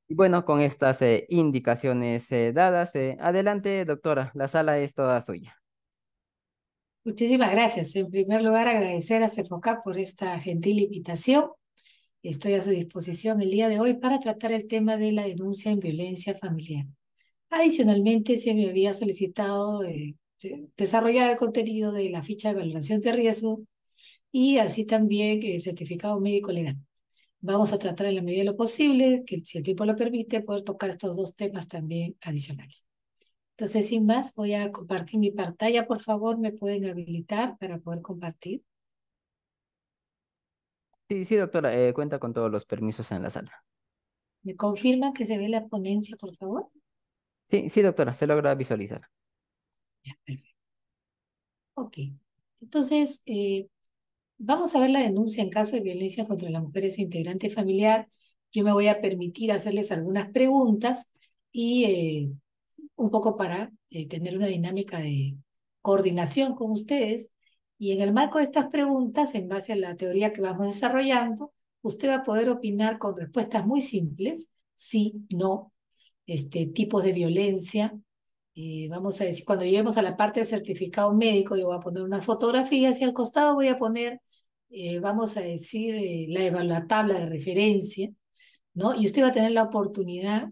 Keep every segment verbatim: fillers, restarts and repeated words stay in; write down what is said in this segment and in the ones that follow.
Y bueno, con estas eh, indicaciones eh, dadas, eh, adelante, doctora, la sala es toda suya. Muchísimas gracias. En primer lugar, agradecer a CEFOCAP por esta gentil invitación. Estoy a su disposición el día de hoy para tratar el tema de la denuncia en violencia familiar. Adicionalmente, se me había solicitado eh, de- desarrollar el contenido de la ficha de valoración de riesgo y así también el certificado médico legal. Vamos a tratar en la medida de lo posible, que si el tiempo lo permite, poder tocar estos dos temas también adicionales. Entonces, sin más, voy a compartir mi pantalla. Por favor, me pueden habilitar para poder compartir. Sí, sí, doctora, eh, cuenta con todos los permisos en la sala. ¿Me confirman que se ve la ponencia, por favor? Sí, sí, doctora, se logra visualizar. Ya, perfecto. Ok. Entonces, eh, vamos a ver la denuncia en caso de violencia contra las mujeres e integrante familiar. Yo me voy a permitir hacerles algunas preguntas y eh, un poco para eh, tener una dinámica de coordinación con ustedes. Y en el marco de estas preguntas, en base a la teoría que vamos desarrollando, usted va a poder opinar con respuestas muy simples, sí, no, este, tipos de violencia. Eh, vamos a decir, cuando lleguemos a la parte del certificado médico, yo voy a poner unas fotografías y al costado voy a poner, eh, vamos a decir, eh, la evalua tabla de referencia, ¿no? Y usted va a tener la oportunidad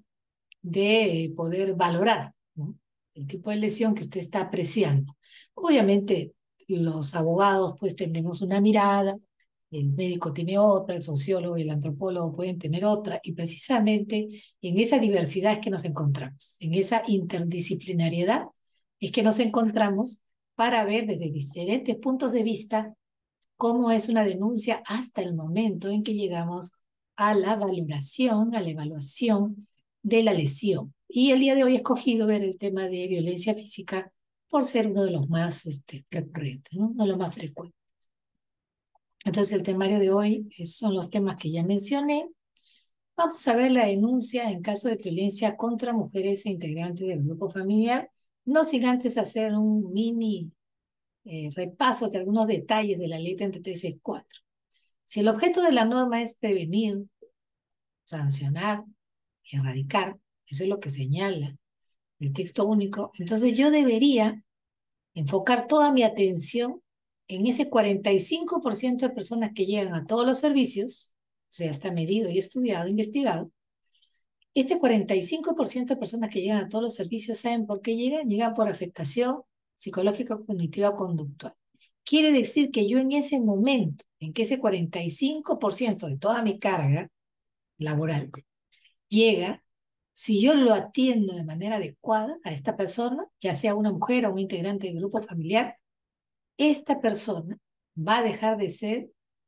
de poder valorar, ¿no? El tipo de lesión que usted está apreciando. Obviamente, los abogados pues tenemos una mirada, el médico tiene otra, el sociólogo y el antropólogo pueden tener otra, y precisamente en esa diversidad es que nos encontramos, en esa interdisciplinariedad es que nos encontramos para ver desde diferentes puntos de vista cómo es una denuncia hasta el momento en que llegamos a la valoración, a la evaluación de la lesión. Y el día de hoy he escogido ver el tema de violencia física por ser uno de los más este, recurrentes, ¿no? Uno de los más frecuentes. Entonces el temario de hoy es- son los temas que ya mencioné. Vamos a ver la denuncia en caso de violencia contra mujeres e integrantes del grupo familiar, no sin antes hacer un mini eh, repaso de algunos detalles de la ley treinta y tres sesenta y cuatro. Si el objeto de la norma es prevenir, sancionar, erradicar, eso es lo que señala el texto único, entonces yo debería enfocar toda mi atención en ese cuarenta y cinco por ciento de personas que llegan a todos los servicios, o sea, está medido y estudiado, investigado. Este cuarenta y cinco por ciento de personas que llegan a todos los servicios, ¿saben por qué llegan? Llegan por afectación psicológica, cognitiva o conductual. Quiere decir que yo en ese momento, en que ese cuarenta y cinco por ciento de toda mi carga laboral llega, si yo lo atiendo de manera adecuada a esta persona, ya sea una mujer o un integrante del grupo familiar, esta persona va a dejar de ser,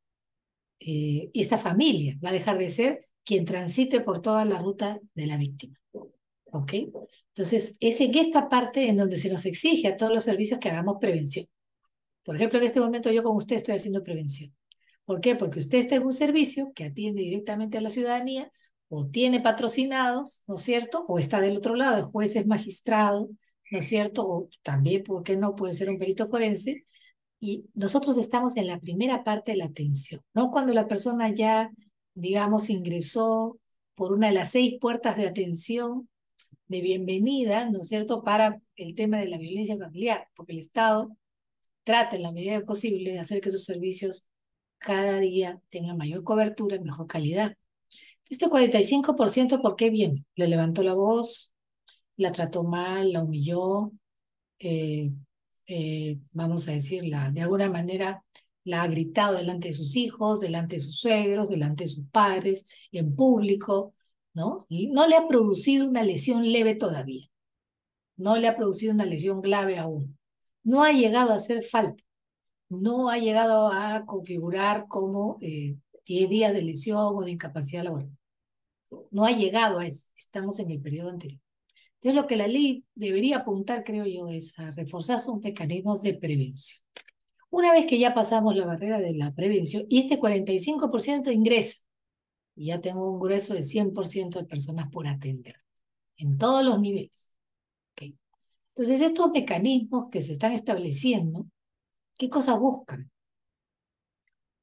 eh, esta familia va a dejar de ser quien transite por toda la ruta de la víctima. ¿Ok? Entonces, es en esta parte en donde se nos exige a todos los servicios que hagamos prevención. Por ejemplo, en este momento yo con usted estoy haciendo prevención. ¿Por qué? Porque usted está en un servicio que atiende directamente a la ciudadanía o tiene patrocinados, ¿no es cierto? O está del otro lado, el juez es magistrado, ¿no es cierto? O también, ¿por qué no? Puede ser un perito forense. Y nosotros estamos en la primera parte de la atención, ¿no? Cuando la persona ya, digamos, ingresó por una de las seis puertas de atención de bienvenida, ¿no es cierto?, para el tema de la violencia familiar, porque el Estado trata en la medida de posible de hacer que sus servicios cada día tengan mayor cobertura y mejor calidad. Este cuarenta y cinco por ciento, ¿por qué viene? Le levantó la voz, la trató mal, la humilló, eh, eh, vamos a decirla, de alguna manera la ha gritado delante de sus hijos, delante de sus suegros, delante de sus padres, en público, ¿no? Y no le ha producido una lesión leve todavía, no le ha producido una lesión grave aún, no ha llegado a hacer falta, no ha llegado a configurar como eh, diez días de lesión o de incapacidad laboral. No ha llegado a eso. Estamos en el periodo anterior. Entonces, lo que la ley debería apuntar, creo yo, es a reforzar sus mecanismos de prevención. Una vez que ya pasamos la barrera de la prevención y este cuarenta y cinco por ciento ingresa, y ya tengo un grueso de cien por ciento de personas por atender, en todos los niveles. ¿Okay? Entonces, estos mecanismos que se están estableciendo, ¿qué cosa buscan?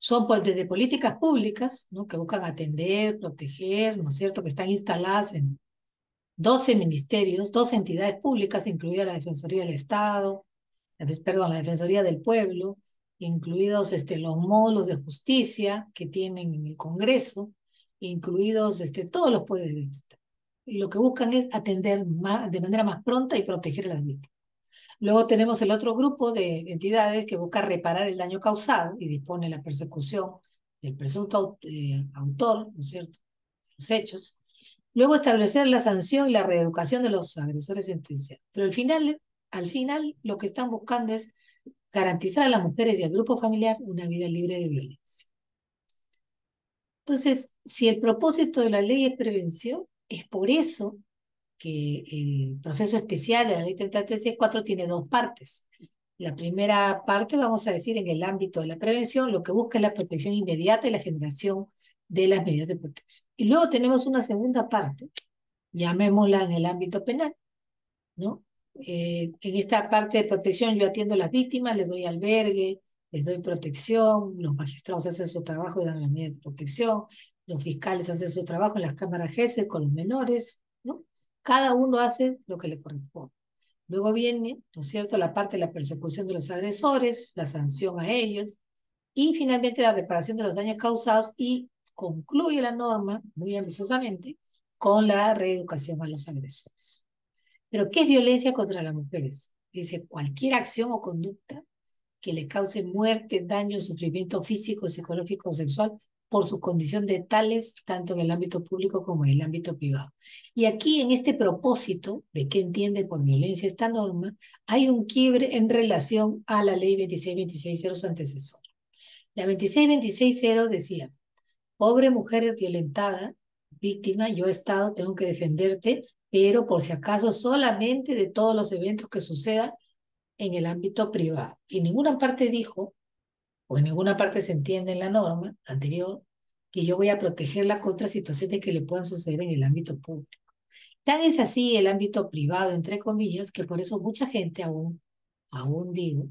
Son pues desde políticas públicas, ¿no? Que buscan atender, proteger, ¿no es cierto?, que están instaladas en doce ministerios, doce entidades públicas, incluida la Defensoría del Estado, la vez- perdón, la Defensoría del Pueblo, incluidos este, los módulos de justicia que tienen en el Congreso, incluidos este, todos los poderes del Estado. Y lo que buscan es atender más, de manera más pronta y proteger a las víctimas. Luego tenemos el otro grupo de entidades que busca reparar el daño causado y dispone la persecución del presunto au- eh, autor, ¿no es cierto?, de los hechos. Luego establecer la sanción y la reeducación de los agresores sentenciados. Pero al final, al final lo que están buscando es garantizar a las mujeres y al grupo familiar una vida libre de violencia. Entonces, si el propósito de la ley es prevención, es por eso que el proceso especial de la ley treinta y tres C cuatro tiene dos partes. La primera parte, vamos a decir, en el ámbito de la prevención, lo que busca es la protección inmediata y la generación de las medidas de protección. Y luego tenemos una segunda parte, llamémosla en el ámbito penal, ¿no? Eh, en esta parte de protección yo atiendo a las víctimas, les doy albergue, les doy protección, los magistrados hacen su trabajo y dan las medidas de protección, los fiscales hacen su trabajo en las cámaras G E S E con los menores, ¿no? Cada uno hace lo que le corresponde. Luego viene, ¿no es cierto?, la parte de la persecución de los agresores, la sanción a ellos y finalmente la reparación de los daños causados y concluye la norma, muy ambiciosamente, con la reeducación a los agresores. Pero, ¿qué es violencia contra las mujeres? Dice, cualquier acción o conducta que le cause muerte, daño, sufrimiento físico, psicológico o sexual por su condición de tales, tanto en el ámbito público como en el ámbito privado. Y aquí, en este propósito de qué entiende por violencia esta norma, hay un quiebre en relación a la ley veintiséis veintiséis cero, su antecesora. La veintiséis veintiséis cero decía, pobre mujer violentada, víctima, yo he estado, tengo que defenderte, pero por si acaso solamente de todos los eventos que sucedan en el ámbito privado. Y en ninguna parte dijo, o en ninguna parte se entiende en la norma anterior, que yo voy a protegerla contra situaciones que le puedan suceder en el ámbito público. Tan es así el ámbito privado, entre comillas, que por eso mucha gente aún, aún digo,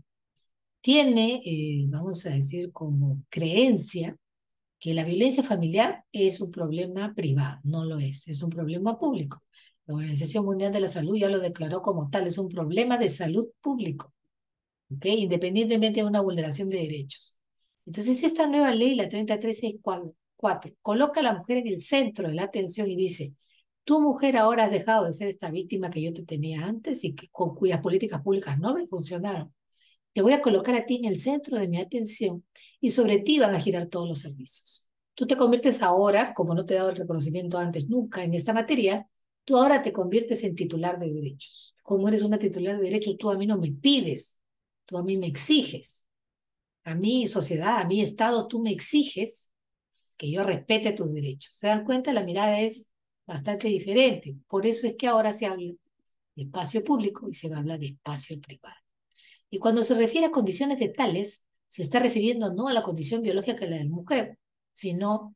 tiene, eh, vamos a decir, como creencia que la violencia familiar es un problema privado, no lo es, es un problema público. La Organización Mundial de la Salud ya lo declaró como tal, es un problema de salud público, ¿ok? Independientemente de una vulneración de derechos. Entonces, esta nueva ley, la treinta y tres sesenta y cuatro, coloca a la mujer en el centro de la atención y dice, tú mujer ahora has dejado de ser esta víctima que yo te tenía antes y que, con cuyas políticas públicas no me funcionaron. Te voy a colocar a ti en el centro de mi atención y sobre ti van a girar todos los servicios. Tú te conviertes ahora, como no te he dado el reconocimiento antes nunca en esta materia, tú ahora te conviertes en titular de derechos. Como eres una titular de derechos, tú a mí no me pides, tú a mí me exiges. A mí, sociedad, a mí, Estado, tú me exiges que yo respete tus derechos. ¿Se dan cuenta? La mirada es bastante diferente. Por eso es que ahora se habla de espacio público y se habla de espacio privado. Y cuando se refiere a condiciones de tales, se está refiriendo no a la condición biológica de la mujer, sino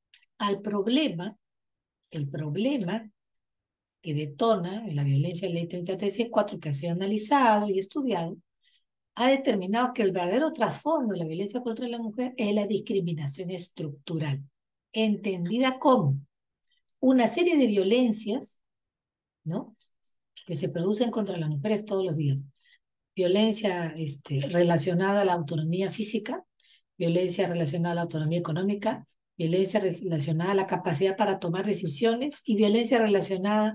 al problema, el problema que detona en la violencia de la ley treinta y tres sesenta y cuatro, que ha sido analizado y estudiado, ha determinado que el verdadero trasfondo de la violencia contra la mujer es la discriminación estructural, entendida como una serie de violencias, ¿no?, que se producen contra las mujeres todos los días. Violencia este, relacionada a la autonomía física, violencia relacionada a la autonomía económica, violencia relacionada a la capacidad para tomar decisiones y violencia relacionada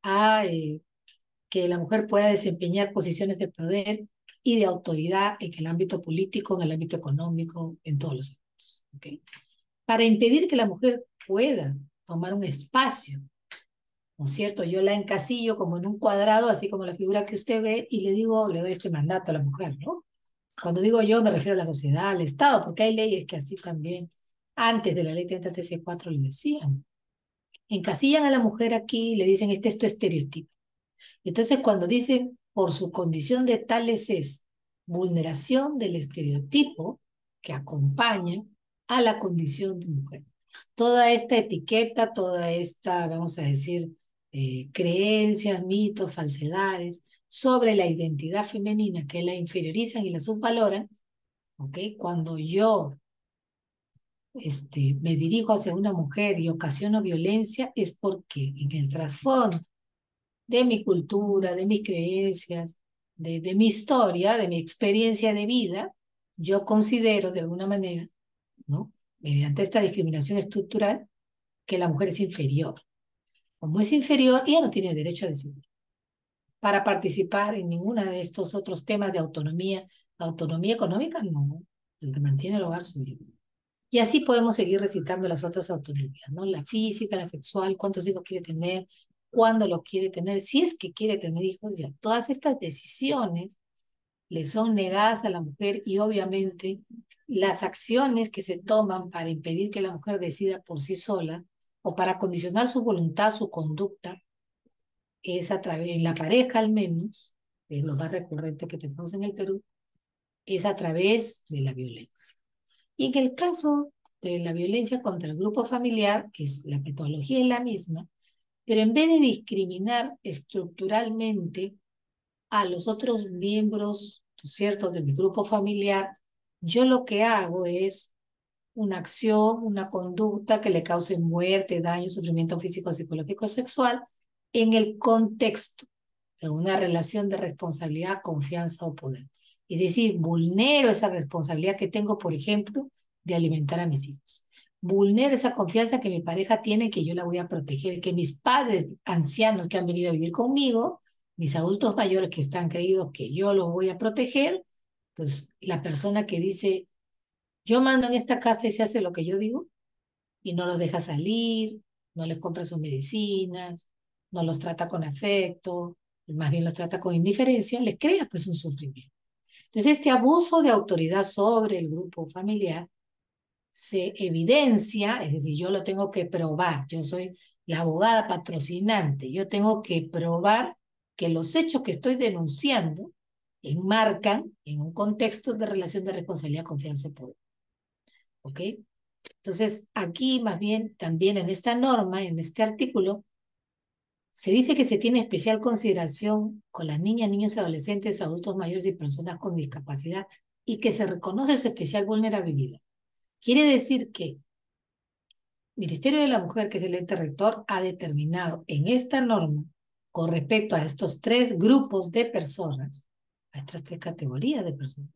a eh, que la mujer pueda desempeñar posiciones de poder y de autoridad en el ámbito político, en el ámbito económico, en todos los ámbitos. ¿Okay? Para impedir que la mujer pueda tomar un espacio, ¿no es cierto? Yo la encasillo como en un cuadrado, así como la figura que usted ve, y le digo, le doy este mandato a la mujer, ¿no? Cuando digo yo, me refiero a la sociedad, al Estado, porque hay leyes que así también, antes de la ley treinta y tres sesenta y cuatro, lo decían. Encasillan a la mujer aquí y le dicen, este es tu estereotipo. Entonces, cuando dicen, por su condición de tales es vulneración del estereotipo que acompaña a la condición de mujer. Toda esta etiqueta, toda esta, vamos a decir, eh, creencias, mitos, falsedades sobre la identidad femenina que la inferiorizan y la subvaloran, ¿ok? Cuando yo este, me dirijo hacia una mujer y ocasiono violencia, es porque en el trasfondo de mi cultura, de mis creencias, de, de mi historia, de mi experiencia de vida, yo considero de alguna manera, ¿no? Mediante esta discriminación estructural, que la mujer es inferior. Como es inferior, ella no tiene derecho a decidir para participar en ninguno de estos otros temas de autonomía. Autonomía económica, no. El que mantiene el hogar soy yo. Y así podemos seguir recitando las otras autonomías, ¿no? La física, la sexual, cuántos hijos quiere tener, cuándo lo quiere tener, si es que quiere tener hijos, ya. Todas estas decisiones le son negadas a la mujer y obviamente las acciones que se toman para impedir que la mujer decida por sí sola o para condicionar su voluntad, su conducta, es a través, en la pareja al menos, es lo más recurrente que tenemos en el Perú, es a través de la violencia. Y en el caso de la violencia contra el grupo familiar, es, la metodología es la misma, pero en vez de discriminar estructuralmente a los otros miembros, ¿cierto?, de mi grupo familiar, yo lo que hago es una acción, una conducta que le cause muerte, daño, sufrimiento físico, psicológico, sexual, en el contexto de una relación de responsabilidad, confianza o poder. Es decir, vulnero esa responsabilidad que tengo, por ejemplo, de alimentar a mis hijos. Vulnero esa confianza que mi pareja tiene, que yo la voy a proteger, que mis padres ancianos que han venido a vivir conmigo, mis adultos mayores que están creídos que yo los voy a proteger, pues la persona que dice, yo mando en esta casa y se hace lo que yo digo, y no los deja salir, no les compra sus medicinas, no los trata con afecto, más bien los trata con indiferencia, les crea pues un sufrimiento. Entonces este abuso de autoridad sobre el grupo familiar se evidencia, es decir, yo lo tengo que probar, yo soy la abogada patrocinante, yo tengo que probar que los hechos que estoy denunciando enmarcan en un contexto de relación de responsabilidad, confianza y poder. ¿Ok? Entonces, aquí más bien, también en esta norma, en este artículo, se dice que se tiene especial consideración con las niñas, niños y adolescentes, adultos mayores y personas con discapacidad y que se reconoce su especial vulnerabilidad. Quiere decir que el Ministerio de la Mujer, que es el ente rector, ha determinado en esta norma, con respecto a estos tres grupos de personas, a estas tres categorías de personas,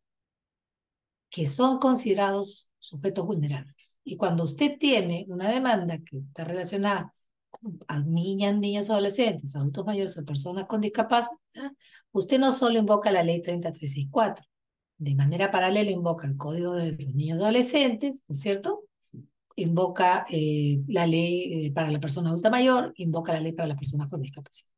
que son considerados sujetos vulnerables. Y cuando usted tiene una demanda que está relacionada con a niñas, niños, adolescentes, adultos mayores o personas con discapacidad, usted no solo invoca la ley treinta mil trescientos sesenta y cuatro, de manera paralela invoca el Código de los Niños y Adolescentes, ¿no es cierto? Invoca eh, la ley eh, para la persona adulta mayor, invoca la ley para las personas con discapacidad.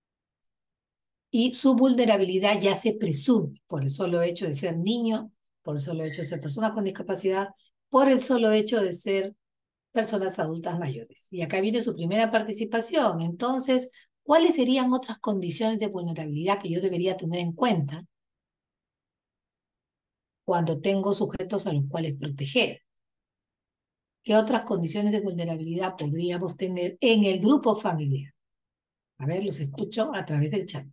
Y su vulnerabilidad ya se presume por el solo hecho de ser niño, por el solo hecho de ser personas con discapacidad, por el solo hecho de ser personas adultas mayores. Y acá viene su primera participación. Entonces, ¿cuáles serían otras condiciones de vulnerabilidad que yo debería tener en cuenta cuando tengo sujetos a los cuales proteger? ¿Qué otras condiciones de vulnerabilidad podríamos tener en el grupo familiar? A ver, los escucho a través del chat.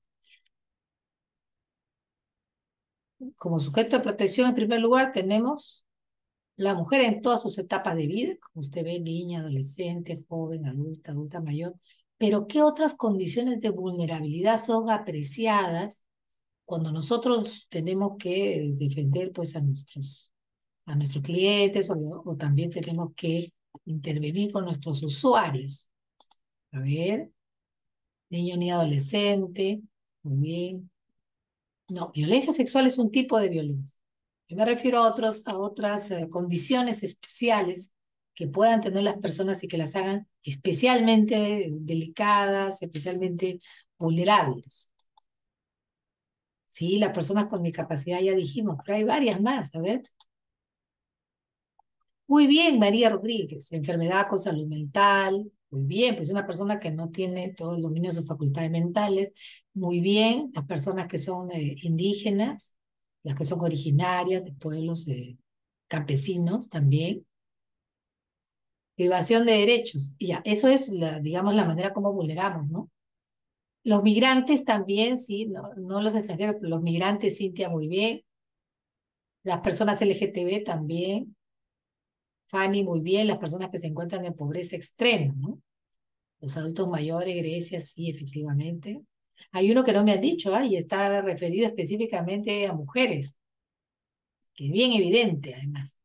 Como sujeto de protección, en primer lugar, tenemos la mujer en todas sus etapas de vida, como usted ve, niña, adolescente, joven, adulta, adulta mayor. Pero ¿qué otras condiciones de vulnerabilidad son apreciadas cuando nosotros tenemos que defender pues, a, nuestros, a nuestros clientes o, o también tenemos que intervenir con nuestros usuarios? A ver, niño ni adolescente, muy bien. No, violencia sexual es un tipo de violencia. Yo me refiero a, otros, a otras eh, condiciones especiales que puedan tener las personas y que las hagan especialmente delicadas, especialmente vulnerables. Sí, las personas con discapacidad ya dijimos, pero hay varias más. A ver. Muy bien, María Rodríguez, enfermedad con salud mental. Muy bien, pues una persona que no tiene todo el dominio de sus facultades mentales. Muy bien, las personas que son eh, indígenas, las que son originarias de pueblos eh, campesinos también. Privación de derechos. Y ya, eso es, la, digamos, la manera como vulneramos, ¿no? Los migrantes también, sí, no, no los extranjeros, pero los migrantes, Cintia, muy bien. Las personas L G T B también. Fanny, muy bien, las personas que se encuentran en pobreza extrema, ¿no? Los adultos mayores, Grecia, sí, efectivamente. Hay uno que no me han dicho, ¿ah? Y está referido específicamente a mujeres, que es bien evidente, además.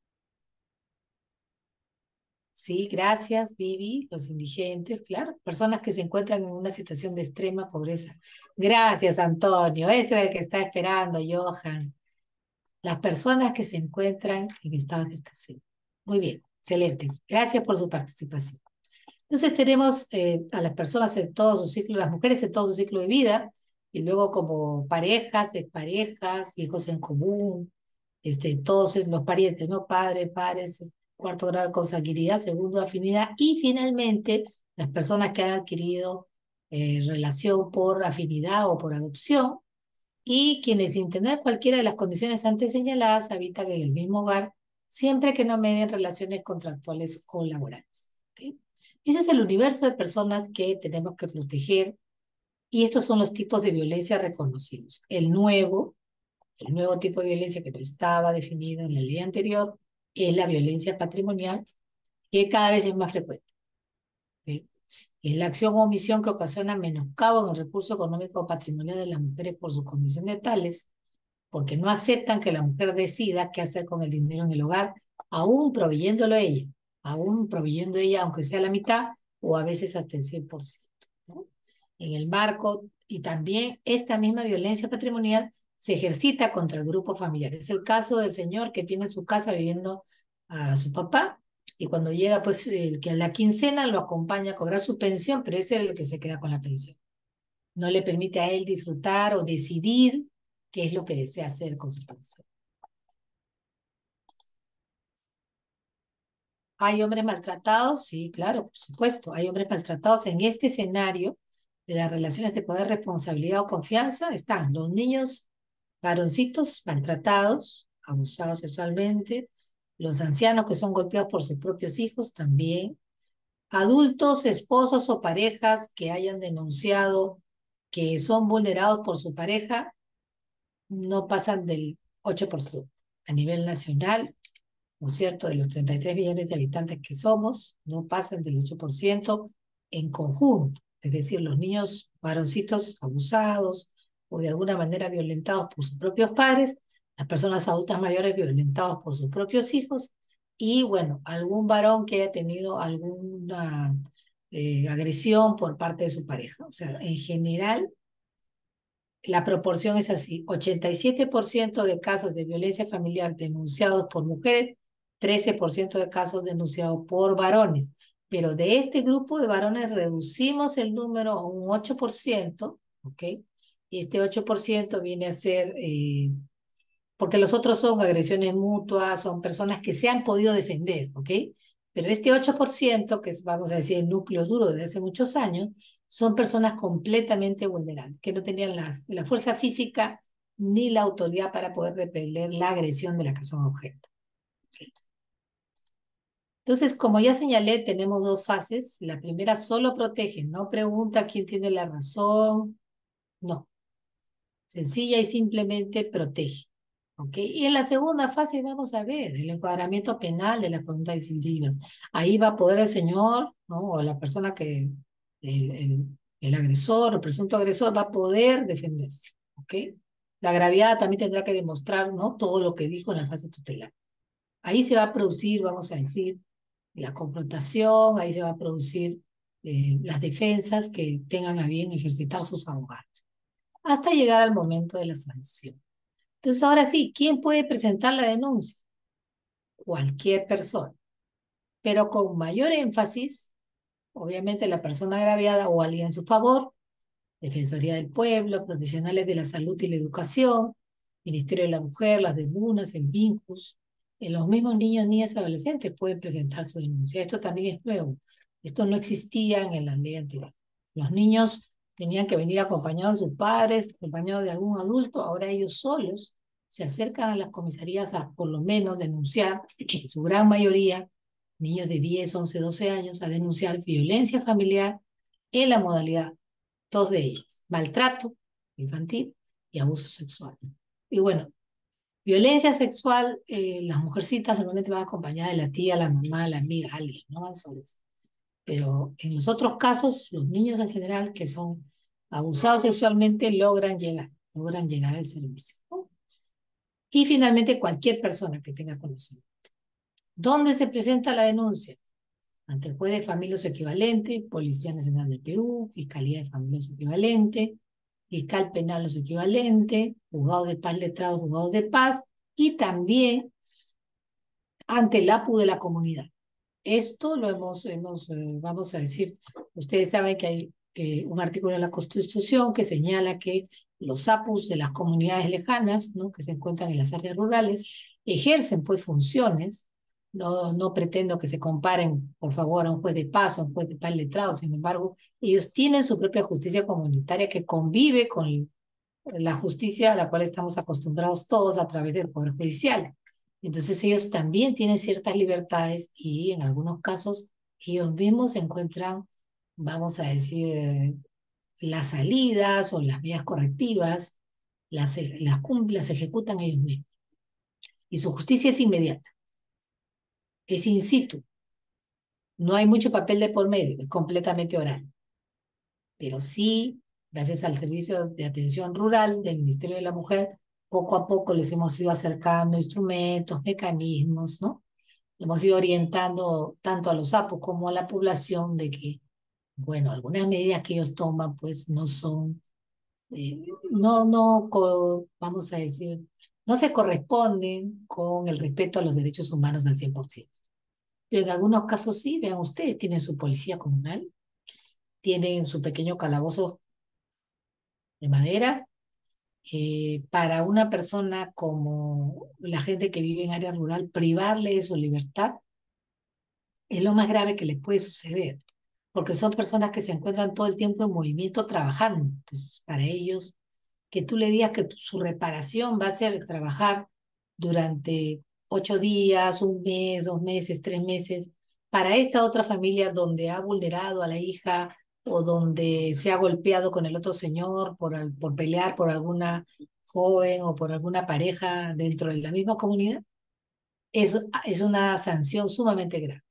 Sí, gracias, Vivi, los indigentes, claro, personas que se encuentran en una situación de extrema pobreza. Gracias, Antonio, ese era el que estaba esperando, Johan. Las personas que se encuentran en estado de gestación. Muy bien, excelente. Gracias por su participación. Entonces tenemos eh, a las personas en todo su ciclo, las mujeres en todo su ciclo de vida, y luego como parejas, exparejas, hijos en común, este, todos los parientes, ¿no? Padre, padres, cuarto grado de consanguinidad, segundo de afinidad, y finalmente las personas que han adquirido eh, relación por afinidad o por adopción, y quienes sin tener cualquiera de las condiciones antes señaladas habitan en el mismo hogar, siempre que no medien relaciones contractuales o laborales. ¿Ok? Ese es el universo de personas que tenemos que proteger, y estos son los tipos de violencia reconocidos. El nuevo, el nuevo tipo de violencia que no estaba definido en la ley anterior es la violencia patrimonial, que cada vez es más frecuente. ¿Ok? Es la acción o omisión que ocasiona menoscabo en el recurso económico o patrimonial de las mujeres por su condición de tales, porque no aceptan que la mujer decida qué hacer con el dinero en el hogar, aún proveyéndolo ella, aún proveyendo ella, aunque sea la mitad, o a veces hasta el cien por ciento, ¿no? En el marco, y también esta misma violencia patrimonial se ejercita contra el grupo familiar. Es el caso del señor que tiene su casa viviendo a su papá, y cuando llega, pues, el que a la quincena lo acompaña a cobrar su pensión, pero es el que se queda con la pensión. No le permite a él disfrutar o decidir qué es lo que desea hacer con su pensión. ¿Hay hombres maltratados? Sí, claro, por supuesto. Hay hombres maltratados en este escenario de las relaciones de poder, responsabilidad o confianza. Están los niños varoncitos maltratados, abusados sexualmente, los ancianos que son golpeados por sus propios hijos también, adultos, esposos o parejas que hayan denunciado que son vulnerados por su pareja, no pasan del ocho por ciento. A nivel nacional, ¿no es cierto?, de los treinta y tres millones de habitantes que somos, no pasan del ocho por ciento en conjunto. Es decir, los niños varoncitos abusados o de alguna manera violentados por sus propios padres, las personas adultas mayores violentados por sus propios hijos, y bueno, algún varón que haya tenido alguna eh, agresión por parte de su pareja. O sea, en general, la proporción es así: ochenta y siete por ciento de casos de violencia familiar denunciados por mujeres, trece por ciento de casos denunciados por varones. Pero de este grupo de varones reducimos el número a un ocho por ciento, ¿ok? Y este ocho por ciento viene a ser, eh, porque los otros son agresiones mutuas, son personas que se han podido defender, ¿ok? Pero este ocho por ciento, que es, vamos a decir, el núcleo duro desde hace muchos años, son personas completamente vulnerables, que no tenían la, la fuerza física ni la autoridad para poder repeler la agresión de la que son objeto. ¿Ok? Entonces, como ya señalé, tenemos dos fases. La primera solo protege, no pregunta quién tiene la razón, no. Sencilla y simplemente protege. ¿Ok? Y en la segunda fase vamos a ver el encuadramiento penal de las conductas indígenas. Ahí va a poder el señor, ¿no?, o la persona que, el, el, el agresor o presunto agresor va a poder defenderse. ¿Ok? La agraviada también tendrá que demostrar, ¿no?, todo lo que dijo en la fase tutelar. Ahí se va a producir, vamos a decir, la confrontación, ahí se va a producir eh, las defensas que tengan a bien ejercitar sus abogados, hasta llegar al momento de la sanción. Entonces, ahora sí, ¿quién puede presentar la denuncia? Cualquier persona, pero con mayor énfasis, obviamente, la persona agraviada o alguien en su favor, Defensoría del Pueblo, profesionales de la salud y la educación, Ministerio de la Mujer, las demunas, el Vinjus. En los mismos niños, niñas y adolescentes pueden presentar su denuncia. Esto también es nuevo. Esto no existía en la ley anterior. Los niños tenían que venir acompañados de sus padres, acompañados de algún adulto. Ahora ellos solos se acercan a las comisarías a por lo menos denunciar, en su gran mayoría, niños de diez, once, doce años, a denunciar violencia familiar en la modalidad, dos de ellas: maltrato infantil y abuso sexual. Y bueno, Violencia sexual, eh, las mujercitas normalmente van acompañadas de la tía, la mamá, la amiga, alguien, no van solas. Pero en los otros casos, los niños en general que son abusados sexualmente logran llegar, logran llegar al servicio, ¿no? Y finalmente cualquier persona que tenga conocimiento. ¿Dónde se presenta la denuncia? Ante el juez de familia o su equivalente, Policía Nacional del Perú, Fiscalía de Familia o su equivalente, Fiscal Penal o su equivalente, Juzgado de Paz letrado, Juzgados de Paz, y también ante el A P U de la comunidad. Esto lo hemos, hemos eh, vamos a decir, ustedes saben que hay eh, un artículo en la Constitución que señala que los A P Us de las comunidades lejanas, ¿no?, que se encuentran en las áreas rurales, ejercen pues funciones. No, no pretendo que se comparen, por favor, a un juez de paz o a un juez de paz letrado. Sin embargo, ellos tienen su propia justicia comunitaria que convive con la justicia a la cual estamos acostumbrados todos a través del Poder Judicial. Entonces ellos también tienen ciertas libertades y en algunos casos ellos mismos encuentran, vamos a decir, eh, las salidas o las vías correctivas, las, e- las, cum- las ejecutan ellos mismos. Y su justicia es inmediata, es in situ, no hay mucho papel de por medio, es completamente oral. Pero sí, gracias al Servicio de Atención Rural del Ministerio de la Mujer, poco a poco les hemos ido acercando instrumentos, mecanismos, ¿no? Hemos ido orientando tanto a los sapos como a la población de que, bueno, algunas medidas que ellos toman, pues no son, eh, no, no, co- vamos a decir, no se corresponden con el respeto a los derechos humanos al cien por ciento. Pero en algunos casos sí, vean ustedes, tienen su policía comunal, tienen su pequeño calabozo de madera. Eh, para una persona como la gente que vive en área rural, privarle de su libertad es lo más grave que les puede suceder, porque son personas que se encuentran todo el tiempo en movimiento trabajando. Entonces, para ellos, que tú le digas que tu- su reparación va a ser trabajar durante ocho días, un mes, dos meses, tres meses, para esta otra familia donde ha vulnerado a la hija o donde se ha golpeado con el otro señor por, al- por pelear por alguna joven o por alguna pareja dentro de la misma comunidad, es, es una sanción sumamente grave.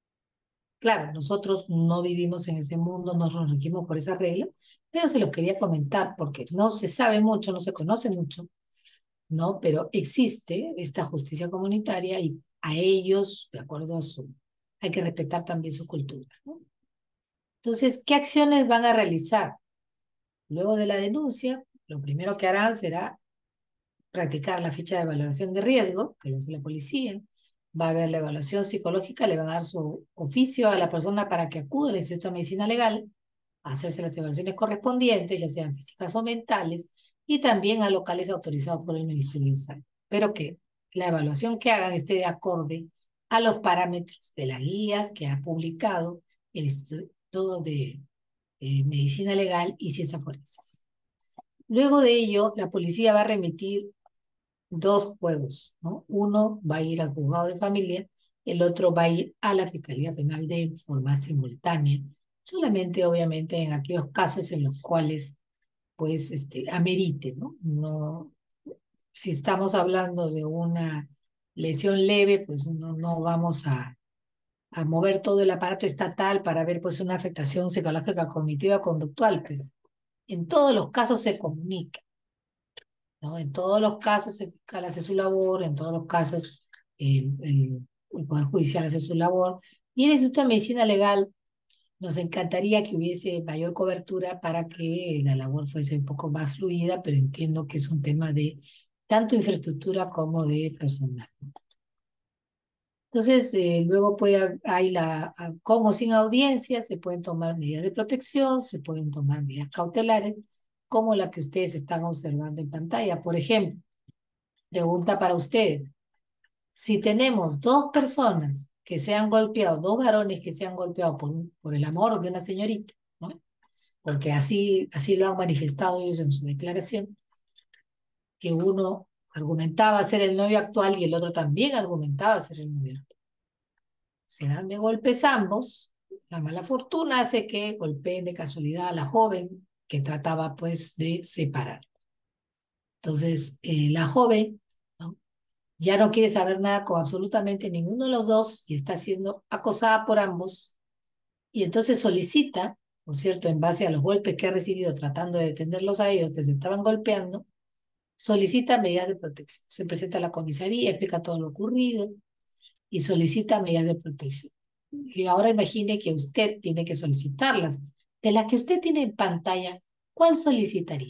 Claro, nosotros no vivimos en ese mundo, no nos regimos por esas reglas, pero se los quería comentar porque no se sabe mucho, no se conoce mucho, ¿no? Pero existe esta justicia comunitaria y a ellos, de acuerdo a su, hay que respetar también su cultura, ¿no? Entonces, ¿qué acciones van a realizar? Luego de la denuncia, lo primero que harán será practicar la ficha de valoración de riesgo, que lo hace la policía. Va a haber la evaluación psicológica, le van a dar su oficio a la persona para que acuda al Instituto de Medicina Legal a hacerse las evaluaciones correspondientes, ya sean físicas o mentales, y también a locales autorizados por el Ministerio de Salud. Pero que la evaluación que hagan esté de acorde a los parámetros de las guías que ha publicado el Instituto de eh, Medicina Legal y Ciencias Forenses. Luego de ello, la policía va a remitir dos juegos, ¿no? Uno va a ir al juzgado de familia, el otro va a ir a la Fiscalía Penal de forma simultánea, solamente obviamente en aquellos casos en los cuales pues este, amerite, ¿no? No, si estamos hablando de una lesión leve, pues no, no vamos a, a mover todo el aparato estatal para ver pues una afectación psicológica, cognitiva, conductual, pero en todos los casos se comunica, ¿no? En todos los casos el fiscal hace su labor, en todos los casos el, el, el Poder Judicial hace su labor. Y en el Instituto de Medicina Legal nos encantaría que hubiese mayor cobertura para que la labor fuese un poco más fluida, pero entiendo que es un tema de tanto infraestructura como de personal. Entonces, eh, luego puede, hab- hay la, a- con o sin audiencia, se pueden tomar medidas de protección, se pueden tomar medidas cautelares, como la que ustedes están observando en pantalla. Por ejemplo, pregunta para usted. Si tenemos dos personas que se han golpeado, dos varones que se han golpeado por, un- por el amor de una señorita, ¿no? Porque así, así lo han manifestado ellos en su declaración, que uno argumentaba ser el novio actual y el otro también argumentaba ser el novio actual. Se dan de golpes ambos, la mala fortuna hace que golpeen de casualidad a la joven que trataba pues de separar. Entonces, eh, la joven, ¿no?, Ya no quiere saber nada con absolutamente ninguno de los dos y está siendo acosada por ambos. Y entonces solicita, ¿no es cierto?, en base a los golpes que ha recibido tratando de detenerlos a ellos que se estaban golpeando, solicita medidas de protección. Se presenta a la comisaría, explica todo lo ocurrido y solicita medidas de protección. Y ahora imagine que usted tiene que solicitarlas. De las que usted tiene en pantalla, ¿cuál solicitaría?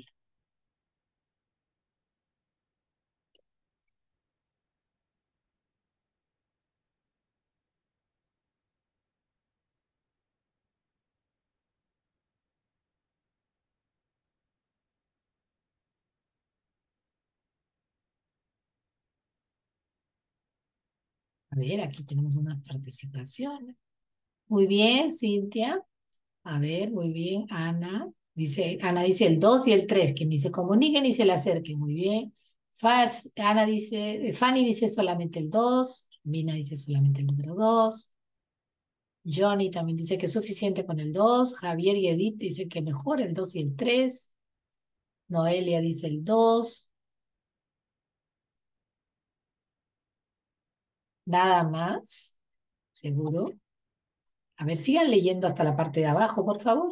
A ver, aquí tenemos unas participaciones. Muy bien, Cintia. A ver, muy bien, Ana. Dice, Ana dice el dos y el tres que ni se comuniquen ni se le acerquen. Muy bien. Faz, Ana dice, Fanny dice solamente el dos. Mina dice solamente el número dos. Johnny también dice que es suficiente con el dos. Javier y Edith dice que mejor el dos y el tres. Noelia dice el dos. Nada más, seguro. A ver, sigan leyendo hasta la parte de abajo, por favor.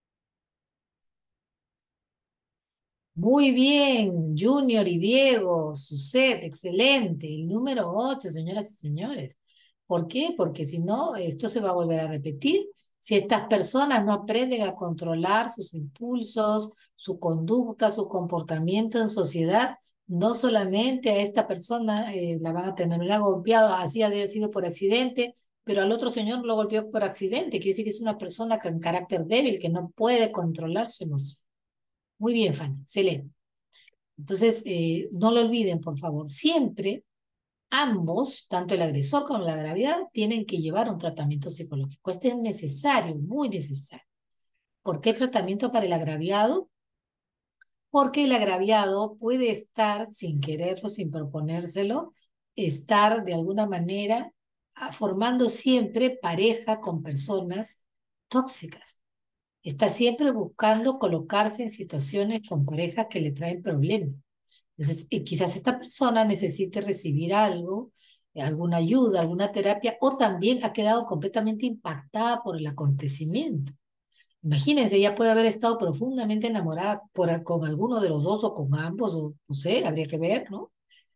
Muy bien, Junior y Diego, Suset, excelente. El número ocho, señoras y señores. ¿Por qué? Porque si no, esto se va a volver a repetir. Si estas personas no aprenden a controlar sus impulsos, su conducta, su comportamiento en sociedad, no solamente a esta persona eh, la van a tener golpeado, así haya sido por accidente, pero al otro señor lo golpeó por accidente. Quiere decir que es una persona con carácter débil, que no puede controlar su emoción. Muy bien, Fanny, excelente. Entonces, eh, no lo olviden, por favor. Siempre ambos, tanto el agresor como la gravedad, tienen que llevar un tratamiento psicológico. Este es necesario, muy necesario. ¿Por qué tratamiento para el agraviado? Porque el agraviado puede estar, sin quererlo, sin proponérselo, estar de alguna manera ah, formando siempre pareja con personas tóxicas. Está siempre buscando colocarse en situaciones con parejas que le traen problemas. Entonces, eh, quizás esta persona necesite recibir algo, eh, alguna ayuda, alguna terapia, o también ha quedado completamente impactada por el acontecimiento. Imagínense, ella puede haber estado profundamente enamorada por, con alguno de los dos o con ambos, o no sé, habría que ver, ¿no?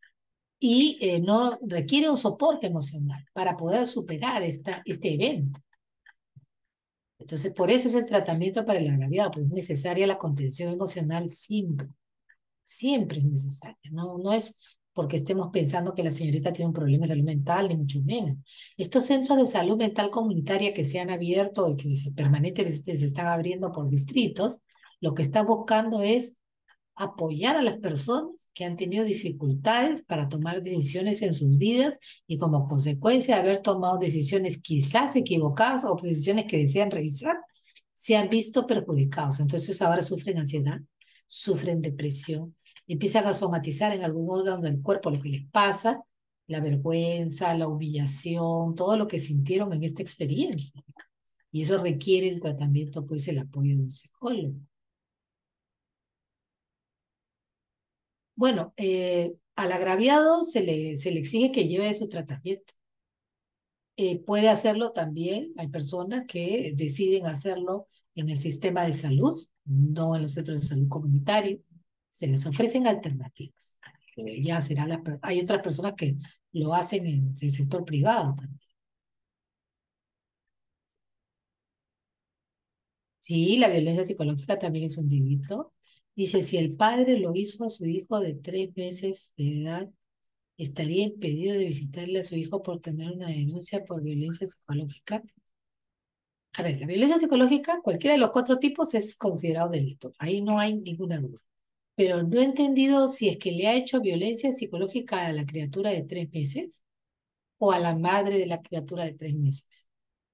Y eh, no requiere un soporte emocional para poder superar esta, este evento. Entonces, por eso es el tratamiento para el agraviado, pues es necesaria la contención emocional siempre. Siempre es necesaria, ¿no? No es porque estemos pensando que la señorita tiene un problema de salud mental, ni mucho menos. Estos centros de salud mental comunitaria que se han abierto y que se, permanentemente se están abriendo por distritos, lo que están buscando es apoyar a las personas que han tenido dificultades para tomar decisiones en sus vidas y como consecuencia de haber tomado decisiones quizás equivocadas o decisiones que desean revisar, se han visto perjudicados. Entonces ahora sufren ansiedad, sufren depresión, empiezan a somatizar en algún órgano del cuerpo lo que les pasa, la vergüenza, la humillación, todo lo que sintieron en esta experiencia. Y eso requiere el tratamiento, pues el apoyo de un psicólogo. Bueno, eh, al agraviado se le, se le exige que lleve su tratamiento. Eh, puede hacerlo también, hay personas que deciden hacerlo en el sistema de salud, no en los centros de salud comunitario. Se les ofrecen alternativas. Eh, ya será la, hay otras personas que lo hacen en el sector privado también. Sí, la violencia psicológica también es un delito. Dice, si el padre lo hizo a su hijo de tres meses de edad, estaría impedido de visitarle a su hijo por tener una denuncia por violencia psicológica. A ver, la violencia psicológica, cualquiera de los cuatro tipos es considerado delito. Ahí no hay ninguna duda. Pero no he entendido si es que le ha hecho violencia psicológica a la criatura de tres meses o a la madre de la criatura de tres meses.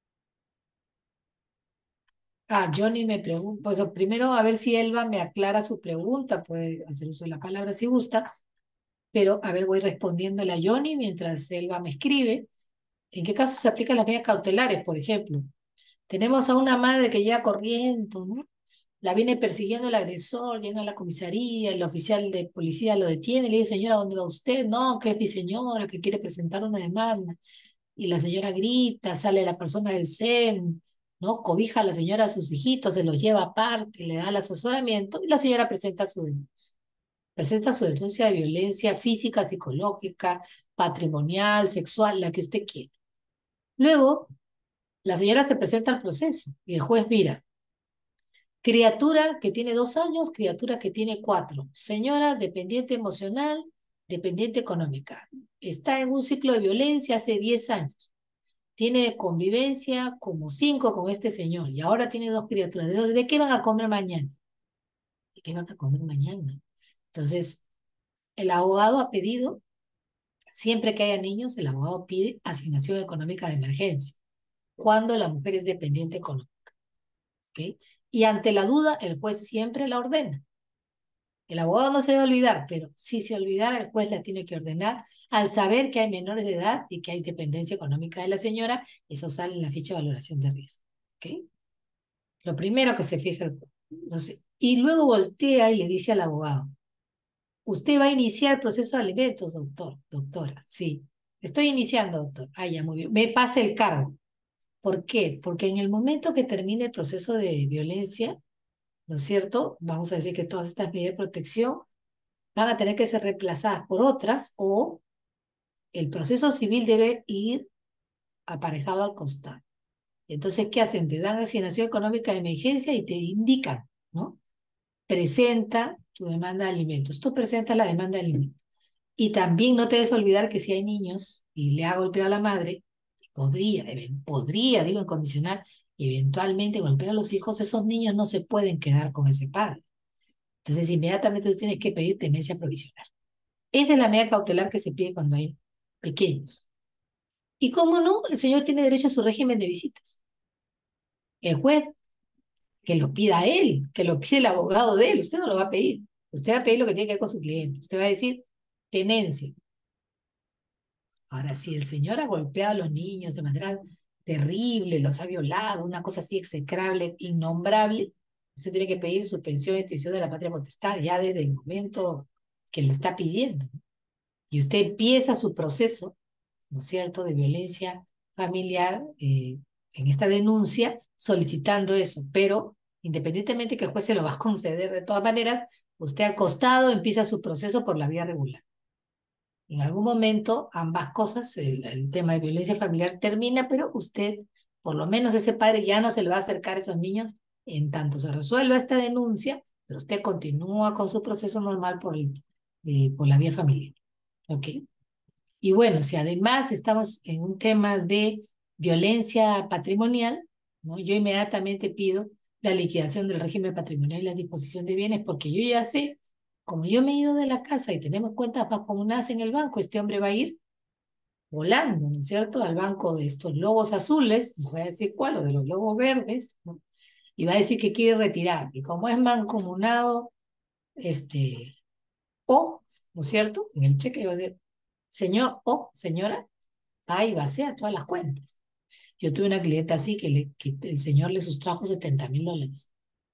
Ah, Johnny me pregunta, pues primero a ver si Elba me aclara su pregunta, puede hacer uso de la palabra si gusta, pero a ver, voy respondiéndole a Johnny mientras Elba me escribe. ¿En qué caso se aplican las medidas cautelares, por ejemplo? Tenemos a una madre que llega corriendo, ¿no? la viene persiguiendo el agresor, llega a la comisaría, el oficial de policía lo detiene, le dice, señora, ¿dónde va usted? No, que es mi señora, que quiere presentar una demanda. Y la señora grita, sale la persona del S E M, ¿no? Cobija a la señora a sus hijitos, se los lleva aparte, le da el asesoramiento y la señora presenta su denuncia. Presenta su denuncia de violencia física, psicológica, patrimonial, sexual, la que usted quiera. Luego, la señora se presenta al proceso y el juez mira, criatura que tiene dos años, criatura que tiene cuatro. Señora dependiente emocional, dependiente económica. Está en un ciclo de violencia hace diez años. Tiene convivencia como cinco con este señor y ahora tiene dos criaturas. ¿De, dónde- de qué van a comer mañana? ¿De qué van a comer mañana? Entonces, el abogado ha pedido, siempre que haya niños, el abogado pide asignación económica de emergencia, cuando la mujer es dependiente económica. ¿Ok? Y ante la duda, el juez siempre la ordena. El abogado no se debe olvidar, pero si se olvidara, el juez la tiene que ordenar al saber que hay menores de edad y que hay dependencia económica de la señora. Eso sale en la ficha de valoración de riesgo. ¿Ok? Lo primero que se fija el juez. No sé. Y luego voltea y le dice al abogado, usted va a iniciar el proceso de alimentos, doctor, doctora. Sí, estoy iniciando, doctor. Ah, ya, muy bien. Me pasa el cargo. ¿Por qué? Porque en el momento que termine el proceso de violencia, ¿no es cierto? Vamos a decir que todas estas medidas de protección van a tener que ser reemplazadas por otras o el proceso civil debe ir aparejado al costado. Entonces, ¿qué hacen? Te dan asignación económica de emergencia y te indican, ¿no? Presenta tu demanda de alimentos. Tú presentas la demanda de alimentos. Y también no te debes olvidar que si hay niños y le ha golpeado a la madre, podría, podría, digo en condicional, eventualmente golpear a los hijos, esos niños no se pueden quedar con ese padre. Entonces, inmediatamente tú tienes que pedir tenencia provisional. Esa es la medida cautelar que se pide cuando hay pequeños. Y cómo no, el señor tiene derecho a su régimen de visitas. El juez, que lo pida él, que lo pide el abogado de él, usted no lo va a pedir. Usted va a pedir lo que tiene que ver con su cliente. Usted va a decir tenencia. Ahora, si el señor ha golpeado a los niños de manera terrible, los ha violado, una cosa así execrable, innombrable, usted tiene que pedir suspensión y extinción de la patria potestad ya desde el momento que lo está pidiendo. Y usted empieza su proceso, ¿no es cierto?, de violencia familiar eh, en esta denuncia solicitando eso, pero independientemente que el juez se lo va a conceder de todas maneras, usted al costado empieza su proceso por la vía regular. En algún momento ambas cosas, el, el tema de violencia familiar termina, pero usted, por lo menos ese padre ya no se le va a acercar a esos niños en tanto se resuelva esta denuncia, pero usted continúa con su proceso normal por, el, eh, por la vía familiar. ¿Ok? Y bueno, si además estamos en un tema de violencia patrimonial, ¿no? Yo inmediatamente pido la liquidación del régimen patrimonial y la disposición de bienes, porque yo ya sé, como yo me he ido de la casa y tenemos cuentas mancomunadas en el banco, este hombre va a ir volando, ¿no es cierto?, al banco de estos logos azules, no voy a decir cuál, o de los logos verdes, ¿no? Y va a decir que quiere retirar. Y como es mancomunado, este, o, ¿no es cierto?, en el cheque va a decir, señor o señora, va y vacía todas las cuentas. Yo tuve una clienta así que, le, que el señor le sustrajo setenta mil dólares.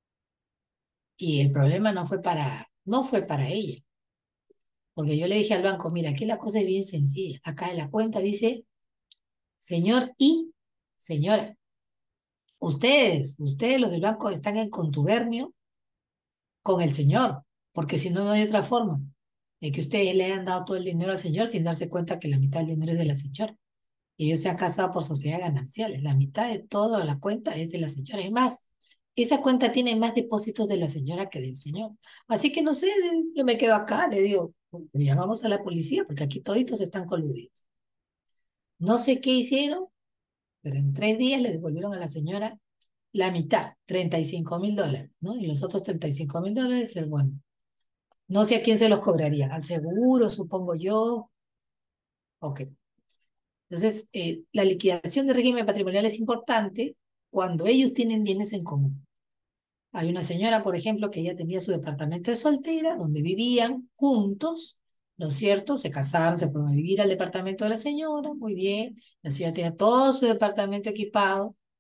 Y el problema no fue para, no fue para ella. Porque yo le dije al banco, mira, aquí la cosa es bien sencilla. Acá en la cuenta dice, señor y señora. Ustedes, ustedes los del banco están en contubernio con el señor. Porque si no, no hay otra forma de que ustedes le hayan dado todo el dinero al señor sin darse cuenta que la mitad del dinero es de la señora. Ellos se han casado por sociedad gananciales. La mitad de toda la cuenta es de la señora. Es más, esa cuenta tiene más depósitos de la señora que del señor. Así que no sé, yo me quedo acá, le digo, llamamos a la policía porque aquí toditos están coludidos. No sé qué hicieron, pero en tres días le devolvieron a la señora la mitad, treinta y cinco mil dólares, ¿no? Y los otros treinta y cinco mil dólares, el bueno. No sé a quién se los cobraría, al seguro, supongo yo. Ok. Entonces, eh, la liquidación de régimen patrimonial es importante cuando ellos tienen bienes en común. Hay una señora, por ejemplo, que ella tenía su departamento de soltera, donde vivían juntos, ¿no es cierto? Se casaron, se fueron a vivir al departamento de la señora, muy bien. La señora tenía todo su departamento equipado,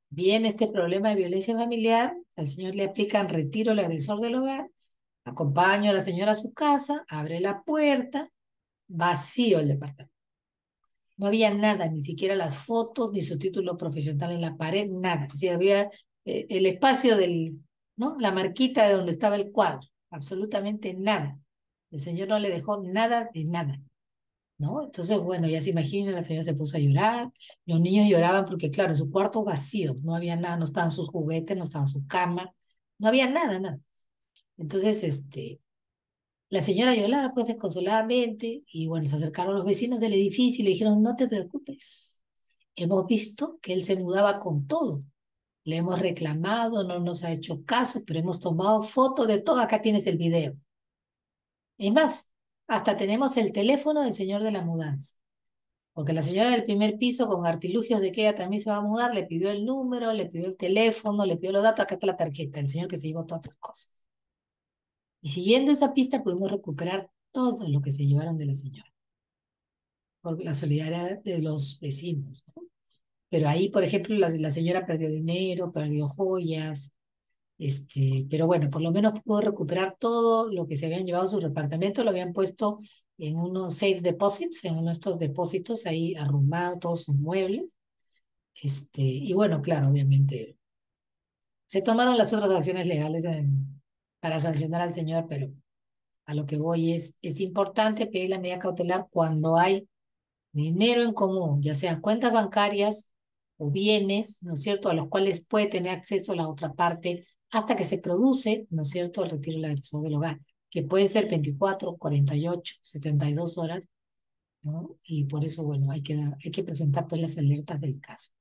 Viene este problema de violencia familiar, al señor le aplican retiro al agresor del hogar, acompaño a la señora a su casa, abre la puerta, vacío el departamento. No había nada, ni siquiera las fotos, ni su título profesional en la pared, nada. Sí, había eh, el espacio del, ¿no? La marquita de donde estaba el cuadro, absolutamente nada. El señor no le dejó nada de nada, ¿no? Entonces, bueno, ya se imagina, la señora se puso a llorar, los niños lloraban porque, claro, en su cuarto vacío, no había nada, no estaban sus juguetes, no estaba su cama, no había nada, nada. Entonces, este, la señora lloraba pues desconsoladamente y bueno, se acercaron los vecinos del edificio y le dijeron, no te preocupes, hemos visto que él se mudaba con todo, le hemos reclamado, no nos ha hecho caso, pero hemos tomado fotos de todo, acá tienes el video. Es más, hasta tenemos el teléfono del señor de la mudanza, porque la señora del primer piso con artilugios de que ella también se va a mudar, le pidió el número, le pidió el teléfono, le pidió los datos, acá está la tarjeta, el señor que se llevó todas tus cosas. Y siguiendo esa pista pudimos recuperar todo lo que se llevaron de la señora, por la solidaridad de los vecinos, ¿no? Pero ahí, por ejemplo, la, la señora perdió dinero, perdió joyas, este, pero bueno, por lo menos pudo recuperar todo lo que se habían llevado a su departamento, lo habían puesto en unos safe deposits, en uno de estos depósitos ahí arrumbado todos sus muebles, este, y bueno, claro, obviamente se tomaron las otras acciones legales en- para sancionar al señor, pero a lo que voy es, es importante pedir la medida cautelar cuando hay dinero en común, ya sean cuentas bancarias o bienes, ¿no es cierto?, a los cuales puede tener acceso la otra parte hasta que se produce, ¿no es cierto?, el retiro del agresor del hogar, que puede ser veinticuatro, cuarenta y ocho, setenta y dos horas, ¿no? Y por eso, bueno, hay que, dar, hay que presentar pues las alertas del caso.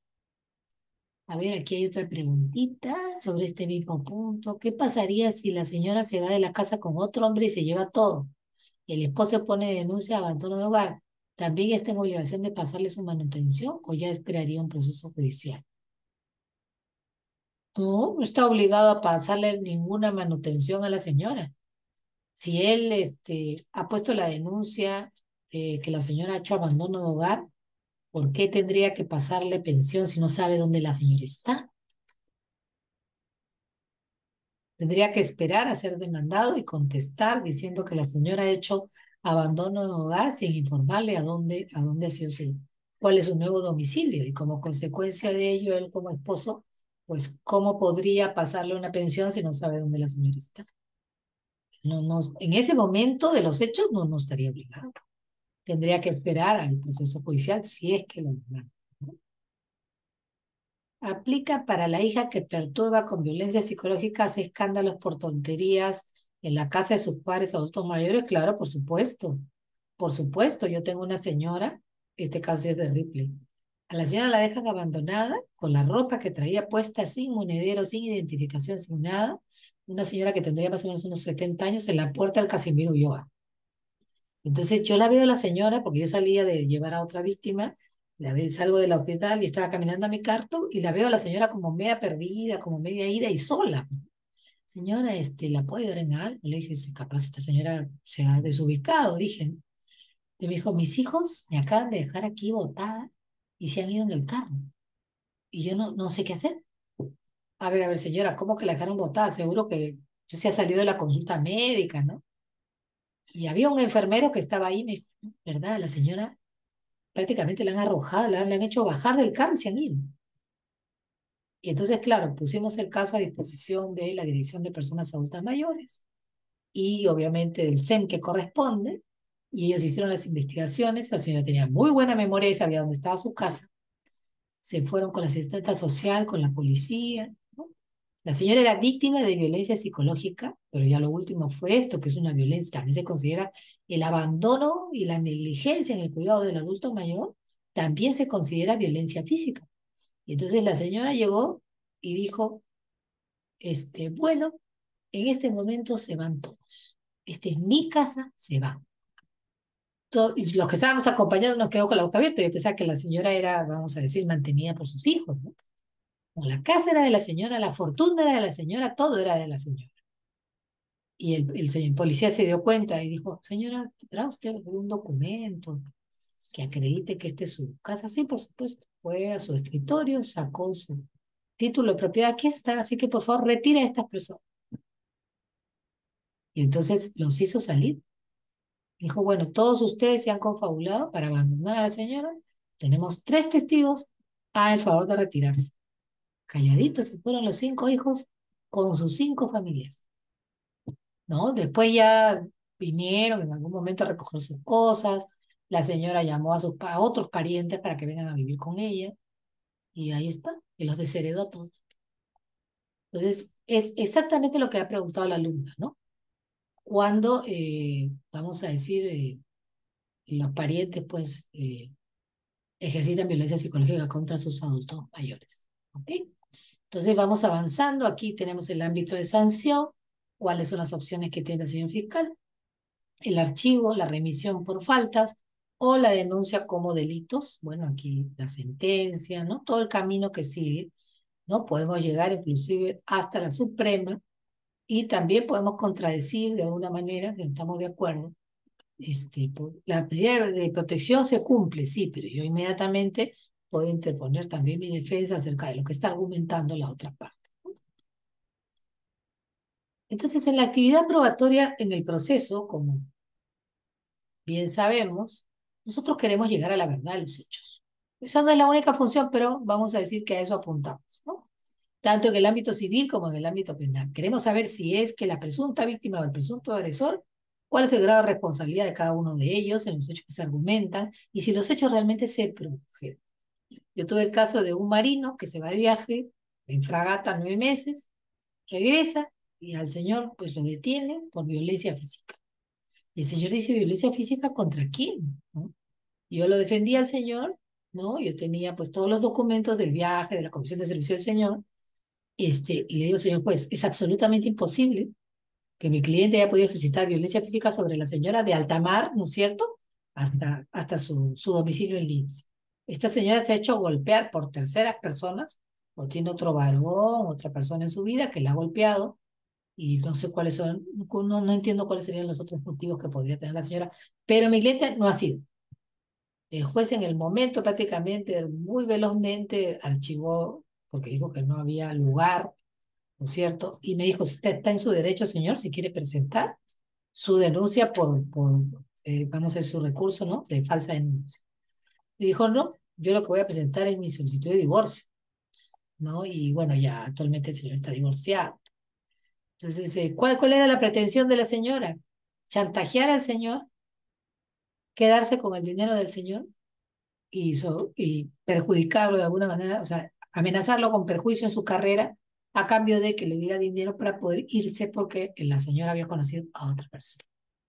A ver, aquí hay otra preguntita sobre este mismo punto. ¿Qué pasaría si la señora se va de la casa con otro hombre y se lleva todo? El esposo pone denuncia de abandono de hogar. ¿También está en obligación de pasarle su manutención o ya esperaría un proceso judicial? No, no está obligado a pasarle ninguna manutención a la señora. Si él este, ha puesto la denuncia de que la señora ha hecho abandono de hogar, ¿por qué tendría que pasarle pensión si no sabe dónde la señora está? Tendría que esperar a ser demandado y contestar diciendo que la señora ha hecho abandono de hogar sin informarle a dónde, a dónde ha sido su, cuál es su nuevo domicilio. Y como consecuencia de ello, él como esposo, pues, ¿cómo podría pasarle una pensión si no sabe dónde la señora está? No, no, en ese momento de los hechos no, no estaría obligado. Tendría que esperar al proceso judicial si es que lo demanda, ¿no? Aplica para la hija que perturba con violencia psicológica, hace escándalos por tonterías en la casa de sus padres adultos mayores. Claro, por supuesto. Por supuesto, yo tengo una señora, este caso es de Ripley. A la señora la dejan abandonada con la ropa que traía puesta sin monedero, sin identificación, sin nada. Una señora que tendría más o menos unos setenta años en la puerta del Casimiro Ulloa. Entonces yo la veo a la señora, porque yo salía de llevar a otra víctima, la veo, salgo del hospital y estaba caminando a mi carto y la veo a la señora como media perdida, como media ida y sola. Señora, este, ¿la puedo ayudar en algo? Le dije, sí, capaz esta señora se ha desubicado, dije. Y me dijo, mis hijos me acaban de dejar aquí botada y se han ido en el carro. Y yo no, no sé qué hacer. A ver, a ver, señora, ¿cómo que la dejaron botada? Seguro que se ha salido de la consulta médica, ¿no? Y había un enfermero que estaba ahí, me dijo, "No, ¿verdad? La señora prácticamente la han arrojado, la han, la han hecho bajar del carro y se han ido". Y entonces, claro, pusimos el caso a disposición de la Dirección de Personas Adultas Mayores y obviamente del S E M que corresponde, y ellos hicieron las investigaciones, la señora tenía muy buena memoria y sabía dónde estaba su casa, se fueron con la asistente social, con la policía, ¿no? La señora era víctima de violencia psicológica, pero ya lo último fue esto, que es una violencia, también se considera el abandono y la negligencia en el cuidado del adulto mayor, también se considera violencia física. Y entonces la señora llegó y dijo, este, bueno, en este momento se van todos. Esta es mi casa, se van. To- y los que estábamos acompañando nos quedó con la boca abierta. Yo pensaba que la señora era, vamos a decir, mantenida por sus hijos, ¿no? No, la casa era de la señora, la fortuna era de la señora, todo era de la señora. Y el, el, señor policía se dio cuenta y dijo, señora, ¿tendrá usted algún documento que acredite que esta es su casa? Sí, por supuesto. Fue a su escritorio, sacó su título de propiedad aquí está, así que por favor retire a estas personas. Y entonces los hizo salir. Dijo, bueno, todos ustedes se han confabulado para abandonar a la señora. Tenemos tres testigos. A el favor de retirarse. Calladitos se fueron los cinco hijos con sus cinco familias, ¿no? Después ya vinieron en algún momento a recoger sus cosas. La señora llamó a sus pa- a otros parientes para que vengan a vivir con ella. Y ahí está. Y los desheredó a todos. Entonces, es exactamente lo que ha preguntado la alumna, ¿no? Cuando, eh, vamos a decir, eh, los parientes, pues, eh, ejercitan violencia psicológica contra sus adultos mayores. ¿Ok? Entonces vamos avanzando. Aquí tenemos el ámbito de sanción, cuáles son las opciones que tiene el señor fiscal, el archivo, la remisión por faltas o la denuncia como delitos. Bueno, aquí la sentencia, ¿no? Todo el camino que sigue, ¿no? Podemos llegar inclusive hasta la Suprema y también podemos contradecir de alguna manera, que no estamos de acuerdo. Este, po- la medida de protección se cumple, sí, pero yo inmediatamente puedo interponer también mi defensa acerca de lo que está argumentando la otra parte. Entonces, en la actividad probatoria, en el proceso, como bien sabemos, nosotros queremos llegar a la verdad de los hechos. Esa no es la única función, pero vamos a decir que a eso apuntamos, ¿no? Tanto en el ámbito civil como en el ámbito penal. Queremos saber si es que la presunta víctima o el presunto agresor, cuál es el grado de responsabilidad de cada uno de ellos en los hechos que se argumentan y si los hechos realmente se produjeron. Yo tuve el caso de un marino que se va de viaje en fragata nueve meses, regresa y al señor pues lo detienen por violencia física. Y el señor dice, ¿violencia física contra quién? ¿No? Yo lo defendí al señor, ¿no? Yo tenía pues todos los documentos del viaje, de la comisión de servicio del señor, este, y le digo, señor juez, es absolutamente imposible que mi cliente haya podido ejercitar violencia física sobre la señora de alta mar, ¿no es cierto? Hasta, hasta su, su domicilio en Lince. Esta señora se ha hecho golpear por terceras personas, o tiene otro varón, otra persona en su vida que la ha golpeado, y no sé cuáles son, no, no entiendo cuáles serían los otros motivos que podría tener la señora, pero mi cliente no ha sido. El juez en el momento prácticamente, muy velozmente, archivó, porque dijo que no había lugar, ¿no es cierto? Y me dijo, usted está en su derecho, señor, si quiere presentar su denuncia por, por eh, vamos a decir, su recurso, ¿no? De falsa denuncia. Y dijo, no, yo lo que voy a presentar es mi solicitud de divorcio, ¿no? Y bueno, ya actualmente el señor está divorciado. Entonces, eh, ¿cuál, ¿cuál era la pretensión de la señora? Chantajear al señor, quedarse con el dinero del señor y, so- y perjudicarlo de alguna manera, o sea, amenazarlo con perjuicio en su carrera a cambio de que le diera dinero para poder irse porque la señora había conocido a otra persona.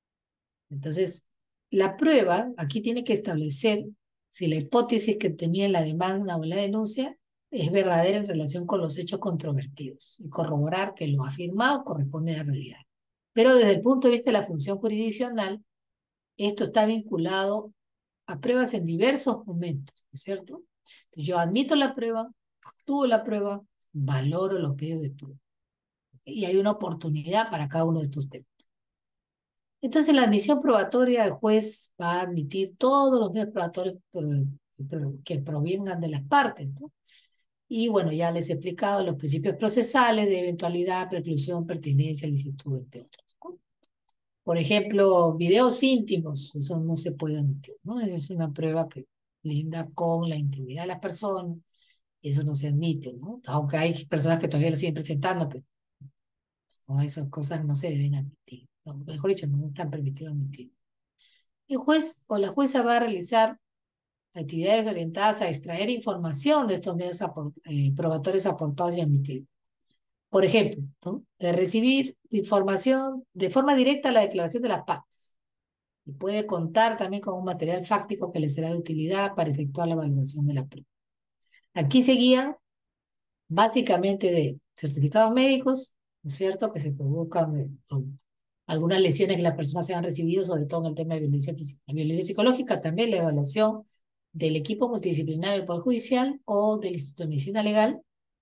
Entonces, la prueba aquí tiene que establecer si la hipótesis que tenía en la demanda o en la denuncia es verdadera en relación con los hechos controvertidos y corroborar que lo afirmado corresponde a la realidad. Pero desde el punto de vista de la función jurisdiccional, esto está vinculado a pruebas en diversos momentos, ¿no es cierto? Entonces, yo admito la prueba, actúo la prueba, valoro los medios de prueba. Y hay una oportunidad para cada uno de estos temas. Entonces, la admisión probatoria, el juez va a admitir todos los medios probatorios que provengan de las partes, ¿no? Y bueno, ya les he explicado los principios procesales de eventualidad, preclusión, pertinencia, licitud, entre otros, ¿no? Por ejemplo, videos íntimos, eso no se puede admitir, ¿no? Esa es una prueba que linda con la intimidad de las personas, eso no se admite, ¿no? Aunque hay personas que todavía lo siguen presentando, pero no, esas cosas no se deben admitir, ¿no? Mejor dicho, no están permitidos admitir. El juez o la jueza va a realizar actividades orientadas a extraer información de estos medios apor- eh, probatorios aportados y admitidos. Por ejemplo, ¿no? De recibir información de forma directa a la declaración de las partes. Y puede contar también con un material fáctico que le será de utilidad para efectuar la evaluación de la prueba. Aquí se guían básicamente de certificados médicos, ¿no es cierto?, que se provocan eh, algunas lesiones que las personas se han recibido, sobre todo en el tema de violencia física. La violencia psicológica, también la evaluación del equipo multidisciplinario del Poder Judicial o del Instituto de Medicina Legal,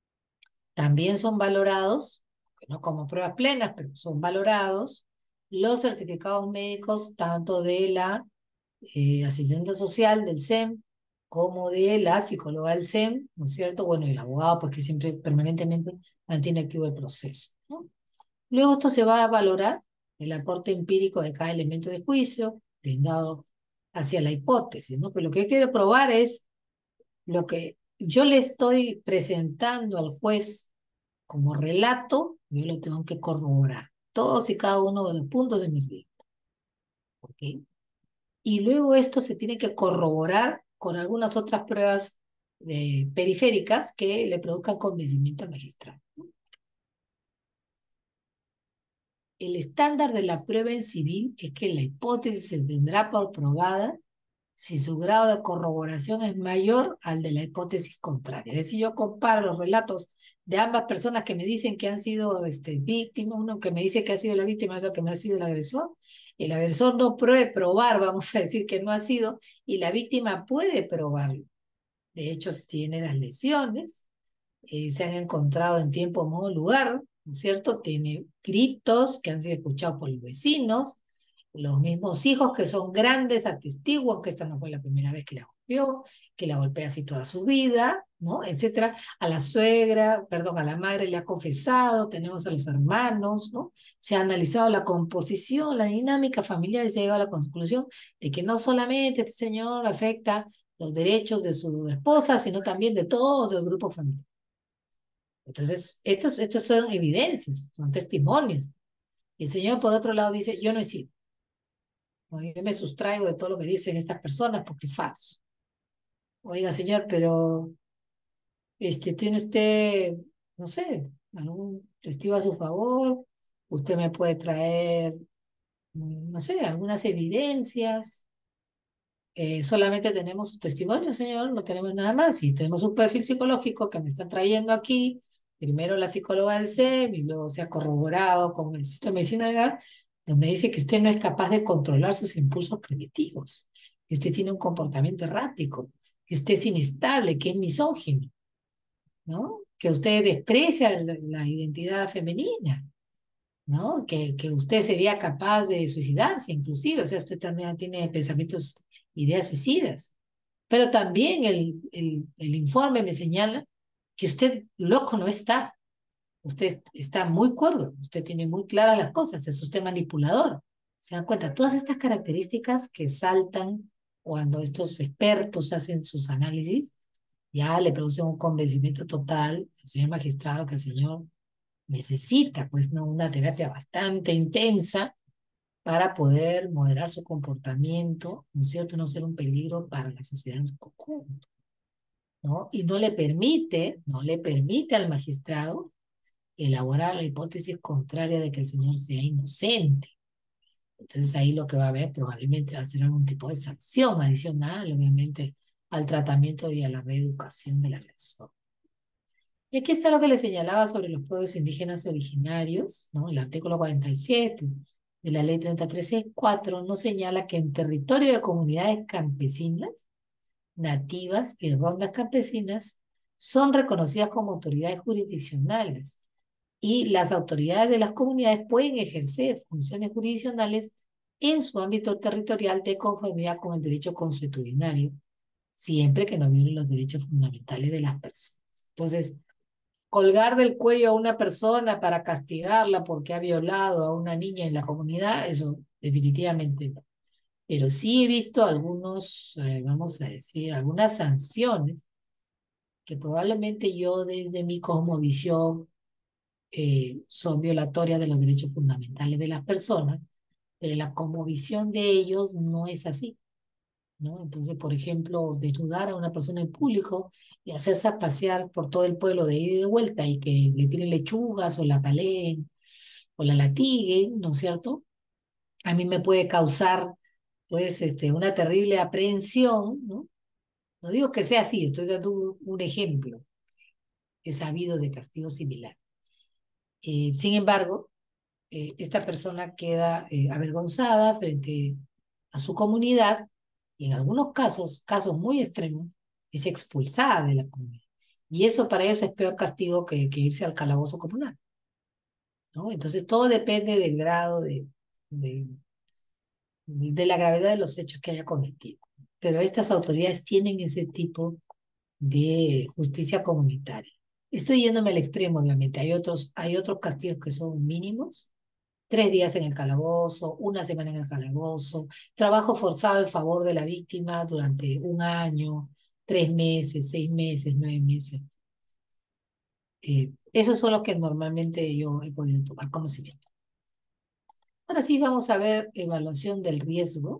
también son valorados, no como pruebas plenas, pero son valorados los certificados médicos tanto de la eh, asistente social, del S E M, como de la psicóloga del S E M, ¿no es cierto? Bueno, y el abogado, pues que siempre permanentemente mantiene activo el proceso, ¿no? Luego esto se va a valorar el aporte empírico de cada elemento de juicio, brindado hacia la hipótesis, ¿no? Pero lo que yo quiero probar es lo que yo le estoy presentando al juez como relato, yo lo tengo que corroborar, todos y cada uno de los puntos de mi relato, ¿ok? Y luego esto se tiene que corroborar con algunas otras pruebas eh, periféricas que le produzcan convencimiento al magistrado. El estándar de la prueba en civil es que la hipótesis se tendrá por probada si su grado de corroboración es mayor al de la hipótesis contraria. Es decir, yo comparo los relatos de ambas personas que me dicen que han sido este, víctimas, uno que me dice que ha sido la víctima y otro que me ha sido el agresor. El agresor no puede probar, vamos a decir que no ha sido, y la víctima puede probarlo. De hecho, tiene las lesiones, eh, se han encontrado en tiempo, modo, lugar, ¿no es cierto? Tiene gritos que han sido escuchados por los vecinos, los mismos hijos que son grandes atestiguan que esta no fue la primera vez que la golpeó, que la golpea así toda su vida, ¿no? Etcétera. A la suegra, perdón, a la madre le ha confesado, tenemos a los hermanos, ¿no? Se ha analizado la composición, la dinámica familiar y se ha llegado a la conclusión de que no solamente este señor afecta los derechos de su esposa, sino también de todo el grupo familiar. Entonces, estos, estos son evidencias, son testimonios. Y el señor, por otro lado, dice, yo no he sido. No, yo me sustraigo de todo lo que dicen estas personas porque es falso. Oiga, señor, pero este, ¿tiene usted, no sé, algún testigo a su favor? Usted me puede traer, mm, no sé, algunas evidencias. Eh, solamente tenemos su testimonio, señor, no tenemos nada más. Y tenemos un perfil psicológico que me están trayendo aquí. Primero la psicóloga del S E M y luego se ha corroborado con el Instituto de Medicina Legal, donde dice que usted no es capaz de controlar sus impulsos primitivos, que usted tiene un comportamiento errático, que usted es inestable, que es misógino, ¿no? Que usted desprecia la, la identidad femenina, ¿no? Que, que usted sería capaz de suicidarse, inclusive, o sea, usted también tiene pensamientos, ideas suicidas. Pero también el, el, el informe me señala que usted loco no está, usted está muy cuerdo, usted tiene muy claras las cosas, es usted manipulador. ¿Se dan cuenta? Todas estas características que saltan cuando estos expertos hacen sus análisis, ya le producen un convencimiento total al señor magistrado que el señor necesita, pues, ¿no? Una terapia bastante intensa para poder moderar su comportamiento, ¿no es cierto? No ser un peligro para la sociedad en su conjunto, ¿no? Y no le permite, no le permite al magistrado elaborar la hipótesis contraria de que el señor sea inocente. Entonces ahí lo que va a haber probablemente va a ser algún tipo de sanción adicional, obviamente, al tratamiento y a la reeducación de la persona. Y aquí está lo que le señalaba sobre los pueblos indígenas originarios, ¿no? El artículo cuarenta y siete de la ley treinta y tres punto cuatro nos señala que en territorio de comunidades campesinas, nativas y rondas campesinas son reconocidas como autoridades jurisdiccionales y las autoridades de las comunidades pueden ejercer funciones jurisdiccionales en su ámbito territorial de conformidad con el derecho consuetudinario, siempre que no violen los derechos fundamentales de las personas. Entonces, colgar del cuello a una persona para castigarla porque ha violado a una niña en la comunidad, eso definitivamente no. Pero sí he visto algunos, eh, vamos a decir, algunas sanciones que probablemente yo desde mi cosmovisión eh, son violatorias de los derechos fundamentales de las personas, pero la cosmovisión de ellos no es así, ¿no? Entonces, por ejemplo, desnudar a una persona en público y hacerse pasear por todo el pueblo de ida y de vuelta y que le tiren lechugas o la paleen o la latiguen, ¿no es cierto? A mí me puede causar, pues, este, una terrible aprehensión, ¿no? No digo que sea así, estoy dando un, un ejemplo. He sabido de castigo similar. Eh, sin embargo, eh, esta persona queda eh, avergonzada frente a su comunidad y en algunos casos, casos muy extremos, es expulsada de la comunidad. Y eso para ellos es peor castigo que, que irse al calabozo comunal, ¿no? Entonces todo depende del grado de, de, de la gravedad de los hechos que haya cometido. pero estas autoridades tienen ese tipo de justicia comunitaria. Estoy yéndome al extremo, obviamente. Hay otros, hay otros castigos que son mínimos. Tres días en el calabozo, una semana en el calabozo, trabajo forzado en favor de la víctima durante un año, tres meses, seis meses, nueve meses. Eh, esos son los que normalmente yo he podido tomar conocimiento. Ahora sí vamos a ver evaluación del riesgo.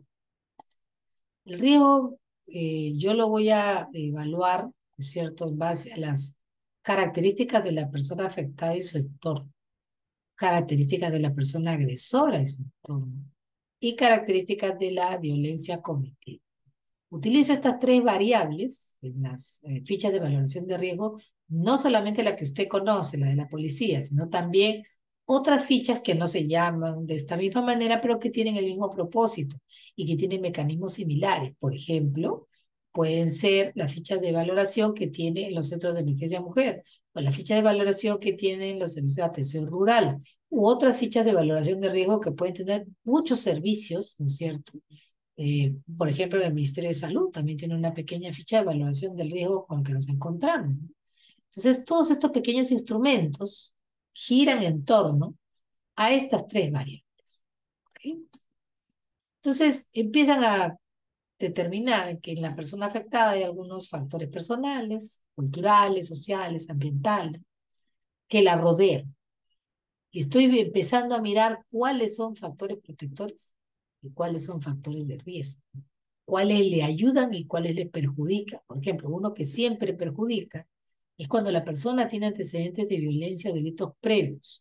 El riesgo eh, yo lo voy a evaluar, ¿no es cierto?, en base a las características de la persona afectada y su entorno, características de la persona agresora y su entorno, y características de la violencia cometida. Utilizo estas tres variables en las eh, fichas de valoración de riesgo, no solamente la que usted conoce, la de la policía, sino también otras fichas que no se llaman de esta misma manera, pero que tienen el mismo propósito y que tienen mecanismos similares. Por ejemplo, pueden ser las fichas de valoración que tienen los centros de emergencia mujer, o las fichas de valoración que tienen los servicios de atención rural, u otras fichas de valoración de riesgo que pueden tener muchos servicios, ¿no es cierto? Eh, por ejemplo, el Ministerio de Salud también tiene una pequeña ficha de evaluación del riesgo con el que nos encontramos, ¿no? Entonces, todos estos pequeños instrumentos giran en torno a estas tres variables. ¿Okay? Entonces, empiezan a determinar que en la persona afectada hay algunos factores personales, culturales, sociales, ambientales, que la rodean. Y estoy empezando a mirar cuáles son factores protectores y cuáles son factores de riesgo. Cuáles le ayudan y cuáles le perjudican. Por ejemplo, uno que siempre perjudica es cuando la persona tiene antecedentes de violencia o delitos previos.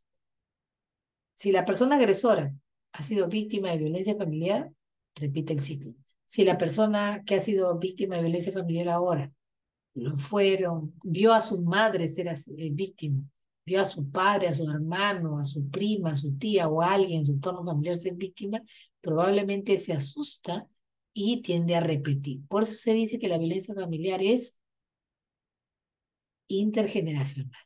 Si la persona agresora ha sido víctima de violencia familiar, repite el ciclo. Si la persona que ha sido víctima de violencia familiar ahora lo fueron, vio a su madre ser eh, víctima, vio a su padre, a su hermano, a su prima, a su tía o a alguien en su entorno familiar ser víctima, probablemente se asusta y tiende a repetir. Por eso se dice que la violencia familiar es intergeneracional.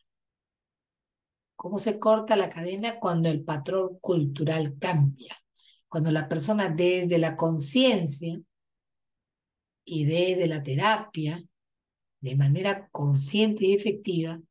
¿Cómo se corta la cadena? Cuando el patrón cultural cambia. Cuando la persona desde la conciencia y desde la terapia, de manera consciente y efectiva,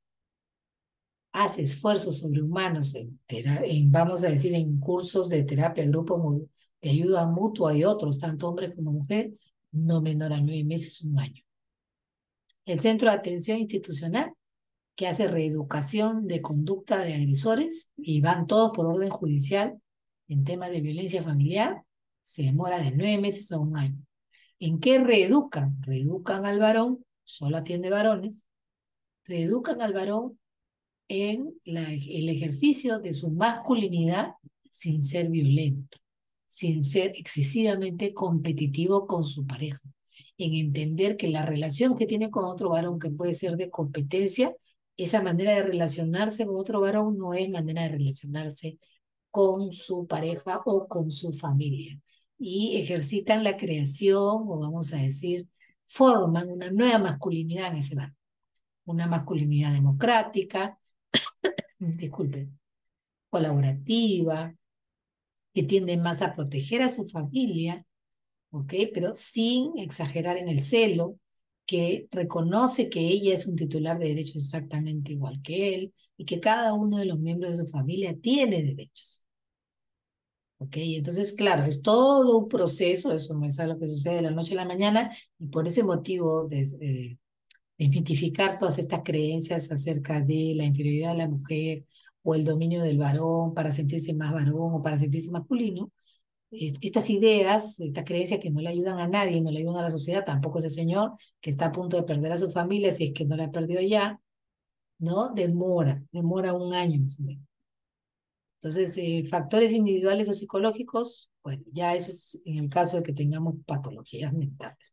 hace esfuerzos sobrehumanos en, en, vamos a decir, en cursos de terapia, grupo de ayuda mutua y otros, tanto hombres como mujeres, no menor a nueve meses, un año. El Centro de Atención Institucional, que hace reeducación de conducta de agresores, y van todos por orden judicial en temas de violencia familiar, se demora de nueve meses a un año. ¿En qué reeducan? Reeducan al varón, solo atiende varones, reeducan al varón en la, el ejercicio de su masculinidad sin ser violento, sin ser excesivamente competitivo con su pareja, en entender que la relación que tiene con otro varón, que puede ser de competencia, esa manera de relacionarse con otro varón no es manera de relacionarse con su pareja o con su familia. Y ejercitan la creación, o vamos a decir, forman una nueva masculinidad en ese varón, una masculinidad democrática, disculpen, colaborativa, que tiende más a proteger a su familia, ¿ok? Pero sin exagerar en el celo, que reconoce que ella es un titular de derechos exactamente igual que él y que cada uno de los miembros de su familia tiene derechos. ¿Ok? Entonces, claro, es todo un proceso, eso no es algo que sucede de la noche a la mañana, y por ese motivo de, eh, desmitificar todas estas creencias acerca de la inferioridad de la mujer o el dominio del varón para sentirse más varón o para sentirse masculino, estas ideas, estas creencias que no le ayudan a nadie, no le ayudan a la sociedad, tampoco ese señor que está a punto de perder a su familia, si es que no la perdió ya, ¿no? Demora, demora un año más o menos. Entonces, eh, factores individuales o psicológicos, bueno, ya eso es en el caso de que tengamos patologías mentales.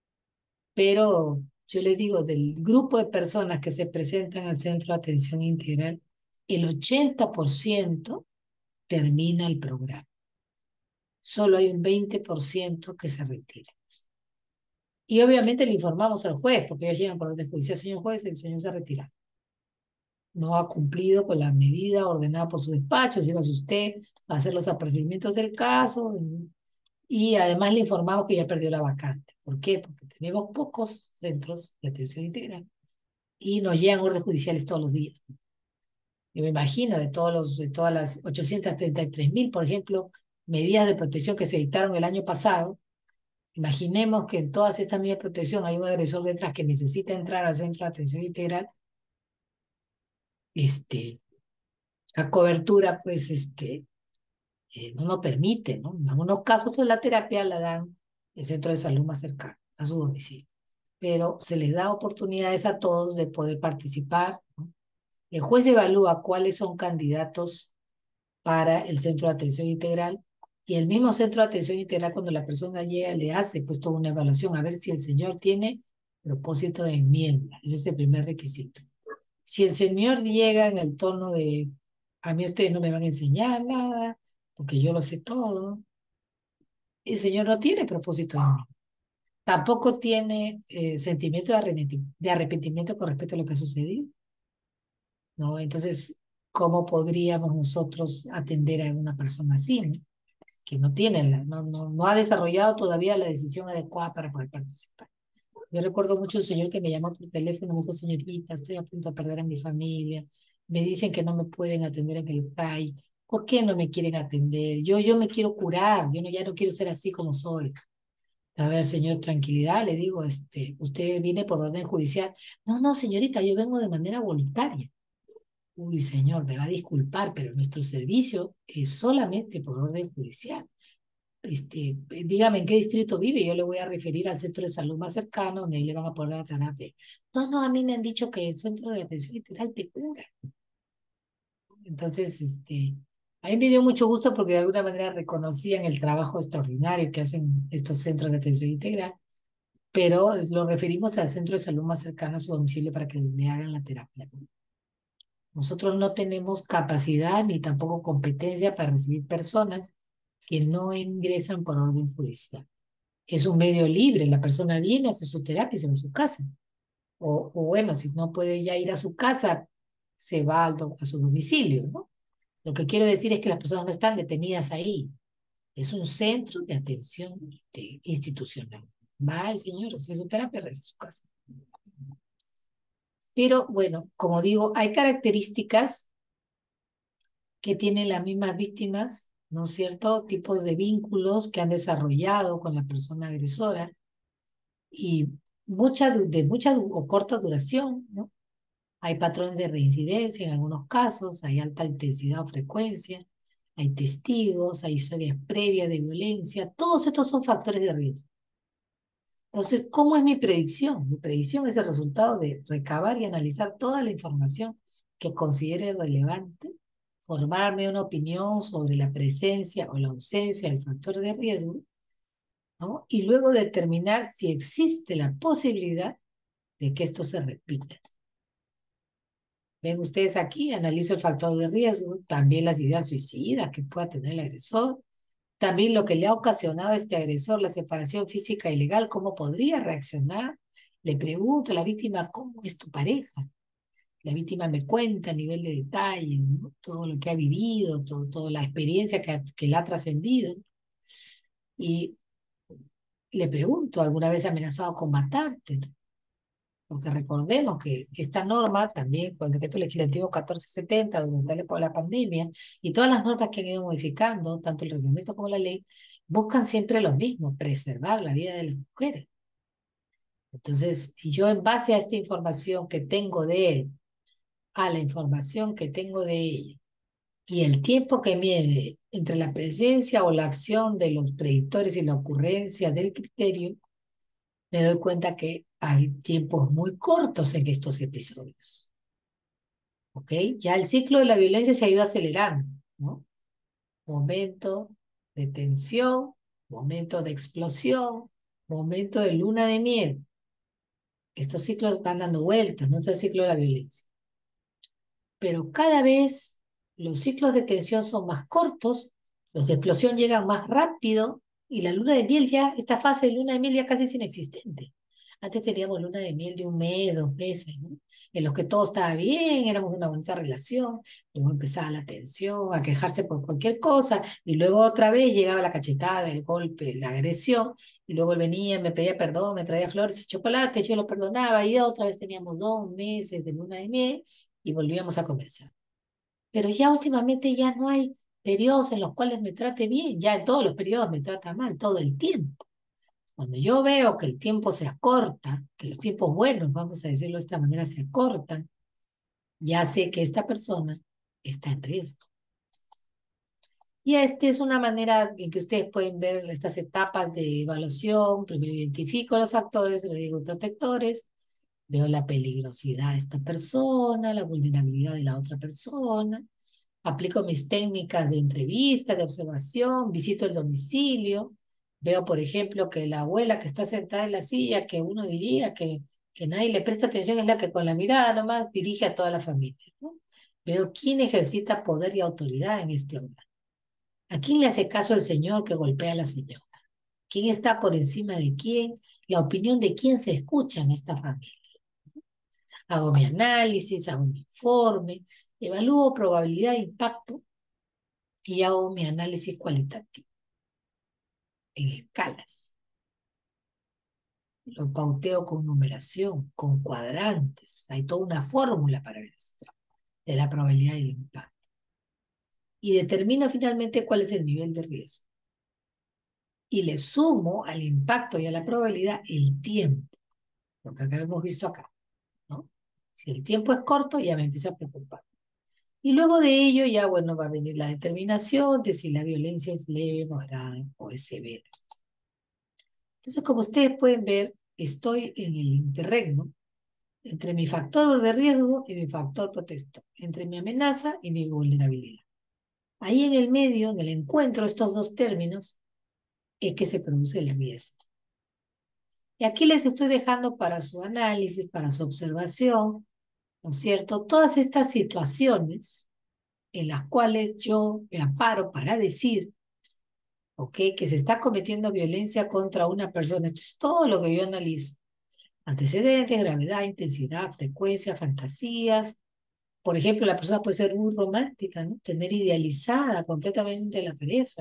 Pero yo les digo, del grupo de personas que se presentan al centro de atención integral, el ochenta por ciento termina el programa. Solo hay un veinte por ciento que se retira. Y obviamente le informamos al juez, porque ellos llegan por orden judicial, señor juez, el señor se ha retirado. No ha cumplido con la medida ordenada por su despacho, si va usted a hacer los apercibimientos del caso, y además le informamos que ya perdió la vacante. ¿Por qué? Porque tenemos pocos centros de atención integral y nos llegan órdenes judiciales todos los días. Yo me imagino de, todos los, de todas las ochocientos treinta y tres mil, por ejemplo, medidas de protección que se dictaron el año pasado. Imaginemos que en todas estas medidas de protección hay un agresor detrás que necesita entrar al centro de atención integral. Este, la cobertura, pues, este, eh, no nos permite, ¿no? En algunos casos la terapia la dan el centro de salud más cercano a su domicilio, pero se les da oportunidades a todos de poder participar, ¿no? El juez evalúa cuáles son candidatos para el centro de atención integral y el mismo centro de atención integral cuando la persona llega le hace pues toda una evaluación a ver si el señor tiene propósito de enmienda. Ese es el primer requisito. Si el señor llega en el tono de a mí ustedes no me van a enseñar nada porque yo lo sé todo, el señor no tiene propósito de enmienda. Tampoco tiene eh, sentimiento de arrepentimiento, de arrepentimiento con respecto a lo que ha sucedido, ¿no? Entonces, ¿cómo podríamos nosotros atender a una persona así, ¿no? Que no tiene, la, no, no, no ha desarrollado todavía la decisión adecuada para poder participar. Yo recuerdo mucho un señor que me llamó por teléfono, me dijo, señorita, estoy a punto de perder a mi familia, me dicen que no me pueden atender en el C A I, ¿por qué no me quieren atender? Yo, yo me quiero curar, yo no, ya no quiero ser así como soy. A ver, señor, tranquilidad, le digo, este, usted viene por orden judicial. No, no, señorita, yo vengo de manera voluntaria. Uy, señor, me va a disculpar, pero nuestro servicio es solamente por orden judicial. Este, dígame en qué distrito vive, yo le voy a referir al centro de salud más cercano donde ahí le van a poner la terapia. No, no, a mí me han dicho que el centro de atención integral te cura. Entonces, este, a mí me dio mucho gusto porque de alguna manera reconocían el trabajo extraordinario que hacen estos centros de atención integral, pero lo referimos al centro de salud más cercano a su domicilio para que le hagan la terapia. Nosotros no tenemos capacidad ni tampoco competencia para recibir personas que no ingresan por orden judicial. Es un medio libre, la persona viene, hace su terapia y se va a su casa. O, o bueno, si no puede ya ir a su casa, se va a, a su domicilio, ¿no? Lo que quiero decir es que las personas no están detenidas ahí. Es un centro de atención de, institucional. Va el señor, hace su terapia, regresa a su casa. Pero bueno, como digo, hay características que tienen las mismas víctimas, ¿no es cierto? Tipos de vínculos que han desarrollado con la persona agresora y mucha, de mucha o corta duración, ¿no? Hay patrones de reincidencia en algunos casos, hay alta intensidad o frecuencia, hay testigos, hay historias previas de violencia, todos estos son factores de riesgo. Entonces, ¿cómo es mi predicción? Mi predicción es el resultado de recabar y analizar toda la información que considere relevante, formarme una opinión sobre la presencia o la ausencia del factor de riesgo, ¿no? Y luego determinar si existe la posibilidad de que esto se repita. Ven ustedes aquí, analizo el factor de riesgo, también las ideas suicidas que pueda tener el agresor, también lo que le ha ocasionado a este agresor, la separación física y legal, cómo podría reaccionar. Le pregunto a la víctima, ¿cómo es tu pareja? La víctima me cuenta a nivel de detalles, ¿no? Todo lo que ha vivido, todo, toda la experiencia que, ha, que la ha trascendido. Y le pregunto, ¿alguna vez ha amenazado con matarte? Porque recordemos que esta norma también, con el decreto legislativo catorce setenta, durante por la pandemia, y todas las normas que han ido modificando, tanto el reglamento como la ley, buscan siempre lo mismo, preservar la vida de las mujeres. Entonces, yo en base a esta información que tengo de él, a la información que tengo de ella, y el tiempo que mide entre la presencia o la acción de los predictores y la ocurrencia del criterio, me doy cuenta que hay tiempos muy cortos en estos episodios. ¿Ok? Ya el ciclo de la violencia se ha ido acelerando, ¿no? Momento de tensión, momento de explosión, momento de luna de miel. Estos ciclos van dando vueltas, no es el ciclo de la violencia. Pero cada vez los ciclos de tensión son más cortos, los de explosión llegan más rápido y la luna de miel ya, esta fase de luna de miel ya casi es inexistente. Antes teníamos luna de miel de un mes, dos meses, ¿no? En los que todo estaba bien, éramos una bonita relación, luego empezaba la tensión, a quejarse por cualquier cosa, y luego otra vez llegaba la cachetada, el golpe, la agresión, y luego él venía, me pedía perdón, me traía flores y chocolate, yo lo perdonaba, y otra vez teníamos dos meses de luna de miel, y volvíamos a comenzar. Pero ya últimamente ya no hay periodos en los cuales me trate bien, ya en todos los periodos me trata mal, todo el tiempo. Cuando yo veo que el tiempo se acorta, que los tiempos buenos, vamos a decirlo de esta manera, se acortan, ya sé que esta persona está en riesgo. Y esta es una manera en que ustedes pueden ver estas etapas de evaluación. Primero identifico los factores de riesgo y protectores, veo la peligrosidad de esta persona, la vulnerabilidad de la otra persona, aplico mis técnicas de entrevista, de observación, visito el domicilio, veo, por ejemplo, que la abuela que está sentada en la silla, que uno diría que, que nadie le presta atención, es la que con la mirada nomás dirige a toda la familia, ¿no? Veo quién ejercita poder y autoridad en este hogar. ¿A quién le hace caso el señor que golpea a la señora? ¿Quién está por encima de quién? La opinión de quién se escucha en esta familia. Hago mi análisis, hago mi informe, evalúo probabilidad de impacto y hago mi análisis cualitativo en escalas. Lo pauteo con numeración, con cuadrantes. Hay toda una fórmula para ver esto, de la probabilidad de impacto. Y determino finalmente cuál es el nivel de riesgo. Y le sumo al impacto y a la probabilidad el tiempo, lo que acá hemos visto acá, ¿no? Si el tiempo es corto, ya me empiezo a preocupar. Y luego de ello ya, bueno, va a venir la determinación de si la violencia es leve, moderada o es severa. Entonces, como ustedes pueden ver, estoy en el interregno entre mi factor de riesgo y mi factor protector, entre mi amenaza y mi vulnerabilidad. Ahí en el medio, en el encuentro de estos dos términos, es que se produce el riesgo. Y aquí les estoy dejando para su análisis, para su observación, ¿no es cierto? Todas estas situaciones en las cuales yo me amparo para decir, ¿ok?, que se está cometiendo violencia contra una persona. Esto es todo lo que yo analizo. Antecedentes, gravedad, intensidad, frecuencia, fantasías. Por ejemplo, la persona puede ser muy romántica, ¿no? Tener idealizada completamente la pareja.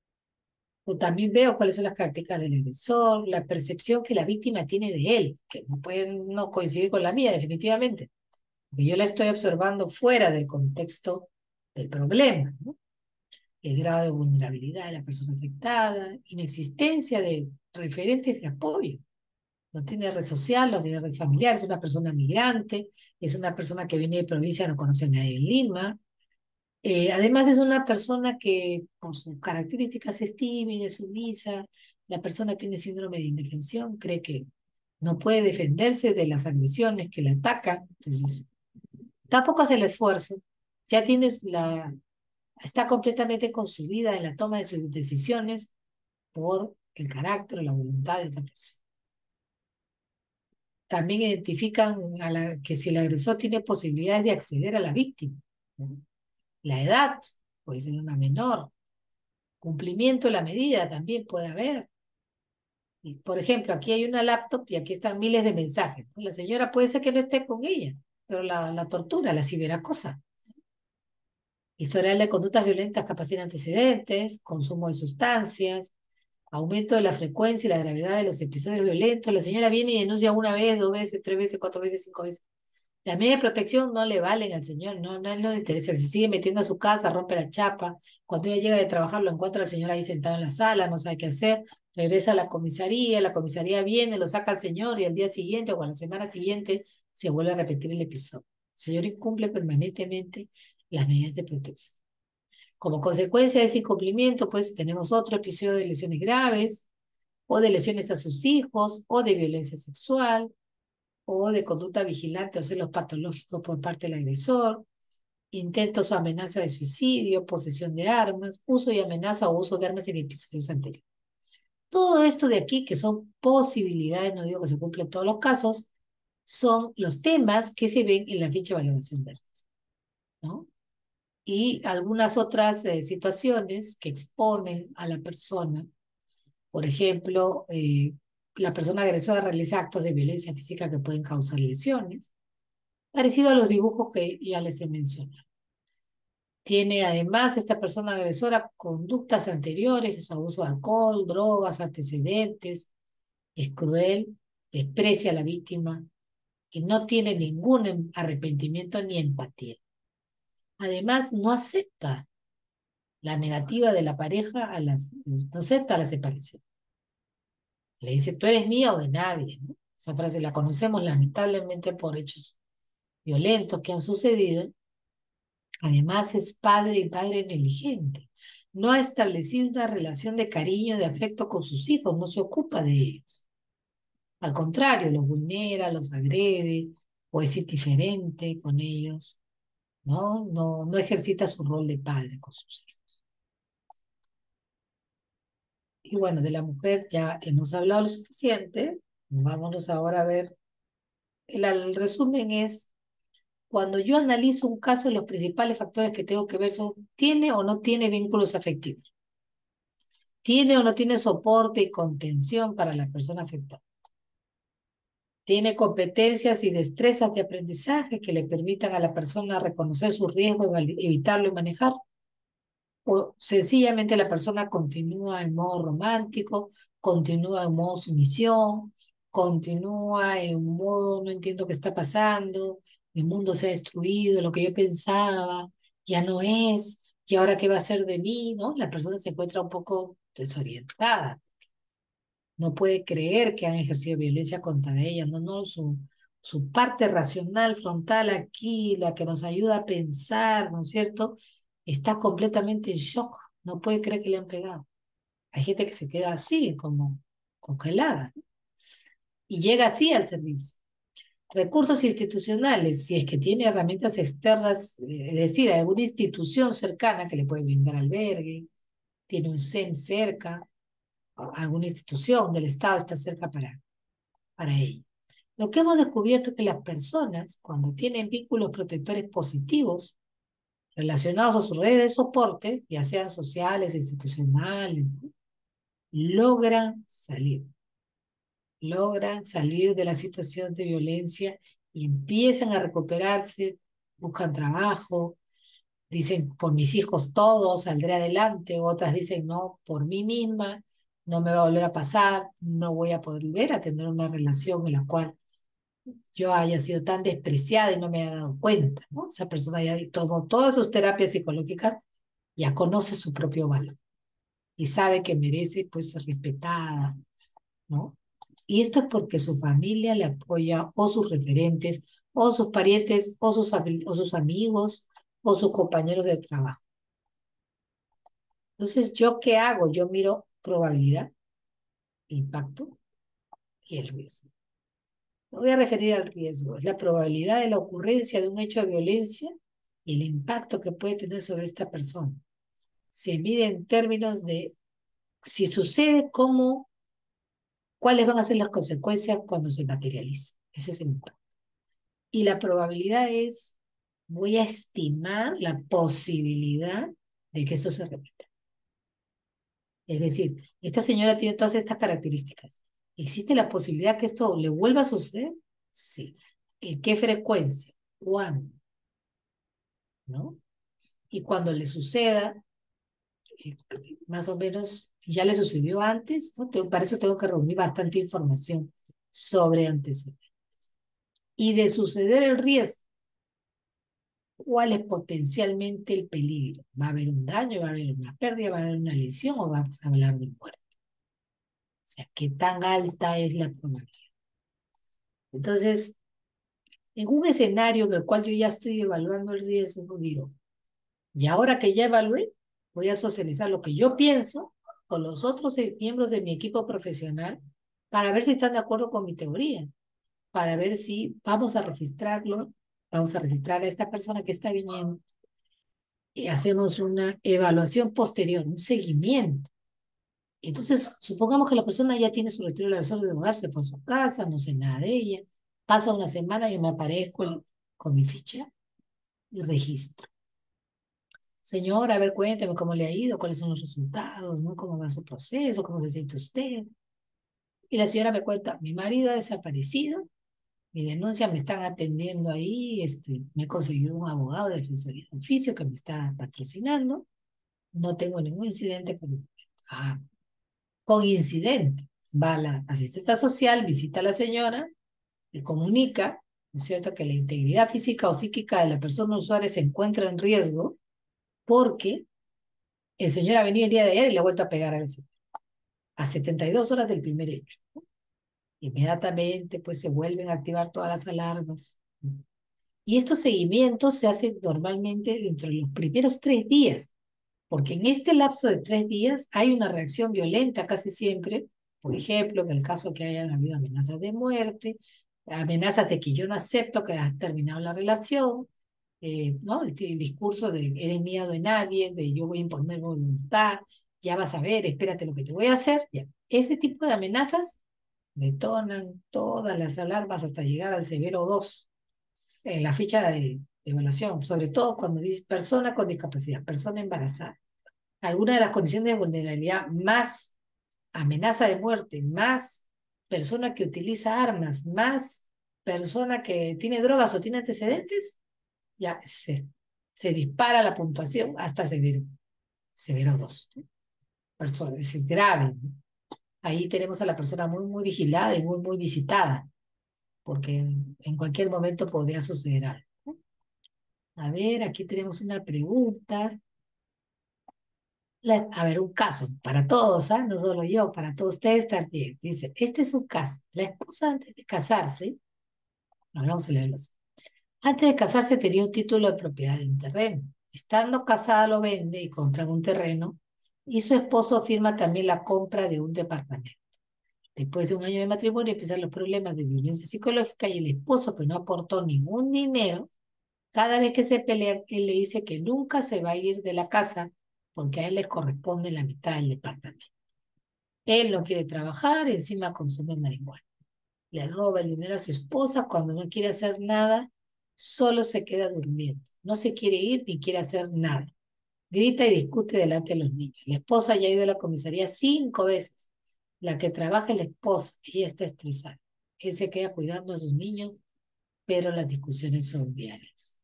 O también veo cuáles son las características del agresor, la percepción que la víctima tiene de él, que no puede no coincidir con la mía, definitivamente. Porque yo la estoy observando fuera del contexto del problema, ¿no? El grado de vulnerabilidad de la persona afectada, inexistencia de referentes de apoyo. No tiene red social, no tiene red familiar, es una persona migrante, es una persona que viene de provincia, no conoce a nadie en Lima. Eh, además es una persona que por sus características es tímida, es sumisa, la persona tiene síndrome de indefensión, cree que no puede defenderse de las agresiones que le atacan, entonces tampoco hace el esfuerzo, ya tienes la, está completamente consumida en la toma de sus decisiones por el carácter o la voluntad de otra persona. También identifican a la, que si el agresor tiene posibilidades de acceder a la víctima, ¿no? La edad puede ser una menor, cumplimiento de la medida también puede haber. Y, por ejemplo, aquí hay una laptop y aquí están miles de mensajes, ¿no? La señora puede ser que no esté con ella, pero la, la tortura, la ciberacosa. Historial de conductas violentas, capacidad de antecedentes, consumo de sustancias, aumento de la frecuencia y la gravedad de los episodios violentos. La señora viene y denuncia una vez, dos veces, tres veces, cuatro veces, cinco veces. Las medidas de protección no le valen al señor, no, no, a él no le interesa. Se sigue metiendo a su casa, rompe la chapa. Cuando ella llega de trabajar, lo encuentra al señor ahí sentado en la sala, no sabe qué hacer. Regresa a la comisaría, la comisaría viene, lo saca al señor y al día siguiente o a la semana siguiente se vuelve a repetir el episodio. El señor incumple permanentemente las medidas de protección. Como consecuencia de ese incumplimiento, pues tenemos otro episodio de lesiones graves, o de lesiones a sus hijos, o de violencia sexual, o de conducta vigilante o celos patológicos por parte del agresor, intentos o amenaza de suicidio, posesión de armas, uso y amenaza o uso de armas en episodios anteriores. Todo esto de aquí, que son posibilidades, no digo que se cumplen en todos los casos, son los temas que se ven en la ficha de valoración de riesgo, ¿no? Y algunas otras eh, situaciones que exponen a la persona, por ejemplo, eh, la persona agresora realiza actos de violencia física que pueden causar lesiones, parecido a los dibujos que ya les he mencionado. Tiene además esta persona agresora conductas anteriores, abuso de alcohol, drogas, antecedentes, es cruel, desprecia a la víctima y no tiene ningún em- arrepentimiento ni empatía. Además, no acepta la negativa de la pareja, a las, no acepta la separación. Le dice, tú eres mía o de nadie, ¿no? Esa frase la conocemos lamentablemente por hechos violentos que han sucedido. Además, es padre y padre negligente. No ha establecido una relación de cariño, de afecto con sus hijos, no se ocupa de ellos. Al contrario, los vulnera, los agrede, o es indiferente con ellos, ¿no? No, no ejercita su rol de padre con sus hijos. Y bueno, de la mujer ya hemos hablado lo suficiente. Vámonos ahora a ver. El, el resumen es, cuando yo analizo un caso, los principales factores que tengo que ver son, ¿tiene o no tiene vínculos afectivos? ¿Tiene o no tiene soporte y contención para la persona afectada? ¿Tiene competencias y destrezas de aprendizaje que le permitan a la persona reconocer su riesgo, evitarlo y manejar? ¿O sencillamente la persona continúa en modo romántico, continúa en modo sumisión, continúa en modo no entiendo qué está pasando, mi mundo se ha destruido, lo que yo pensaba ya no es, y ahora qué va a ser de mí, ¿no? La persona se encuentra un poco desorientada, no puede creer que han ejercido violencia contra ella, no, no, su, su parte racional, frontal aquí, la que nos ayuda a pensar, ¿no es cierto? Está completamente en shock, no puede creer que le han pegado. Hay gente que se queda así, como congelada, ¿no? Y llega así al servicio. Recursos institucionales, si es que tiene herramientas externas, eh, es decir, alguna institución cercana que le puede brindar albergue, tiene un S E M cerca, o alguna institución del Estado está cerca para, para ello. Lo que hemos descubierto es que las personas, cuando tienen vínculos protectores positivos relacionados a sus redes de soporte, ya sean sociales, institucionales, ¿no? logran salir, logran salir de la situación de violencia y empiezan a recuperarse, buscan trabajo, dicen, por mis hijos todos saldré adelante, otras dicen, no, por mí misma, no me va a volver a pasar, no voy a poder volver a tener una relación en la cual yo haya sido tan despreciada y no me haya dado cuenta, ¿no? Esa persona ya tomó todas sus terapias psicológicas, ya conoce su propio valor y sabe que merece pues ser respetada, ¿no? Y esto es porque su familia le apoya, o sus referentes, o sus parientes, o sus, o sus amigos, o sus compañeros de trabajo. Entonces, ¿yo qué hago? Yo miro probabilidad, impacto y el riesgo. Me voy a referir al riesgo. Es la probabilidad de la ocurrencia de un hecho de violencia y el impacto que puede tener sobre esta persona. Se mide en términos de si sucede, cómo, cuáles van a ser las consecuencias cuando se materialice. Ese es el impacto. Y la probabilidad es, voy a estimar la posibilidad de que eso se repita. Es decir, esta señora tiene todas estas características. ¿Existe la posibilidad que esto le vuelva a suceder? Sí. ¿En qué frecuencia? ¿Cuándo? ¿No? Y cuando le suceda, eh, más o menos, ya le sucedió antes, ¿no? Tengo- para eso tengo que reunir bastante información sobre antecedentes. Y de suceder el riesgo, ¿cuál es potencialmente el peligro? ¿Va a haber un daño, va a haber una pérdida, va a haber una lesión o vamos a hablar de muerte? O sea, ¿qué tan alta es la probabilidad? Entonces, en un escenario en el cual yo ya estoy evaluando el riesgo, digo, y ahora que ya evalué, voy a socializar lo que yo pienso con los otros eh, miembros de mi equipo profesional para ver si están de acuerdo con mi teoría, para ver si vamos a registrarlo, vamos a registrar a esta persona que está viniendo y hacemos una evaluación posterior, un seguimiento. Entonces, supongamos que la persona ya tiene su retiro de la reserva de hogar, se fue a su casa, no sé nada de ella, pasa una semana y yo me aparezco con mi ficha y registro. Señora, a ver, cuénteme cómo le ha ido, cuáles son los resultados, ¿no? ¿Cómo va su proceso? ¿Cómo se siente usted? Y la señora me cuenta, mi marido ha desaparecido, mi denuncia me están atendiendo ahí, este, me he conseguido un abogado de defensoría de oficio que me está patrocinando, no tengo ningún incidente por el momento. Ah, con incidente. Va la asistente social, visita a la señora, le comunica, ¿no es cierto?, que la integridad física o psíquica de la persona usuaria se encuentra en riesgo porque el señor ha venido el día de ayer y le ha vuelto a pegar al señor, a setenta y dos horas del primer hecho. Inmediatamente, pues se vuelven a activar todas las alarmas. Y estos seguimientos se hacen normalmente dentro de los primeros tres días, porque en este lapso de tres días hay una reacción violenta casi siempre. Por ejemplo, en el caso que hayan habido amenazas de muerte, amenazas de que yo no acepto que has terminado la relación, eh, ¿no? El, el discurso de eres miedo de nadie, de yo voy a imponer voluntad, ya vas a ver, espérate lo que te voy a hacer. Ya. Ese tipo de amenazas detonan todas las alarmas hasta llegar al severo dos en la ficha de, de evaluación, sobre todo cuando dice persona con discapacidad, persona embarazada. Alguna de las condiciones de vulnerabilidad más amenaza de muerte, más persona que utiliza armas, más persona que tiene drogas o tiene antecedentes, ya se, se dispara la puntuación hasta severo, severo dos. Persona, es grave. ¿No? Ahí tenemos a la persona muy, muy vigilada y muy, muy visitada, porque en, en cualquier momento podría suceder algo. A ver, aquí tenemos una pregunta. La- a ver, un caso para todos, ¿ah? No solo yo, para todos ustedes también. Dice, este es un caso. La esposa antes de casarse, no, vamos a leerlo así. Antes de casarse tenía un título de propiedad de un terreno. Estando casada lo vende y compra un terreno y su esposo firma también la compra de un departamento. Después de un año de matrimonio empiezan los problemas de violencia psicológica y el esposo que no aportó ningún dinero, cada vez que se pelean, él le dice que nunca se va a ir de la casa porque a él le corresponde la mitad del departamento. Él no quiere trabajar, encima consume marihuana. Le roba el dinero a su esposa cuando no quiere hacer nada, solo se queda durmiendo. No se quiere ir ni quiere hacer nada. Grita y discute delante de los niños. La esposa ya ha ido a la comisaría cinco veces. La que trabaja es la esposa, ella está estresada. Él se queda cuidando a sus niños, pero las discusiones son diarias.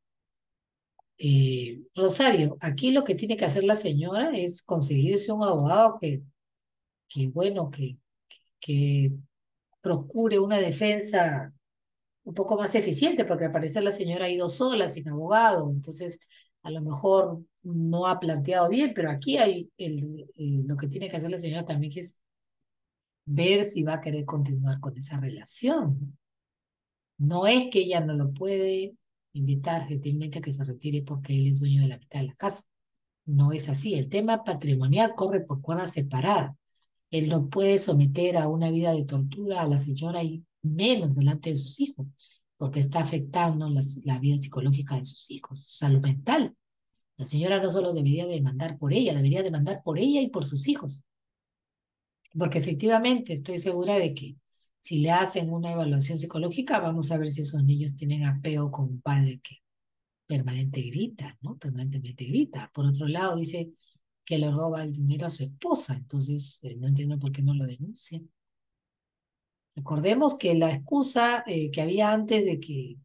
Eh, Rosario, aquí lo que tiene que hacer la señora es conseguirse un abogado que, que bueno, que, que procure una defensa un poco más eficiente, porque al parecer la señora ha ido sola, sin abogado, entonces a lo mejor no ha planteado bien, pero aquí hay el, el- lo que tiene que hacer la señora también, que es ver si va a querer continuar con esa relación. No es que ella no lo puede invitar gentilmente a que se retire porque él es dueño de la mitad de la casa. No es así. El tema patrimonial corre por cuerda separada. Él no puede someter a una vida de tortura a la señora y menos delante de sus hijos, porque está afectando la, la vida psicológica de sus hijos, su salud mental. La señora no solo debería demandar por ella, debería demandar por ella y por sus hijos, porque efectivamente estoy segura de que si le hacen una evaluación psicológica, vamos a ver si esos niños tienen apego con un padre que permanente grita, ¿no? Permanentemente grita. Por otro lado, dice que le roba el dinero a su esposa, entonces eh, no entiendo por qué no lo denuncia. Recordemos que la excusa eh, que había antes de que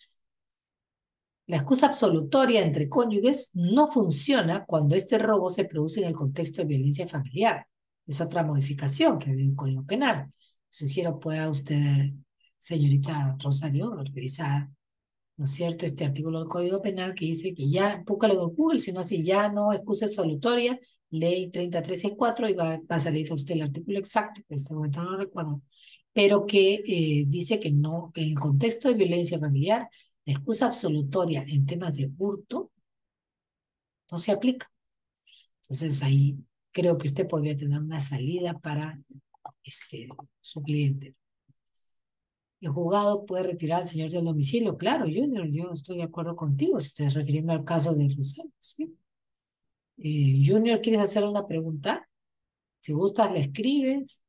la excusa absolutoria entre cónyuges no funciona cuando este robo se produce en el contexto de violencia familiar. Es otra modificación que había en el Código Penal. Sugiero pueda usted, señorita Rosario, revisar, ¿no es cierto?, este artículo del Código Penal que dice que ya, búscalo en Google, sino así, ya no excusa absolutoria, ley treinta y tres sesenta y cuatro, y va, va a salir a usted el artículo exacto, que en este momento no lo recuerdo, pero que eh, dice que no, que en el contexto de violencia familiar, la excusa absolutoria en temas de hurto no se aplica. Entonces ahí creo que usted podría tener una salida para este, su cliente. El juzgado puede retirar al señor del domicilio. Claro, Junior, yo estoy de acuerdo contigo, si estás refiriendo al caso de Rosario, ¿sí? Eh, Junior, ¿quieres hacer una pregunta? Si gustas, le escribes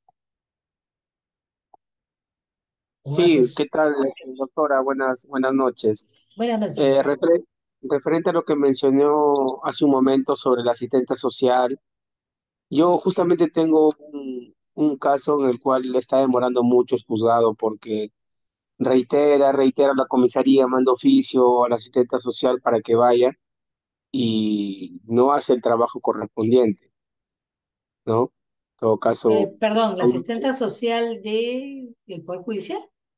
o Sí, ¿qué haces... tal, doctora? Buenas, buenas noches. Buenas Eh, noches. refer- referente a lo que mencionó hace un momento sobre la asistente social, yo justamente tengo un, un caso en el cual le está demorando mucho el juzgado porque reitera, reitera a la comisaría, manda oficio a la asistente social para que vaya y no hace el trabajo correspondiente, ¿no? En todo caso, Eh, perdón, la hay- asistente social de, del Poder Judicial.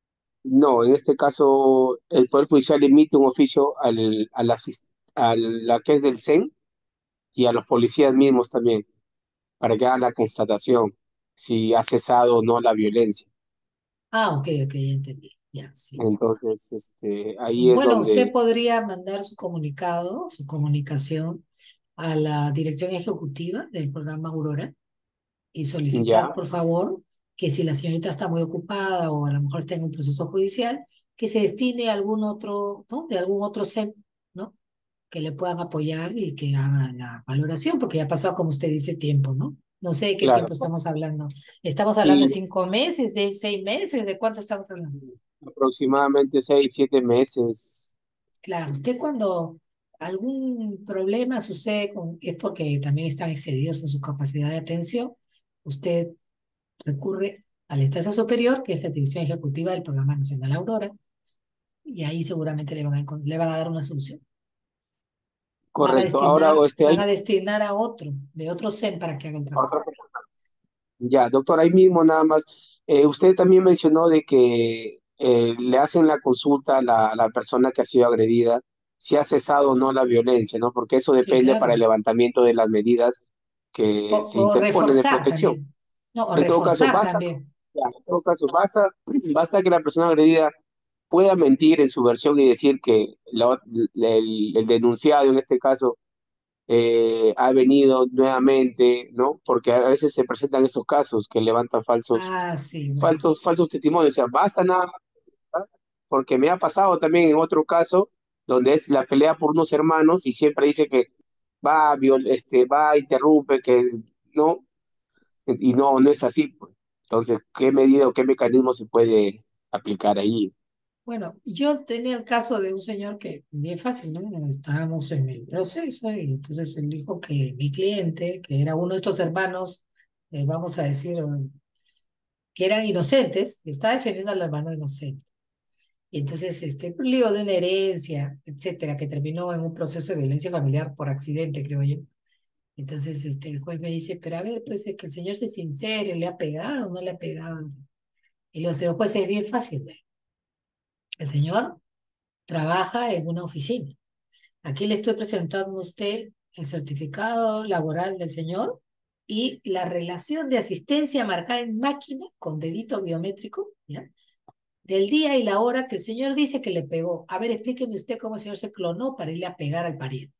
no, en este caso el Poder Judicial emite un oficio al, al asis- a la que es del C E N y a los policías mismos también, para que hagan la constatación si ha cesado o no la violencia. Ah, ok, ok, ya entendí. Ya, sí. Entonces, este, ahí es Bueno, usted donde podría mandar su comunicado, su comunicación a la dirección ejecutiva del programa Aurora y solicitar, ya, por favor, que si la señorita está muy ocupada o a lo mejor está en un proceso judicial, que se destine a algún otro, ¿no? De algún otro C E M, ¿no? Que le puedan apoyar y que haga la valoración, porque ya ha pasado, como usted dice, tiempo, ¿no? No sé de qué claro, tiempo estamos hablando. ¿Estamos hablando sí, de cinco meses, de seis meses? ¿De cuánto estamos hablando? aproximadamente seis, siete meses. Claro, usted cuando algún problema sucede con, es porque también están excedidos en su capacidad de atención, usted recurre a la instancia superior, que es la Dirección Ejecutiva del Programa Nacional Aurora, y ahí seguramente le van a, encon- le van a dar una solución. Van a Correcto. Ahora, destinar, este, van hay, a destinar a otro, de otro C E M para que haga el trabajo. ya, doctor, ahí mismo nada más. Eh, usted también mencionó de que eh, le hacen la consulta a la, a la persona que ha sido agredida si ha cesado o no la violencia, ¿no? Porque eso Sí, depende para claro. el levantamiento de las medidas O, que se o interponen de reforzar protección. también. No, o En todo caso, reforzar basta, también. ya, en todo caso, basta, basta que la persona agredida pueda mentir en su versión y decir que la- el, el denunciado, en este caso, eh, ha venido nuevamente, ¿no? Porque a veces se presentan esos casos que levantan falsos, Ah, sí, bueno. falsos, falsos testimonios. O sea, basta nada más, ¿verdad? Porque me ha pasado también en otro caso donde es la pelea por unos hermanos y siempre dice que va, viol- este, va, interrumpe, que no, y no, no es así, pues. Entonces, ¿qué medida o qué mecanismo se puede aplicar ahí? Bueno, yo tenía el caso de un señor que, bien fácil, ¿no? Estábamos en el proceso y entonces él dijo que mi cliente, que era uno de estos hermanos, eh, vamos a decir, eh, que eran inocentes, estaba defendiendo al hermano inocente. Y entonces, este, un lío de una herencia, etcétera, que terminó en un proceso de violencia familiar por accidente, creo yo. Entonces, este, el juez me dice, pero a ver, pues es que el señor se sincere, ¿le ha pegado o no le ha pegado? Y le digo, pues es bien fácil. El señor trabaja en una oficina. Aquí le estoy presentando a usted el certificado laboral del señor y la relación de asistencia marcada en máquina con dedito biométrico, ¿ya? Del día y la hora que el señor dice que le pegó. A ver, explíqueme usted cómo el señor se clonó para irle a pegar al pariente.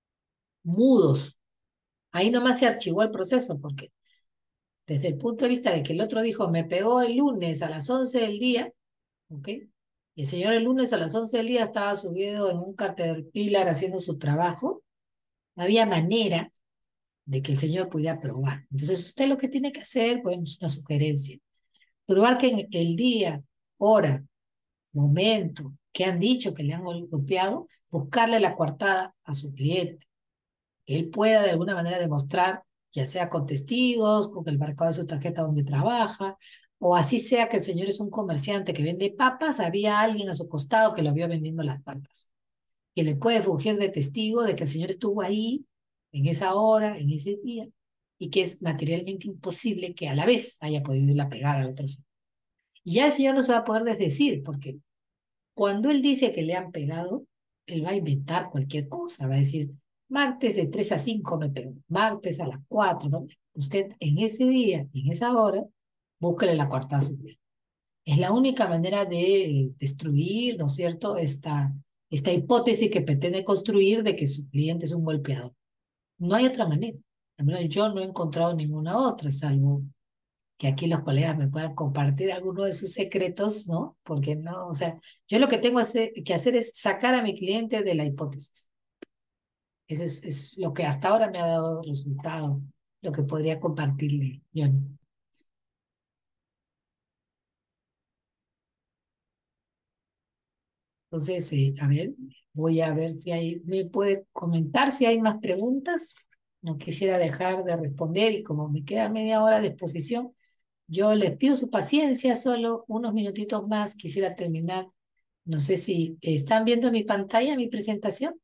Mudos. Ahí nomás se archivó el proceso, porque desde el punto de vista de que el otro dijo, me pegó el lunes a las once del día, ¿ok? Y el señor el lunes a las once del día estaba subido en un Caterpillar haciendo su trabajo. No había manera de que el señor pudiera probar. Entonces, usted lo que tiene que hacer, bueno, es una sugerencia, probar que en el día, hora, momento que han dicho que le han golpeado, buscarle la coartada a su cliente, que él pueda de alguna manera demostrar, ya sea con testigos, con el marcado de su tarjeta donde trabaja, o así sea que el señor es un comerciante que vende papas, había alguien a su costado que lo vio vendiendo las papas, que le puede fungir de testigo de que el señor estuvo ahí en esa hora, en ese día, y que es materialmente imposible que a la vez haya podido ir a pegar al otro señor. Y ya el señor no se va a poder desdecir, porque cuando él dice que le han pegado, él va a inventar cualquier cosa, va a decir, martes de tres a cinco me pegó, martes a las cuatro, ¿no? Usted en ese día, en esa hora, búsquele la coartada a su cliente. Es la única manera de destruir, ¿no es cierto?, esta, esta hipótesis que pretende construir de que su cliente es un golpeador. No hay otra manera. Al menos yo no he encontrado ninguna otra, salvo que aquí los colegas me puedan compartir alguno de sus secretos, ¿no? Porque no, o sea, yo lo que tengo hace- que hacer es sacar a mi cliente de la hipótesis. Eso es, es lo que hasta ahora me ha dado resultado, lo que podría compartirle, John. Entonces, eh, a ver, voy a ver si hay, me puede comentar si hay más preguntas. No quisiera dejar de responder y como me queda media hora de exposición, Yo les pido su paciencia, solo unos minutitos más, quisiera terminar. No sé si están viendo mi pantalla, mi presentación.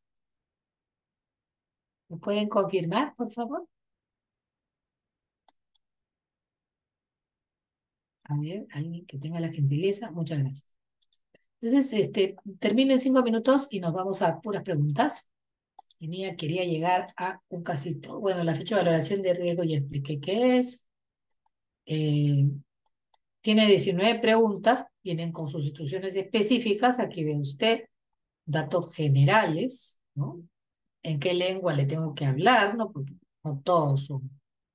¿Me pueden confirmar, por favor? A ver, alguien que tenga la gentileza. Muchas gracias. Entonces, este, termino en cinco minutos y nos vamos a puras preguntas. Y mía quería llegar a un casito. Bueno, la fecha de valoración de riesgo ya expliqué qué es. Eh, tiene diecinueve preguntas, vienen con sus instrucciones específicas. Aquí ve usted datos generales, ¿no? En qué lengua le tengo que hablar, ¿no? Porque no todos son,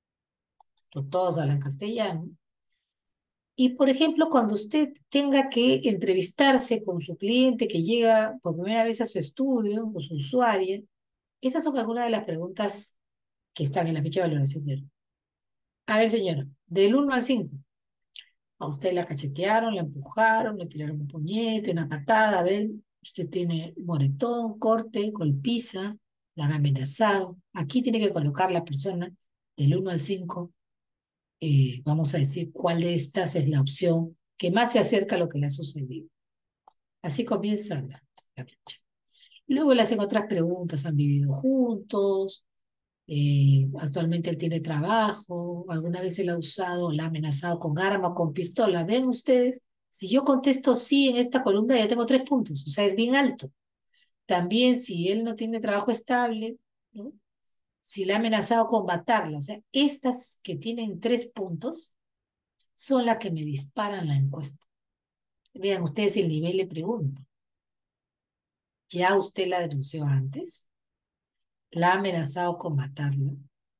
no todos hablan castellano. Y, por ejemplo, cuando usted tenga que entrevistarse con su cliente que llega por primera vez a su estudio, o su usuaria, esas son algunas de las preguntas que están en la ficha de valoración de él. A ver, señora, del uno al cinco, a usted la cachetearon, la empujaron, le tiraron un puñete, una patada, a ver, usted tiene moretón, corte, golpiza, la han amenazado. Aquí tiene que colocar la persona del uno al cinco, eh, vamos a decir cuál de estas es la opción que más se acerca a lo que le ha sucedido. Así comienza la, la ficha. Luego le hacen otras preguntas, ¿han vivido juntos? Eh, actualmente él tiene trabajo, alguna vez él ha usado, la ha amenazado con arma o con pistola. Ven ustedes, si yo contesto sí en esta columna ya tengo tres puntos, o sea, es bien alto. También si él no tiene trabajo estable, ¿no? Si le ha amenazado con matarla, o sea, estas que tienen tres puntos son las que me disparan la encuesta. Vean ustedes el nivel de pregunta. ¿Ya usted la denunció antes? ¿La ha amenazado con matarla?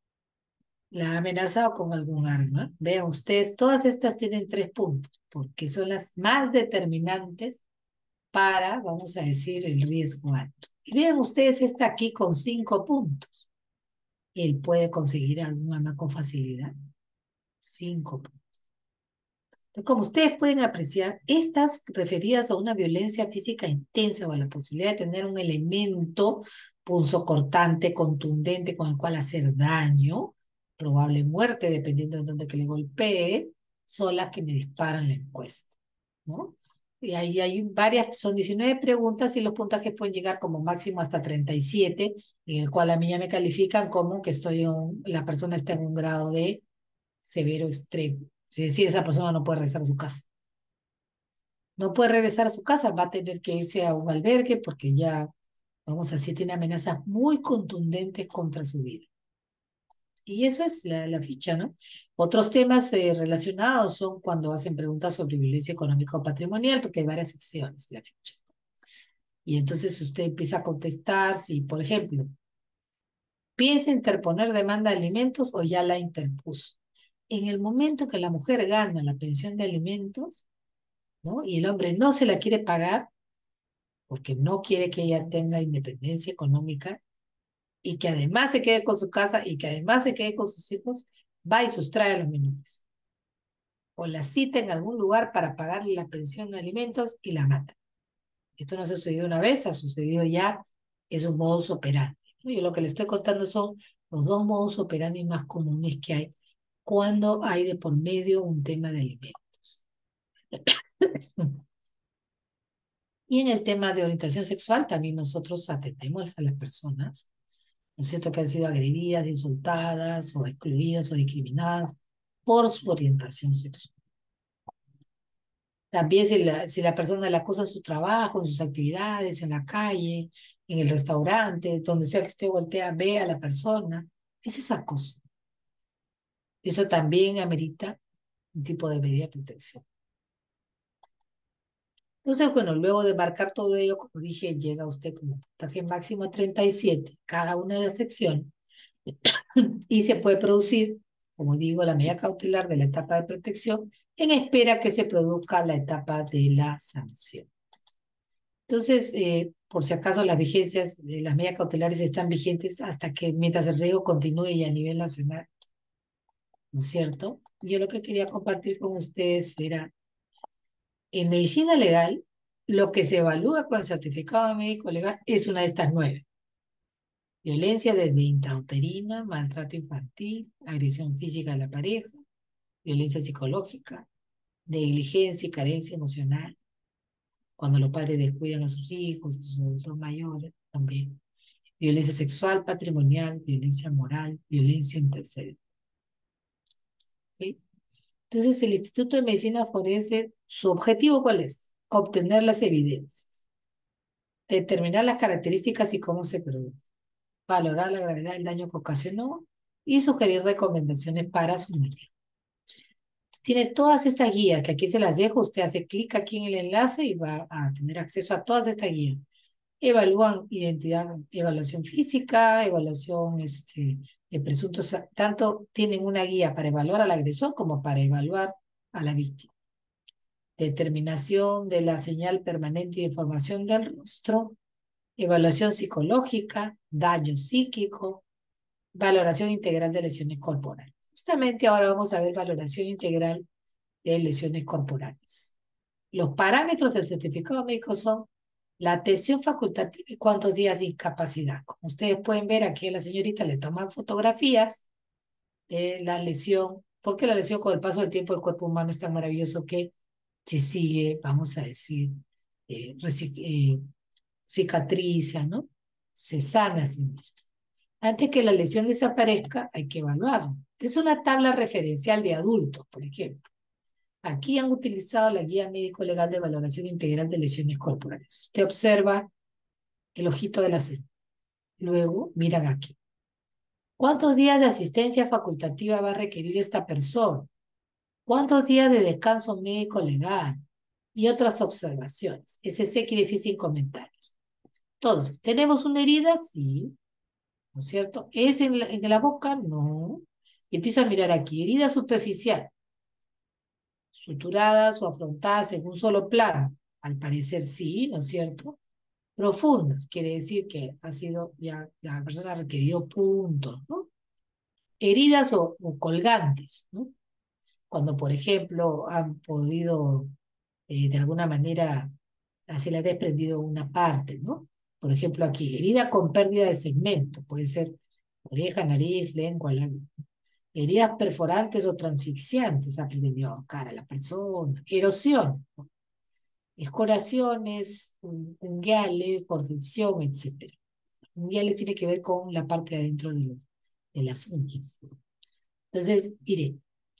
¿La ha amenazado con algún arma? Vean ustedes, todas estas tienen tres puntos, porque son las más determinantes para, vamos a decir, el riesgo alto. Y vean ustedes esta aquí con cinco puntos. Él puede conseguir algún arma con facilidad. Cinco puntos. Entonces, como ustedes pueden apreciar, estas referidas a una violencia física intensa o a la posibilidad de tener un elemento punzocortante, contundente con el cual hacer daño, probable muerte, dependiendo de dónde que le golpee, son las que me disparan la encuesta, ¿no? Y ahí hay varias, son diecinueve preguntas y los puntajes pueden llegar como máximo hasta treinta y siete, en el cual a mí ya me califican como que estoy en, la persona está en un grado de severo extremo. Es decir, esa persona no puede regresar a su casa. No puede regresar a su casa, va a tener que irse a un albergue porque ya, vamos a decir, tiene amenazas muy contundentes contra su vida. Y eso es la, la ficha, ¿no? Otros temas eh, relacionados son cuando hacen preguntas sobre violencia económica o patrimonial, porque hay varias secciones en la ficha. Y entonces usted empieza a contestar si, por ejemplo, piensa interponer demanda de alimentos o ya la interpuso. En el momento que la mujer gana la pensión de alimentos, ¿no? Y el hombre no se la quiere pagar porque no quiere que ella tenga independencia económica y que además se quede con su casa y que además se quede con sus hijos, va y sustrae a los menores. O la cita en algún lugar para pagarle la pensión de alimentos y la mata. Esto no ha sucedido una vez, ha sucedido ya, es un modus operandi, ¿no? Yo lo que le estoy contando son los dos modus operandi más comunes que hay cuando hay de por medio un tema de alimentos. Y en el tema de orientación sexual, también nosotros atendemos a las personas, ¿no es cierto?, que han sido agredidas, insultadas, o excluidas, o discriminadas por su orientación sexual. También si la, si la persona le acosa en su trabajo, en sus actividades, en la calle, en el restaurante, donde sea que usted voltea, ve a la persona, ese es acoso. Eso también amerita un tipo de medida de protección. Entonces, bueno, luego de marcar todo ello, como dije, llega usted como puntaje máximo a treinta y siete, cada una de las secciones, y se puede producir, como digo, la medida cautelar de la etapa de protección en espera que se produzca la etapa de la sanción. Entonces, eh, por si acaso las vigencias de las medidas cautelares están vigentes hasta que mientras el riesgo continúe y a nivel nacional, ¿no es cierto? Yo lo que quería compartir con ustedes era, en medicina legal, lo que se evalúa con el certificado de médico legal es una de estas nueve. Violencia desde intrauterina, maltrato infantil, agresión física a la pareja, violencia psicológica, negligencia y carencia emocional, cuando los padres descuidan a sus hijos, a sus adultos mayores, también. Violencia sexual, patrimonial, violencia moral, violencia en terceros. ¿Okay? Entonces, el Instituto de Medicina Forense, ¿su objetivo cuál es? Obtener las evidencias, determinar las características y cómo se produce, valorar la gravedad del daño que ocasionó y sugerir recomendaciones para su manejo. Tiene todas estas guías, que aquí se las dejo, usted hace clic aquí en el enlace y va a tener acceso a todas estas guías. Evalúan identidad, evaluación física, evaluación este, de presuntos, tanto tienen una guía para evaluar al agresor como para evaluar a la víctima. Determinación de la señal permanente y deformación del rostro, evaluación psicológica, daño psíquico, valoración integral de lesiones corporales. Justamente ahora vamos a ver valoración integral de lesiones corporales. Los parámetros del certificado médico son la atención facultativa y cuántos días de incapacidad. Como ustedes pueden ver, aquí a la señorita le toman fotografías de la lesión, porque la lesión con el paso del tiempo del cuerpo humano es tan maravilloso que se sigue, vamos a decir, eh, eh, cicatriza, ¿no? Se sana así mismo. Antes que la lesión desaparezca, hay que evaluarlo. Es una tabla referencial de adultos, por ejemplo. Aquí han utilizado la guía médico-legal de valoración integral de lesiones corporales. Usted observa el ojito de la C. Luego, miran aquí. ¿Cuántos días de asistencia facultativa va a requerir esta persona? ¿Cuántos días de descanso médico-legal? Y otras observaciones. S C quiere decir sin comentarios. Entonces, ¿tenemos una herida? Sí. ¿No es cierto? ¿Es en la, en la boca? No. Y empiezo a mirar aquí. Herida superficial. Suturadas o afrontadas en un solo plano. Al parecer sí, ¿no es cierto? Profundas, quiere decir que ha sido, ya, la persona ha requerido puntos, ¿no? Heridas o, o colgantes, ¿no? Cuando, por ejemplo, han podido, eh, de alguna manera, se le ha desprendido una parte, ¿no? Por ejemplo, aquí, herida con pérdida de segmento, puede ser oreja, nariz, lengua, labio. Heridas perforantes o transfixiantes, ha perdido ahorcar a la persona. Erosión, ¿no? Escoraciones, unguiales, por fricción, etcétera. Unguiales tiene que ver con la parte de adentro de, los, de las uñas. Entonces, mire,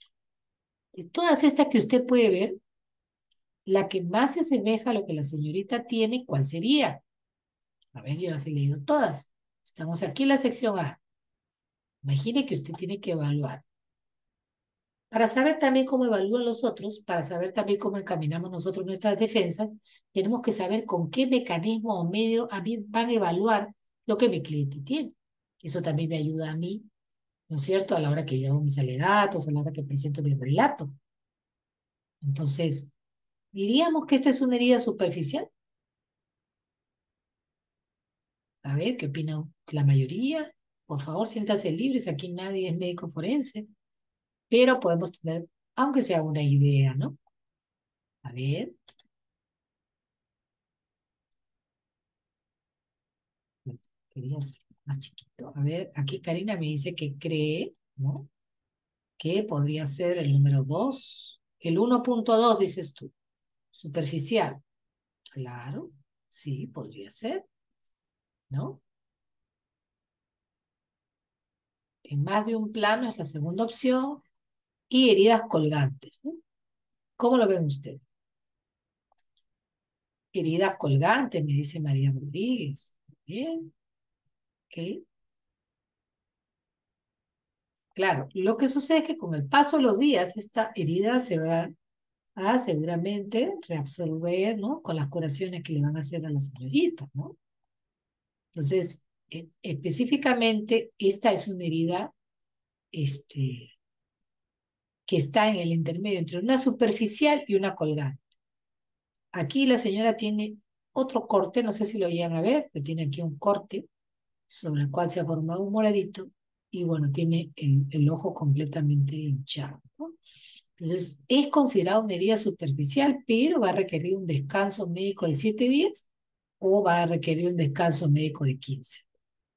de todas estas que usted puede ver, la que más se asemeja a lo que la señorita tiene, ¿cuál sería? A ver, yo las he leído todas. Estamos aquí en la sección A. Imagine que usted tiene que evaluar. Para saber también cómo evalúan los otros, para saber también cómo encaminamos nosotros nuestras defensas, tenemos que saber con qué mecanismo o medio a mí van a evaluar lo que mi cliente tiene. Eso también me ayuda a mí, ¿no es cierto?, a la hora que yo hago mis alegatos, a la hora que presento mi relato. Entonces, diríamos que esta es una herida superficial. A ver, ¿qué opina la mayoría? Por favor, siéntanse libres, aquí nadie es médico forense, pero podemos tener, aunque sea una idea, ¿no? A ver. Quería ser más chiquito. A ver, aquí Karina me dice que cree, ¿no?, que podría ser el número dos. El uno punto dos dices tú. Superficial. Claro, sí, podría ser, ¿no? En más de un plano es la segunda opción. Y heridas colgantes, ¿no? ¿Cómo lo ven ustedes? Heridas colgantes, me dice María Rodríguez. Bien, ok. Claro, lo que sucede es que con el paso de los días, esta herida se va a seguramente reabsorber, ¿no?, con las curaciones que le van a hacer a la señorita, ¿no? Entonces, eh, específicamente, esta es una herida este, que está en el intermedio entre una superficial y una colgante. Aquí la señora tiene otro corte, no sé si lo llegan a ver, pero tiene aquí un corte sobre el cual se ha formado un moradito y bueno, tiene el, el ojo completamente hinchado, ¿no? Entonces, es considerado una herida superficial, pero va a requerir un descanso médico de siete días o va a requerir un descanso médico de quince.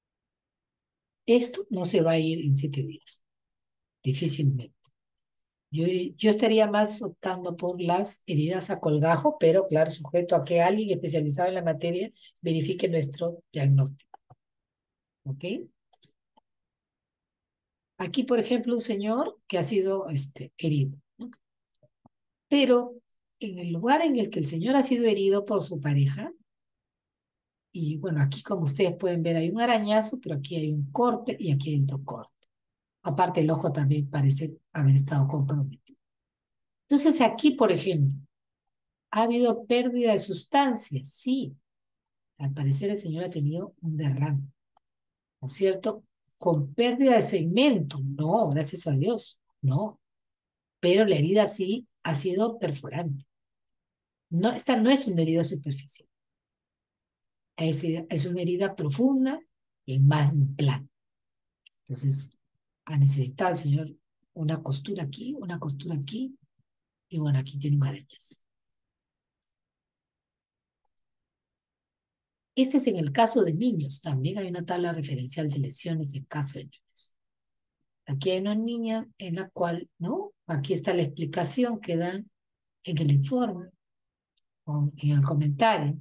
Esto no se va a ir en siete días, difícilmente. Yo, yo estaría más optando por las heridas a colgajo, pero claro, sujeto a que alguien especializado en la materia verifique nuestro diagnóstico. ¿Ok? Aquí, por ejemplo, un señor que ha sido este, herido, ¿no? Pero en el lugar en el que el señor ha sido herido por su pareja, y bueno, aquí como ustedes pueden ver hay un arañazo, pero aquí hay un corte y aquí hay otro corte. Aparte el ojo también parece haber estado comprometido. Entonces aquí, por ejemplo, ¿ha habido pérdida de sustancias? Sí. Al parecer el señor ha tenido un derrame, ¿no es cierto? Con pérdida de segmento. No, gracias a Dios. No. Pero la herida sí ha sido perforante. No, esta no es una herida superficial. Es, es una herida profunda en más de un plano. Entonces, ha necesitado el señor una costura aquí, una costura aquí, y bueno, aquí tiene un arañazo. Este es en el caso de niños. También hay una tabla referencial de lesiones en caso de niños. Aquí hay una niña en la cual, ¿no? Aquí está la explicación que dan en el informe, o en el comentario.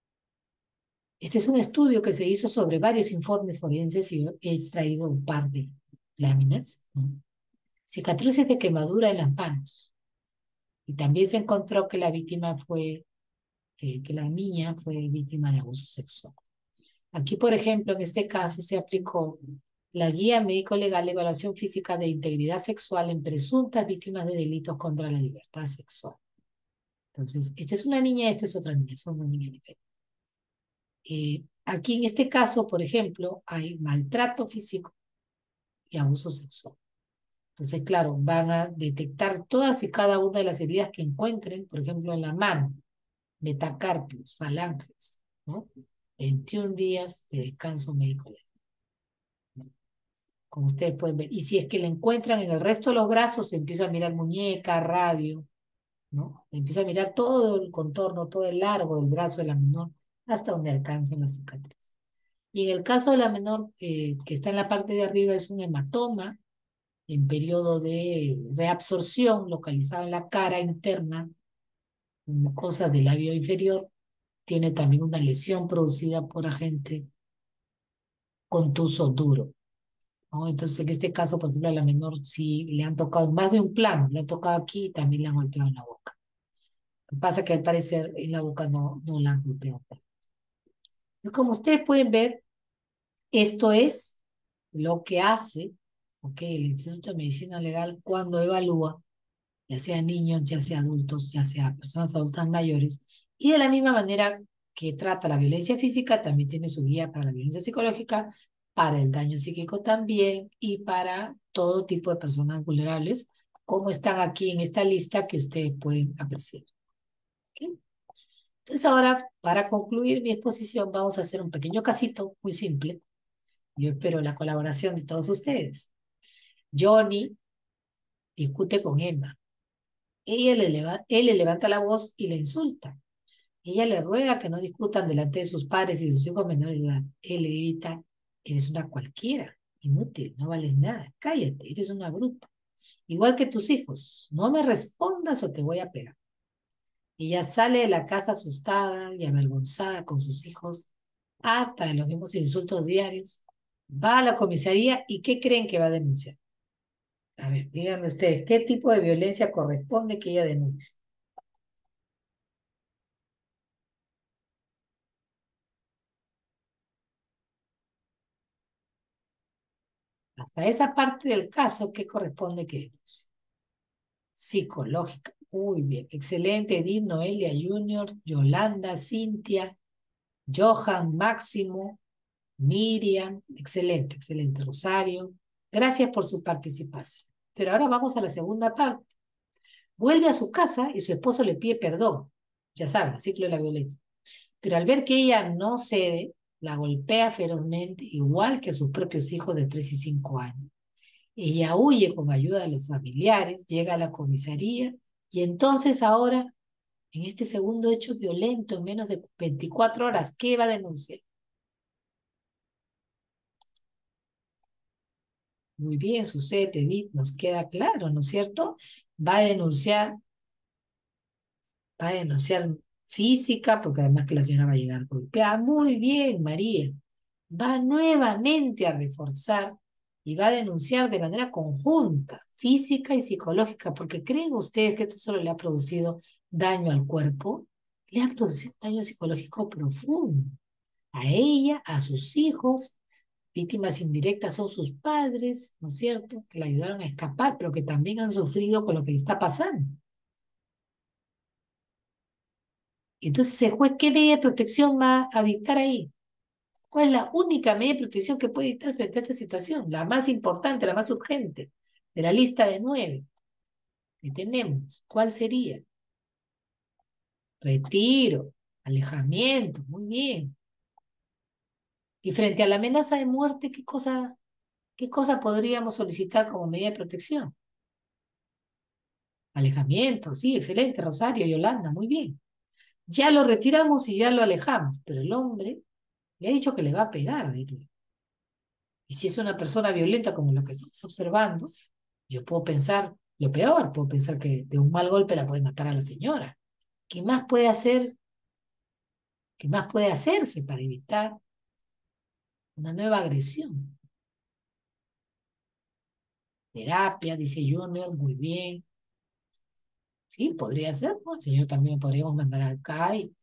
Este es un estudio que se hizo sobre varios informes forenses y he extraído un par de láminas, ¿no? Cicatrices de quemadura en las manos. Y también se encontró que la víctima fue, eh, que la niña fue víctima de abuso sexual. Aquí, por ejemplo, en este caso se aplicó la Guía Médico-Legal de Evaluación Física de Integridad Sexual en presuntas víctimas de delitos contra la libertad sexual. Entonces, esta es una niña, esta es otra niña, son una niña diferente. Eh, aquí en este caso, por ejemplo, hay maltrato físico y abuso sexual. Entonces, claro, van a detectar todas y cada una de las heridas que encuentren, por ejemplo, en la mano, metacarpios, falanges, ¿no? veintiún días de descanso médico legal, ¿no? Como ustedes pueden ver. Y si es que le encuentran en el resto de los brazos, se empieza a mirar muñeca, radio, ¿no? Empieza a mirar todo el contorno, todo el largo del brazo de la menor, hasta donde alcanzan la cicatriz. Y en el caso de la menor, eh, que está en la parte de arriba, es un hematoma en periodo de reabsorción localizado en la cara interna, mucosa del labio inferior. Tiene también una lesión producida por agente contuso duro, ¿no? Entonces, en este caso, por ejemplo, a la menor sí le han tocado más de un plano, le han tocado aquí y también le han golpeado en la boca. Lo que pasa es que al parecer en la boca no, no la han golpeado. Y como ustedes pueden ver, esto es lo que hace, ¿ok?, el Instituto de Medicina Legal cuando evalúa, ya sea niños, ya sea adultos, ya sea personas adultas mayores, y de la misma manera que trata la violencia física, también tiene su guía para la violencia psicológica, para el daño psíquico también, y para todo tipo de personas vulnerables, como están aquí en esta lista que ustedes pueden apreciar. ¿Okay? Entonces ahora, para concluir mi exposición, vamos a hacer un pequeño casito muy simple. Yo espero la colaboración de todos ustedes. Johnny discute con Emma. Ella le leva- él le levanta la voz y le insulta. Ella le ruega que no discutan delante de sus padres y sus hijos menores de edad. Él le grita: eres una cualquiera, inútil, no vales nada, cállate, eres una bruta. Igual que tus hijos, no me respondas o te voy a pegar. Ella sale de la casa asustada y avergonzada con sus hijos, harta de los mismos insultos diarios. Va a la comisaría y ¿qué creen que va a denunciar? A ver, díganme ustedes, ¿qué tipo de violencia corresponde que ella denuncie? Hasta esa parte del caso, ¿qué corresponde que denuncie? Psicológica. Muy bien. Excelente, Edith, Noelia Junior, Yolanda, Cintia, Johan, Máximo, Miriam. Excelente, excelente. Rosario. Gracias por su participación. Pero ahora vamos a la segunda parte. Vuelve a su casa y su esposo le pide perdón. Ya saben, el ciclo de la violencia. Pero al ver que ella no cede, la golpea ferozmente, igual que a sus propios hijos de tres y cinco años. Ella huye con ayuda de los familiares, llega a la comisaría y entonces ahora, en este segundo hecho violento, en menos de veinticuatro horas, ¿qué va a denunciar? Muy bien, Sucede, Edith, nos queda claro, ¿no es cierto? Va a denunciar, va a denunciar física, porque además que la señora va a llegar golpeada. Muy bien, María. Va nuevamente a reforzar y va a denunciar de manera conjunta, física y psicológica, porque ¿creen ustedes que esto solo le ha producido daño al cuerpo? Le ha producido daño psicológico profundo a ella, a sus hijos. Víctimas indirectas son sus padres, ¿no es cierto? Que la ayudaron a escapar, pero que también han sufrido con lo que le está pasando. Entonces, el juez, ¿qué medida de protección va a dictar ahí? ¿Cuál es la única medida de protección que puede dictar frente a esta situación? La más importante, la más urgente, de la lista de nueve que tenemos. ¿Cuál sería? Retiro, alejamiento, muy bien. Y frente a la amenaza de muerte, ¿qué cosa, qué cosa podríamos solicitar como medida de protección? Alejamiento, sí, excelente, Rosario, Yolanda, muy bien. Ya lo retiramos y ya lo alejamos, pero el hombre le ha dicho que le va a pegar, diría. Y si es una persona violenta como lo que estamos observando, yo puedo pensar lo peor, puedo pensar que de un mal golpe la puede matar a la señora. ¿Qué más puede hacer? ¿Qué más puede hacerse para evitar una nueva agresión? Terapia, dice Junior, muy bien. Sí, podría ser, ¿no? El señor también lo podríamos mandar al C A I.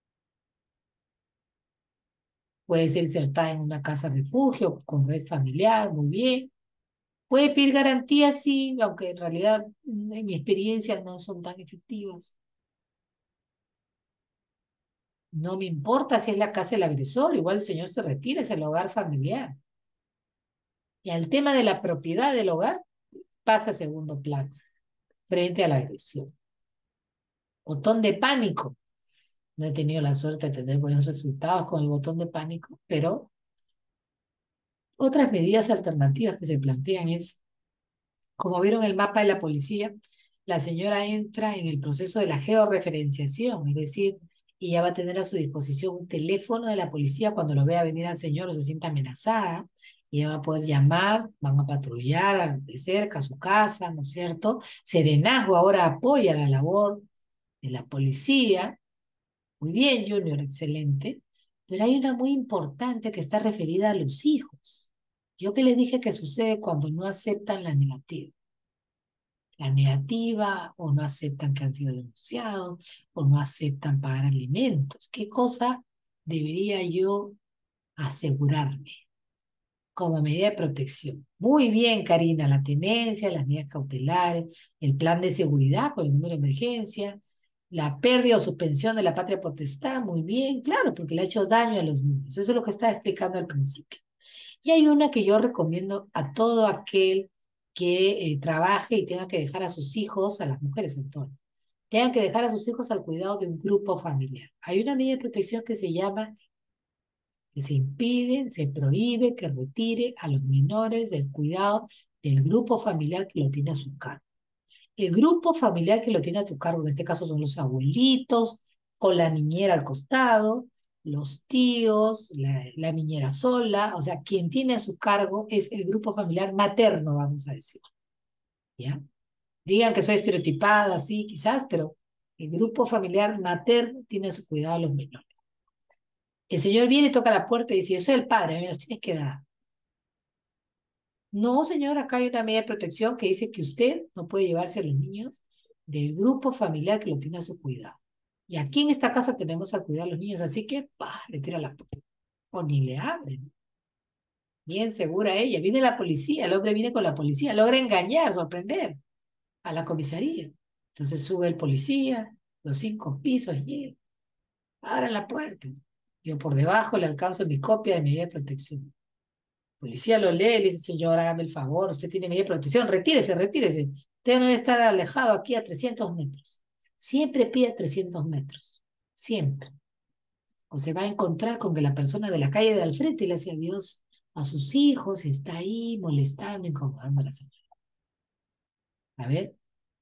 Puede ser insertada en una casa refugio con red familiar, muy bien. Puede pedir garantías, sí, aunque en realidad mm, en mi experiencia no son tan efectivas. No me importa si es la casa del agresor, igual el señor se retira, es el hogar familiar. Y al tema de la propiedad del hogar pasa a segundo plano, frente a la agresión. Botón de pánico. No he tenido la suerte de tener buenos resultados con el botón de pánico, pero otras medidas alternativas que se plantean es, como vieron el mapa de la policía, la señora entra en el proceso de la georreferenciación, es decir, ella va a tener a su disposición un teléfono de la policía cuando lo vea venir al señor o se sienta amenazada, y ella va a poder llamar, van a patrullar de cerca a su casa, ¿no es cierto? Serenazgo ahora apoya la labor de la policía. Muy bien, Junior, excelente. Pero hay una muy importante que está referida a los hijos. Yo que les dije que sucede cuando no aceptan la negativa la negativa, o no aceptan que han sido denunciados, o no aceptan pagar alimentos. ¿Qué cosa debería yo asegurarme como medida de protección? Muy bien, Karina, la tenencia, las medidas cautelares, el plan de seguridad con el número de emergencia, la pérdida o suspensión de la patria potestad, muy bien, claro, porque le ha hecho daño a los niños. Eso es lo que estaba explicando al principio. Y hay una que yo recomiendo a todo aquel que eh, trabaje y tenga que dejar a sus hijos, a las mujeres en todo, tengan que dejar a sus hijos al cuidado de un grupo familiar. Hay una medida de protección que se llama, que se impide, se prohíbe que retire a los menores del cuidado del grupo familiar que lo tiene a su cargo. El grupo familiar que lo tiene a tu cargo, en este caso son los abuelitos, con la niñera al costado, los tíos, la, la niñera sola, o sea, quien tiene a su cargo es el grupo familiar materno, vamos a decir, ¿ya? Digan que soy estereotipada, sí, quizás, pero el grupo familiar materno tiene a su cuidado a los menores. El señor viene y toca la puerta y dice, yo soy el padre, me los tienes que dar. No, señor, acá hay una medida de protección que dice que usted no puede llevarse a los niños del grupo familiar que lo tiene a su cuidado. Y aquí en esta casa tenemos a cuidar a los niños, así que, pa, le tira la puerta. O ni le abren. Bien segura ella. Viene la policía, el hombre viene con la policía, logra engañar, sorprender a la comisaría. Entonces sube el policía, los cinco pisos, y abran la puerta. Yo por debajo le alcanzo mi copia de medida de protección. Policía lo lee, le dice, señor, hágame el favor, usted tiene medida de protección, retírese, retírese. Usted no debe estar alejado aquí a trescientos metros. Siempre pide trescientos metros, siempre. O se va a encontrar con que la persona de la calle de al frente le hace adiós a sus hijos y está ahí molestando, incomodando a la señora. A ver,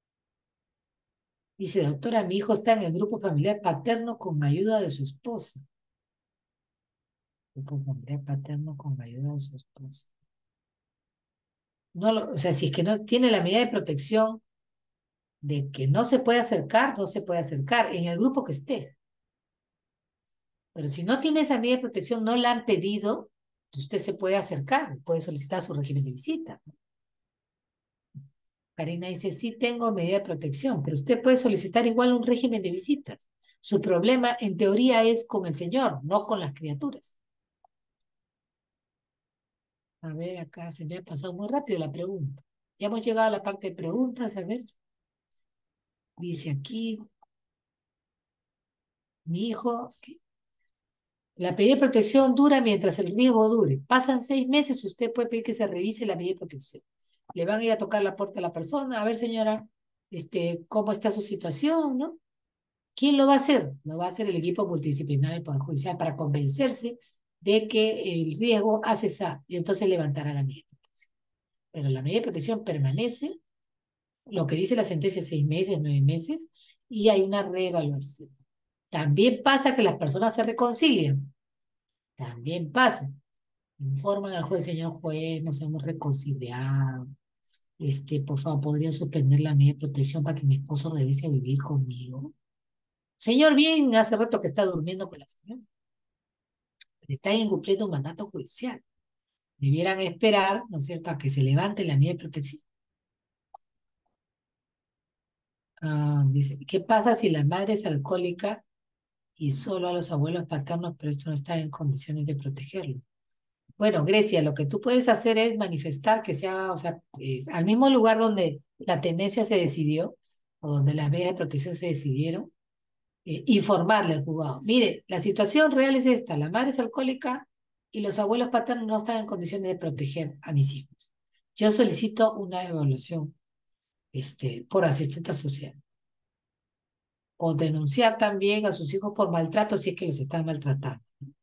dice, doctora, mi hijo está en el grupo familiar paterno con ayuda de su esposa. Grupo familiar paterno con ayuda de su esposa. No lo, o sea, si es que no tiene la medida de protección de que no se puede acercar, no se puede acercar en el grupo que esté. Pero si no tiene esa medida de protección, no la han pedido, usted se puede acercar, puede solicitar su régimen de visita. Karina dice, sí tengo medida de protección, pero usted puede solicitar igual un régimen de visitas. Su problema, en teoría, es con el señor, no con las criaturas. A ver, acá se me ha pasado muy rápido la pregunta. Ya hemos llegado a la parte de preguntas, a ver. Dice aquí, mi hijo, la medida de protección dura mientras el riesgo dure. Pasan seis meses, usted puede pedir que se revise la medida de protección. Le van a ir a tocar la puerta a la persona, a ver señora, este, cómo está su situación, ¿no? ¿Quién lo va a hacer? Lo va a hacer el equipo multidisciplinario del Poder Judicial para convencerse de que el riesgo ha cesado y entonces levantará la medida de protección. Pero la medida de protección permanece, lo que dice la sentencia, seis meses, nueve meses, y hay una reevaluación. También pasa que las personas se reconcilian. También pasa. Informan al juez, señor juez, nos hemos reconciliado. Este, por favor, ¿podría suspender la medida de protección para que mi esposo regrese a vivir conmigo? Señor, bien, hace rato que está durmiendo con la señora. Pero está incumpliendo un mandato judicial. Debieran esperar, ¿no es cierto?, a que se levante la medida de protección. Ah, dice, ¿qué pasa si la madre es alcohólica y solo a los abuelos paternos, pero esto no está en condiciones de protegerlo? Bueno, Grecia, lo que tú puedes hacer es manifestar que se haga, o sea, eh, al mismo lugar donde la tenencia se decidió, o donde las medidas de protección se decidieron, eh, informarle al juzgado. Mire, la situación real es esta, la madre es alcohólica y los abuelos paternos no están en condiciones de proteger a mis hijos. Yo solicito una evaluación este, por asistente social. O denunciar también a sus hijos por maltrato si es que los están maltratando.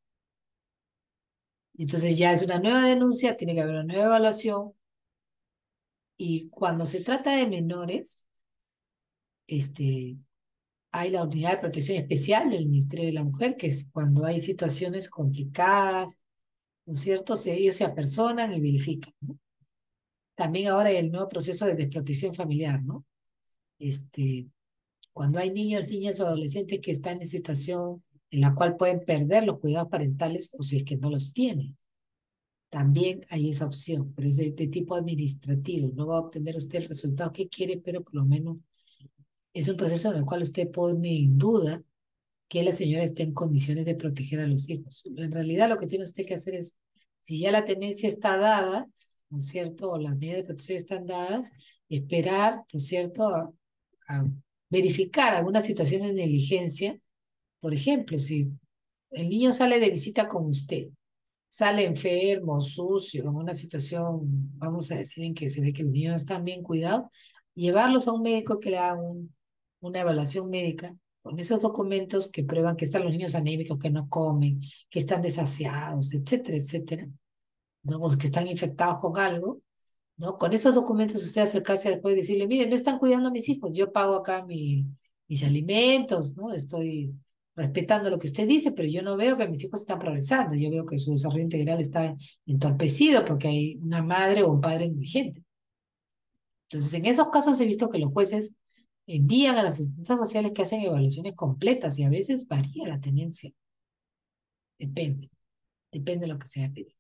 Entonces ya es una nueva denuncia, tiene que haber una nueva evaluación. Y cuando se trata de menores, este, hay la Unidad de Protección Especial del Ministerio de la Mujer, que es cuando hay situaciones complicadas, ¿no es cierto? Se, ellos se apersonan y verifican, ¿no? También ahora hay el nuevo proceso de desprotección familiar, ¿no? Este, cuando hay niños, niñas o adolescentes que están en situación en la cual pueden perder los cuidados parentales o si es que no los tienen. También hay esa opción, pero es de, de tipo administrativo. No va a obtener usted el resultado que quiere, pero por lo menos es un proceso en el cual usted pone en duda que la señora esté en condiciones de proteger a los hijos. En realidad lo que tiene usted que hacer es, si ya la tenencia está dada, ¿no es cierto? O las medidas de protección están dadas, esperar, ¿no es cierto? A, a verificar alguna situación de negligencia. Por ejemplo, si el niño sale de visita con usted, sale enfermo, sucio, en una situación, vamos a decir, en que se ve que el niño no está bien cuidado, llevarlos a un médico que le haga un, una evaluación médica con esos documentos que prueban que están los niños anémicos, que no comen, que están desasiados, etcétera, etcétera, ¿no? O que están infectados con algo, ¿no? Con esos documentos usted acercarse al juez y decirle, mire, no están cuidando a mis hijos, yo pago acá mi, mis alimentos, ¿no? Estoy respetando lo que usted dice, pero yo no veo que mis hijos están progresando, yo veo que su desarrollo integral está entorpecido porque hay una madre o un padre negligente. Entonces, en esos casos he visto que los jueces envían a las asistencias sociales que hacen evaluaciones completas y a veces varía la tenencia. Depende, depende de lo que sea pedido.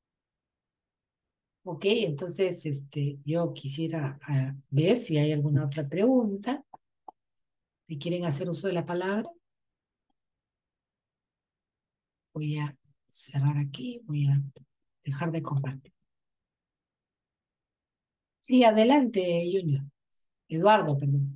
Ok, entonces este, yo quisiera ah, ver si hay alguna otra pregunta. Si quieren hacer uso de la palabra, voy a cerrar aquí, voy a dejar de compartir. Sí, adelante, Junior. Eduardo, perdón.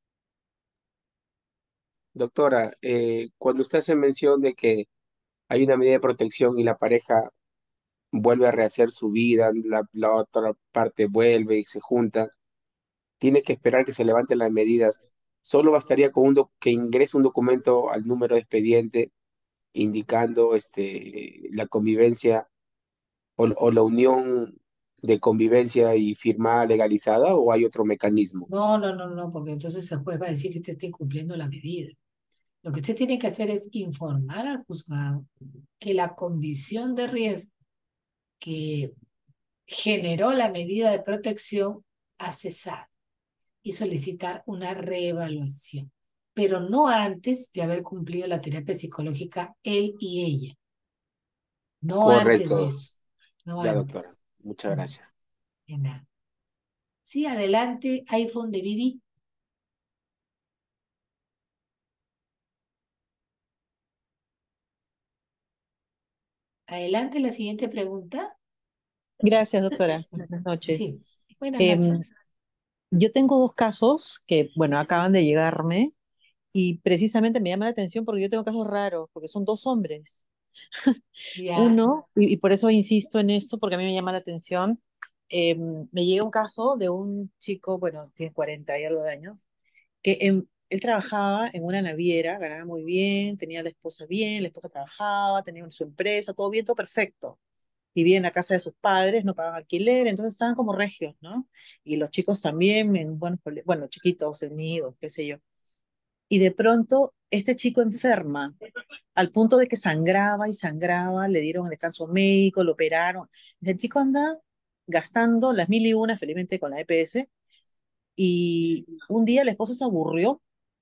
Doctora, eh, cuando usted hace mención de que hay una medida de protección y la pareja vuelve a rehacer su vida, la, la otra parte vuelve y se junta, tiene que esperar que se levanten las medidas. Solo bastaría con un doc- que ingrese un documento al número de expediente indicando este, la convivencia o, o la unión de convivencia y firma legalizada, o hay otro mecanismo. No, no, no, no, porque entonces el juez va a decir que usted está incumpliendo la medida. Lo que usted tiene que hacer es informar al juzgado que la condición de riesgo que generó la medida de protección, a cesar y solicitar una reevaluación, pero no antes de haber cumplido la terapia psicológica él y ella, no antes de Correcto, eso, no ya doctora. antes. Muchas Mm, gracias. de nada. Sí, adelante, iPhone de Vivi. Adelante, la siguiente pregunta. Gracias, doctora. Buenas noches. Sí, buenas noches. Em, yo tengo dos casos que, bueno, acaban de llegarme y precisamente me llama la atención porque yo tengo casos raros, porque son dos hombres. Ya, Uno, y, y por eso insisto en esto, porque a mí me llama la atención, em, me llega un caso de un chico, bueno, tiene cuarenta y algo de años, que em, él trabajaba en una naviera, ganaba muy bien, tenía a la esposa bien, la esposa trabajaba, tenía su empresa, todo bien, todo perfecto. Vivía en la casa de sus padres, no pagaban alquiler, entonces estaban como regios, ¿no? Y los chicos también, en buenos, cole- bueno, chiquitos, unidos, qué sé yo. Y de pronto, este chico enferma, al punto de que sangraba y sangraba, le dieron descanso médico, lo operaron. El chico anda gastando las mil y una, felizmente con la E P S, y un día la esposa se aburrió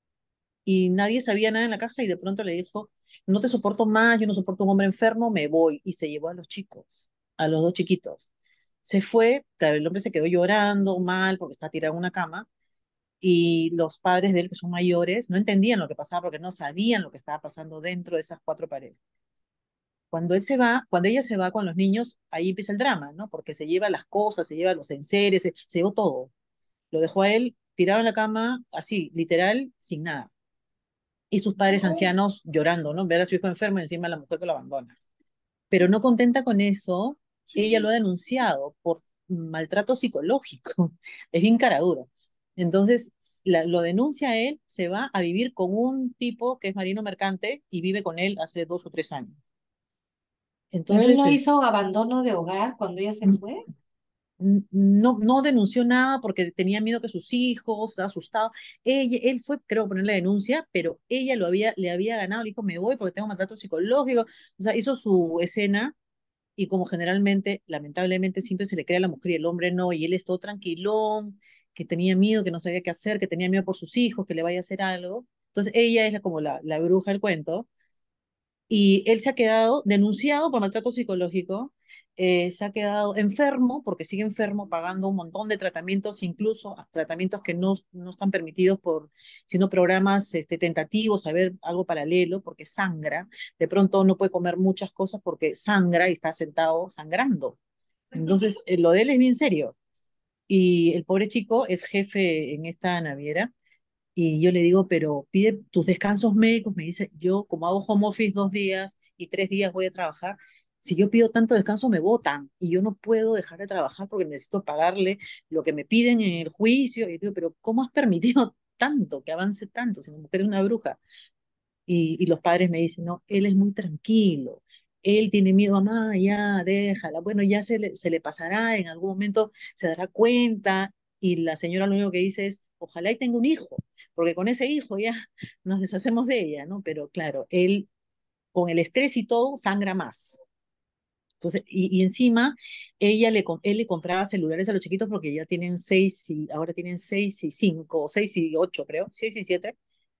y nadie sabía nada en la casa y de pronto le dijo, no te soporto más, yo no soporto un hombre enfermo, me voy. Y se llevó a los chicos, a los dos chiquitos. Se fue, claro, el hombre se quedó llorando mal porque estaba tirado en una cama y los padres de él, que son mayores, no entendían lo que pasaba porque no sabían lo que estaba pasando dentro de esas cuatro paredes. Cuando él se va, cuando ella se va con los niños, ahí empieza el drama, ¿no? Porque se lleva las cosas, se lleva los enseres, se, se llevó todo. Lo dejó a él tirado en la cama, así, literal, sin nada y sus padres ancianos llorando, ¿no? Ver a su hijo enfermo y encima la mujer que lo abandona. Pero no contenta con eso, ella lo ha denunciado por maltrato psicológico. Es bien cara dura. Entonces, la- lo denuncia él, se va a vivir con un tipo que es marino mercante y vive con él hace dos o tres años. pero él Entonces, no es- hizo abandono de hogar cuando ella se fue. n- no, no denunció nada porque tenía miedo que sus hijos, estaba asustado. Ella, él fue, creo, a poner la denuncia, pero ella lo había, le había ganado, le dijo, me voy porque tengo maltrato psicológico. O sea, hizo su escena y como generalmente, lamentablemente, siempre se le cree a la mujer y el hombre no, y él es todo tranquilón, que tenía miedo, que no sabía qué hacer, que tenía miedo por sus hijos, que le vaya a hacer algo. Entonces ella es la- como la, la bruja del cuento y él se ha quedado denunciado por maltrato psicológico, eh, se ha quedado enfermo, porque sigue enfermo, pagando un montón de tratamientos, incluso a- tratamientos que no, no están permitidos por, sino programas este, tentativos, a ver, algo paralelo, porque sangra, de pronto no puede comer muchas cosas porque sangra y está sentado sangrando. Entonces, eh, lo de él es bien serio. Y el pobre chico es jefe en esta naviera y yo le digo, pero pide tus descansos médicos. Me dice, yo como hago home office dos días y tres días voy a trabajar, si yo pido tanto descanso me botan y yo no puedo dejar de trabajar porque necesito pagarle lo que me piden en el juicio. Y yo digo, pero ¿cómo has permitido tanto, que avance tanto? Si la mujer es una bruja. Y, y los padres me dicen, no, él es muy tranquilo. Él tiene miedo a mamá, ya, déjala. Bueno, ya se le, se le pasará, en algún momento se dará cuenta. Y la señora lo único que dice es, ojalá y tenga un hijo, porque con ese hijo ya nos deshacemos de ella, ¿no? Pero claro, él con el estrés y todo sangra más. Entonces, y, y encima, ella le, com- él le compraba celulares a los chiquitos porque ya tienen seis y ahora tienen seis y cinco, o seis y ocho, creo, seis y siete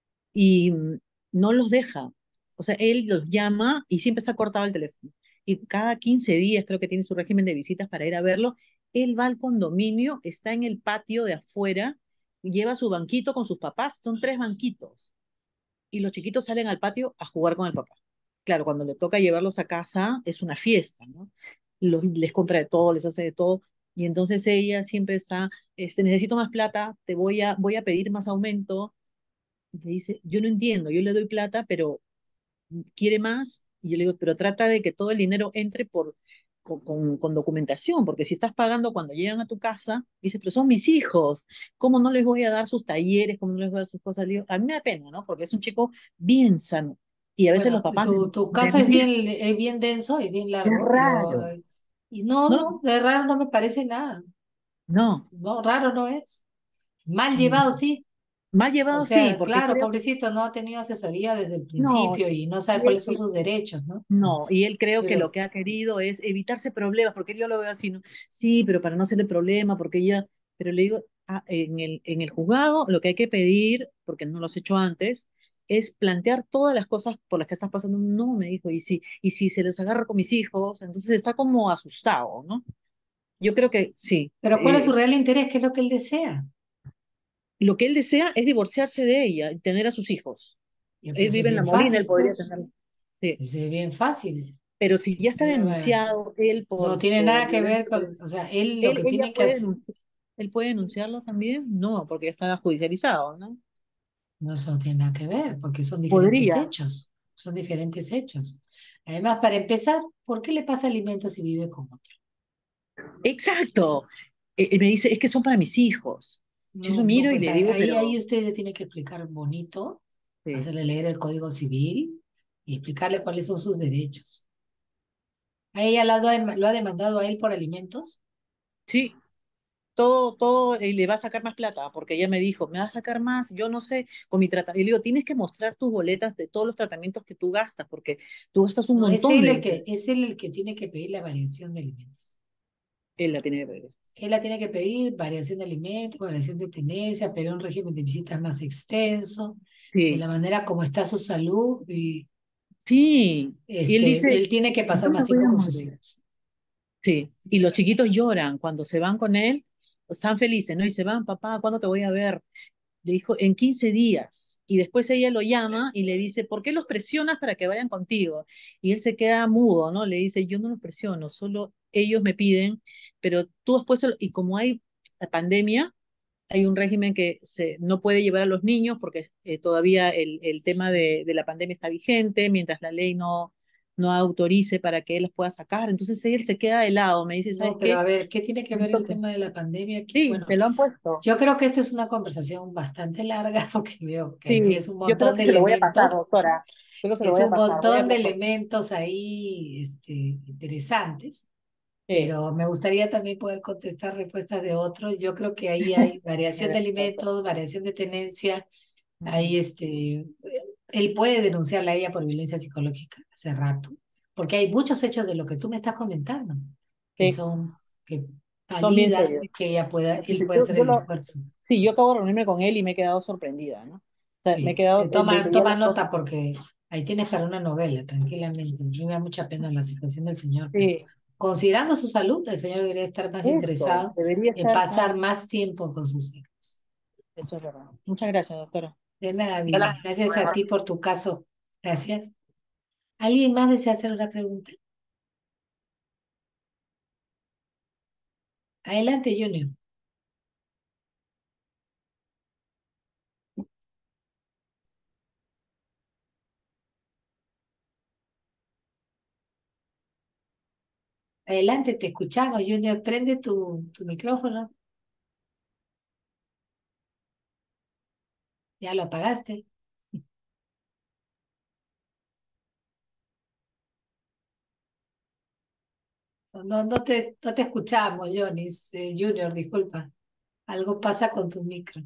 y mm, no los deja. O sea, él los llama y siempre está cortado el teléfono. Y cada quince días creo que tiene su régimen de visitas para ir a verlo. Él va al condominio, está en el patio de afuera, lleva su banquito con sus papás, son tres banquitos. Y los chiquitos salen al patio a jugar con el papá. Claro, cuando le toca llevarlos a casa es una fiesta, ¿no? Los- les compra de todo, les hace de todo. Y entonces ella siempre está, este, necesito más plata, te voy a, voy a pedir más aumento, y le dice, yo no entiendo, yo le doy plata, pero quiere más. Y yo le digo, pero trata de que todo el dinero entre por, con, con, con documentación, porque si estás pagando cuando llegan a tu casa, dice, pero son mis hijos, ¿cómo no les voy a dar sus talleres? ¿Cómo no les voy a dar sus cosas? Le digo, a mí me da pena, ¿no? Porque es un chico bien sano. Y a veces los Bueno, papás le, tu, tu le caso es bien, dicen, es bien denso y bien es largo. Lo, raro. eh, y no, No, no, de raro no me parece nada. no. No, raro no es. Mal llevado, Mm, sí. Mal O llevado sí, sea, porque claro, creo, pobrecito, no ha tenido asesoría desde el no, principio y no sabe y él, cuáles son sus derechos, ¿no? no, y él creo que lo Pero, que ha querido es evitarse problemas, porque yo lo veo así, ¿no? Sí, pero para no hacerle problema, porque ella, pero le digo, ah, en el, en el juzgado lo que hay que pedir, porque no lo has hecho antes, es plantear todas las cosas por las que estás pasando. No, me dijo, y si, y si se les agarra con mis hijos, entonces está como asustado, ¿no? Yo creo que sí. pero ¿cuál es su eh, real interés? ¿Qué es lo que él desea? lo que él desea es divorciarse de ella y tener a sus hijos. Y Él pues es vive en La bien Molina, él fácil, podría pues. tenerlo. Sí. Es bien fácil. Pero si ya está Ella va- denunciado él No por, tiene por nada que violencia, ver con, o sea, él lo él, que ella tiene que puede hacer, denunciar, él puede denunciarlo también, no, porque ya está judicializado, ¿no? no, eso no tiene nada que ver, porque son diferentes Podría, hechos, son diferentes hechos. Además, para empezar, ¿por qué le pasa alimentos si vive con otro? exacto. Eh, eh, me dice, es que son para mis hijos. Yo lo No, no, miro y pues le ahí, digo, ahí, ahí pero usted le tiene que explicar bonito, sí, hacerle leer el Código Civil y explicarle cuáles son sus derechos. ¿A ella la, ha- lo ha demandado a él por alimentos? sí, todo, todo, y le va a sacar más plata, porque ella me dijo, me va a sacar más, yo no sé, con mi tratamiento. Y le digo, tienes que mostrar tus boletas de todos los tratamientos que tú gastas, porque tú gastas un No, es montón él de el dinero. que, es él el que tiene que pedir la variación de alimentos. Él la tiene que pedir. Él la tiene que pedir, variación de alimentos, variación de tenencia, pero un régimen de visitas más extenso, de Sí, la manera como está su salud, y sí. Y él este, dice, él tiene que pasar yo me más voy tiempo a con sus morir. hijos. Sí, y los chiquitos lloran cuando se van con él, están felices, ¿no? Y se van, papá, ¿cuándo te voy a ver? Le dijo, en quince días. Y después ella lo llama y le dice, ¿por qué los presionas para que vayan contigo? Y él se queda mudo, ¿no? Le dice, yo no los presiono, solo ellos me piden, pero tú has puesto, y como hay pandemia, hay un régimen que se, no puede llevar a los niños porque eh, todavía el, el tema de, de, la pandemia está vigente, mientras la ley no, no autorice para que él los pueda sacar. Entonces él se queda de lado, me dice, No, ¿sabes pero a qué? ver, ¿qué tiene que ver el Entonces, tema de la pandemia aquí? sí, Bueno, se lo han puesto. yo creo que esto es una conversación bastante larga porque veo que ahí tienes Sí, un yo creo montón que de se lo voy a pasar, elementos, doctora. Creo que se lo es voy a un pasar. Voy a montón de hablar con... elementos ahí este, interesantes, Sí. pero me gustaría también poder contestar respuestas de otros. Yo creo que ahí hay variación de Gracias, doctora. alimentos, variación de tenencia, Ujú. ahí este, él puede denunciarla a ella por violencia psicológica hace rato, porque hay muchos hechos de lo que tú me estás comentando, que Sí, son, que son bien validan serios. que ella pueda, él Sí, puede Yo, hacer yo el lo, esfuerzo. sí, yo acabo de reunirme con él y me he quedado sorprendida, ¿no? O sea, me Sí, he este, quedado, eh, le toma, leía toma las cosas. nota porque ahí tienes para una novela, tranquilamente. A mí me da mucha pena la situación del señor, pero Sí, considerando su salud, el señor debería estar más eso, interesado debería en estar más. pasar más tiempo con sus hijos. Eso es verdad. Muchas gracias, doctora. De nada, Viri. Hola. Gracias a ti por tu caso. Gracias. ¿Alguien más desea hacer una pregunta? Adelante, Junior. Adelante, te escuchamos, Junior. Prende tu, tu micrófono. Ya lo apagaste. No, no te, no te escuchamos, Johnny. Eh, Junior, disculpa. Algo pasa con tu micro.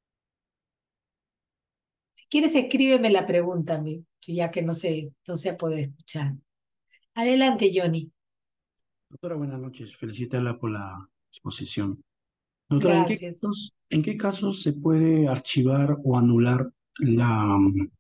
Si quieres, escríbeme la pregunta a mí, ya que no se, no se puede escuchar. Adelante, Johnny. Doctora, buenas noches. Felicitarla por la exposición. Doctora, ¿en qué Gracias. casos, en qué casos se puede archivar o anular la,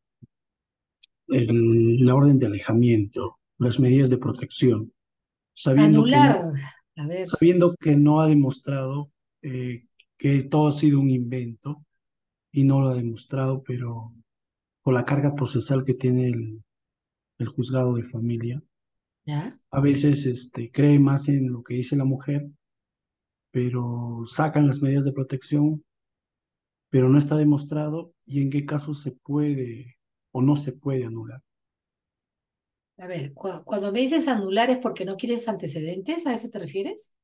el- la orden de alejamiento, las medidas de protección, sabiendo que no, Anular. A ver, sabiendo que no ha demostrado eh, que todo ha sido un invento y no lo ha demostrado, pero por la carga procesal que tiene el, el juzgado de familia, ¿ya? a veces este, cree más en lo que dice la mujer, pero sacan las medidas de protección, pero no está demostrado y en qué casos se puede o no se puede anular. A ver, cu- cuando me dices anular es porque no quieres antecedentes, ¿a eso te refieres?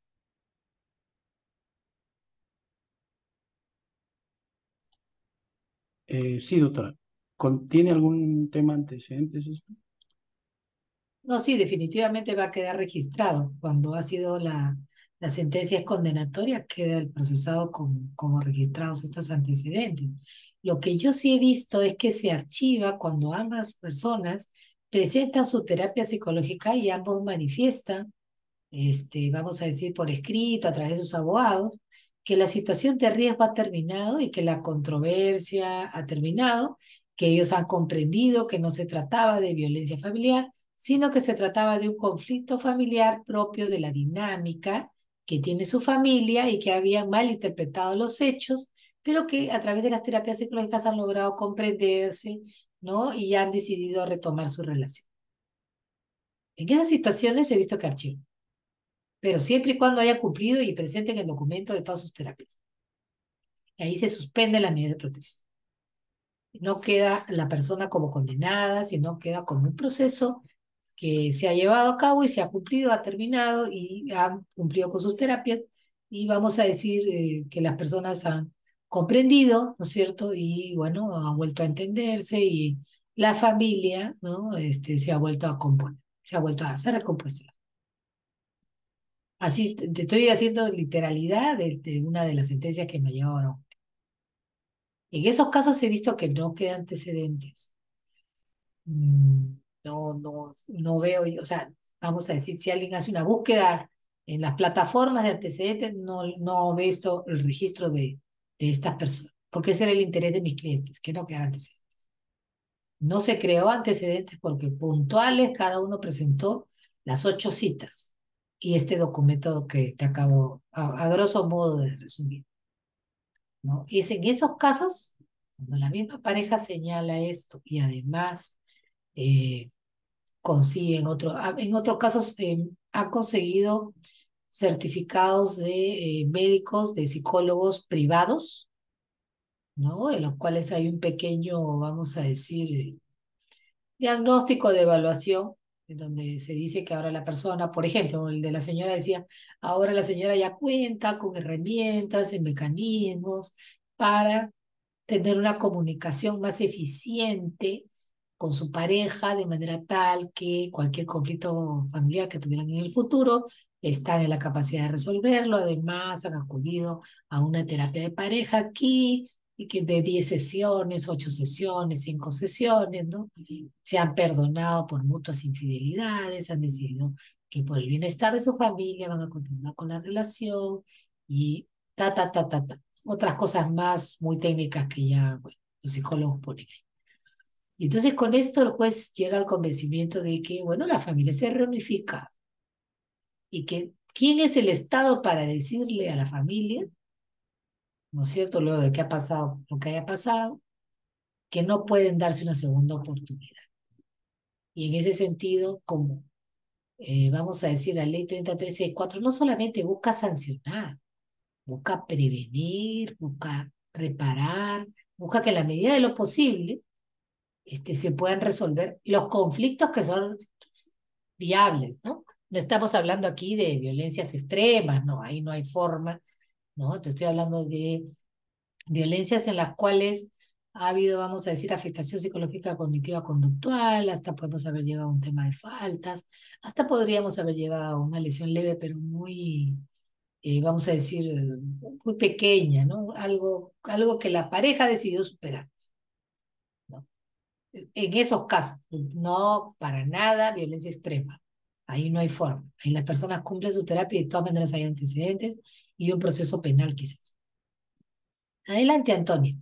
Eh, sí, doctora. Con- ¿Tiene algún tema antecedentes esto? No, sí, definitivamente va a quedar registrado. Cuando ha sido la, la sentencia es condenatoria, queda el procesado con, como registrados estos antecedentes. Lo que yo sí he visto es que se archiva cuando ambas personas presentan su terapia psicológica y ambos manifiestan, este, vamos a decir por escrito, a través de sus abogados, que la situación de riesgo ha terminado y que la controversia ha terminado, que ellos han comprendido que no se trataba de violencia familiar, sino que se trataba de un conflicto familiar propio de la dinámica que tiene su familia y que habían malinterpretado los hechos, pero que a través de las terapias psicológicas han logrado comprenderse, ¿no? Y han decidido retomar su relación. En esas situaciones he visto que archivan, pero siempre y cuando haya cumplido y presente en el documento de todas sus terapias. Y ahí se suspende la medida de protección. No queda la persona como condenada, sino queda como un proceso que se ha llevado a cabo y se ha cumplido, ha terminado y han cumplido con sus terapias. Y vamos a decir eh, que las personas han comprendido, ¿no es cierto? Y bueno, han vuelto a entenderse y la familia, ¿no? Este, se ha vuelto a componer, se ha vuelto a hacer recompuesto. Así te, te estoy haciendo literalidad de, de una de las sentencias que me llevaron. En esos casos he visto que no quedan antecedentes. Mm, No, no, no veo, yo- o sea, vamos a decir, si alguien hace una búsqueda en las plataformas de antecedentes, no, no ve esto, el registro de, de estas personas, porque ese era el interés de mis clientes, que no quedaran antecedentes. No se creó antecedentes porque puntuales cada uno presentó las ocho citas y este documento que te acabo, a, a grosso modo de resumir, ¿no? Es en esos casos, cuando la misma pareja señala esto y además eh, consiguen otro, ah, en otros casos eh, han conseguido certificados de eh, médicos, de psicólogos privados, ¿no? En los cuales hay un pequeño, vamos a decir, eh, diagnóstico de evaluación, en donde se dice que ahora la persona, por ejemplo, el de la señora decía, ahora la señora ya cuenta con herramientas y mecanismos para tener una comunicación más eficiente con su pareja, de manera tal que cualquier conflicto familiar que tuvieran en el futuro están en la capacidad de resolverlo. Además, han acudido a una terapia de pareja aquí, y que de diez sesiones, ocho sesiones, cinco sesiones, ¿no? Se han perdonado por mutuas infidelidades, han decidido que por el bienestar de su familia van a continuar con la relación y ta, ta, ta, ta, ta. Otras cosas más muy técnicas que ya, bueno, los psicólogos ponen ahí. Y entonces con esto el juez llega al convencimiento de que, bueno, la familia se ha reunificado y que quién es el Estado para decirle a la familia, ¿no es cierto?, luego de que ha pasado lo que haya pasado, que no pueden darse una segunda oportunidad. Y en ese sentido, como eh, vamos a decir, la ley treinta y tres sesenta y cuatro no solamente busca sancionar, busca prevenir, busca reparar, busca que en la medida de lo posible este, se puedan resolver los conflictos que son viables, ¿no? No estamos hablando aquí de violencias extremas, no, ahí no hay forma, ¿no? Te estoy hablando de violencias en las cuales ha habido, vamos a decir, afectación psicológica cognitiva conductual, hasta podemos haber llegado a un tema de faltas, hasta podríamos haber llegado a una lesión leve, pero muy, eh, vamos a decir, eh, muy pequeña, ¿no? Algo, algo que la pareja decidió superar, ¿no? En esos casos, no para nada violencia extrema. Ahí no hay forma. Ahí las personas cumplen su terapia y de todas maneras hay antecedentes y un proceso penal quizás. Adelante, Antonio.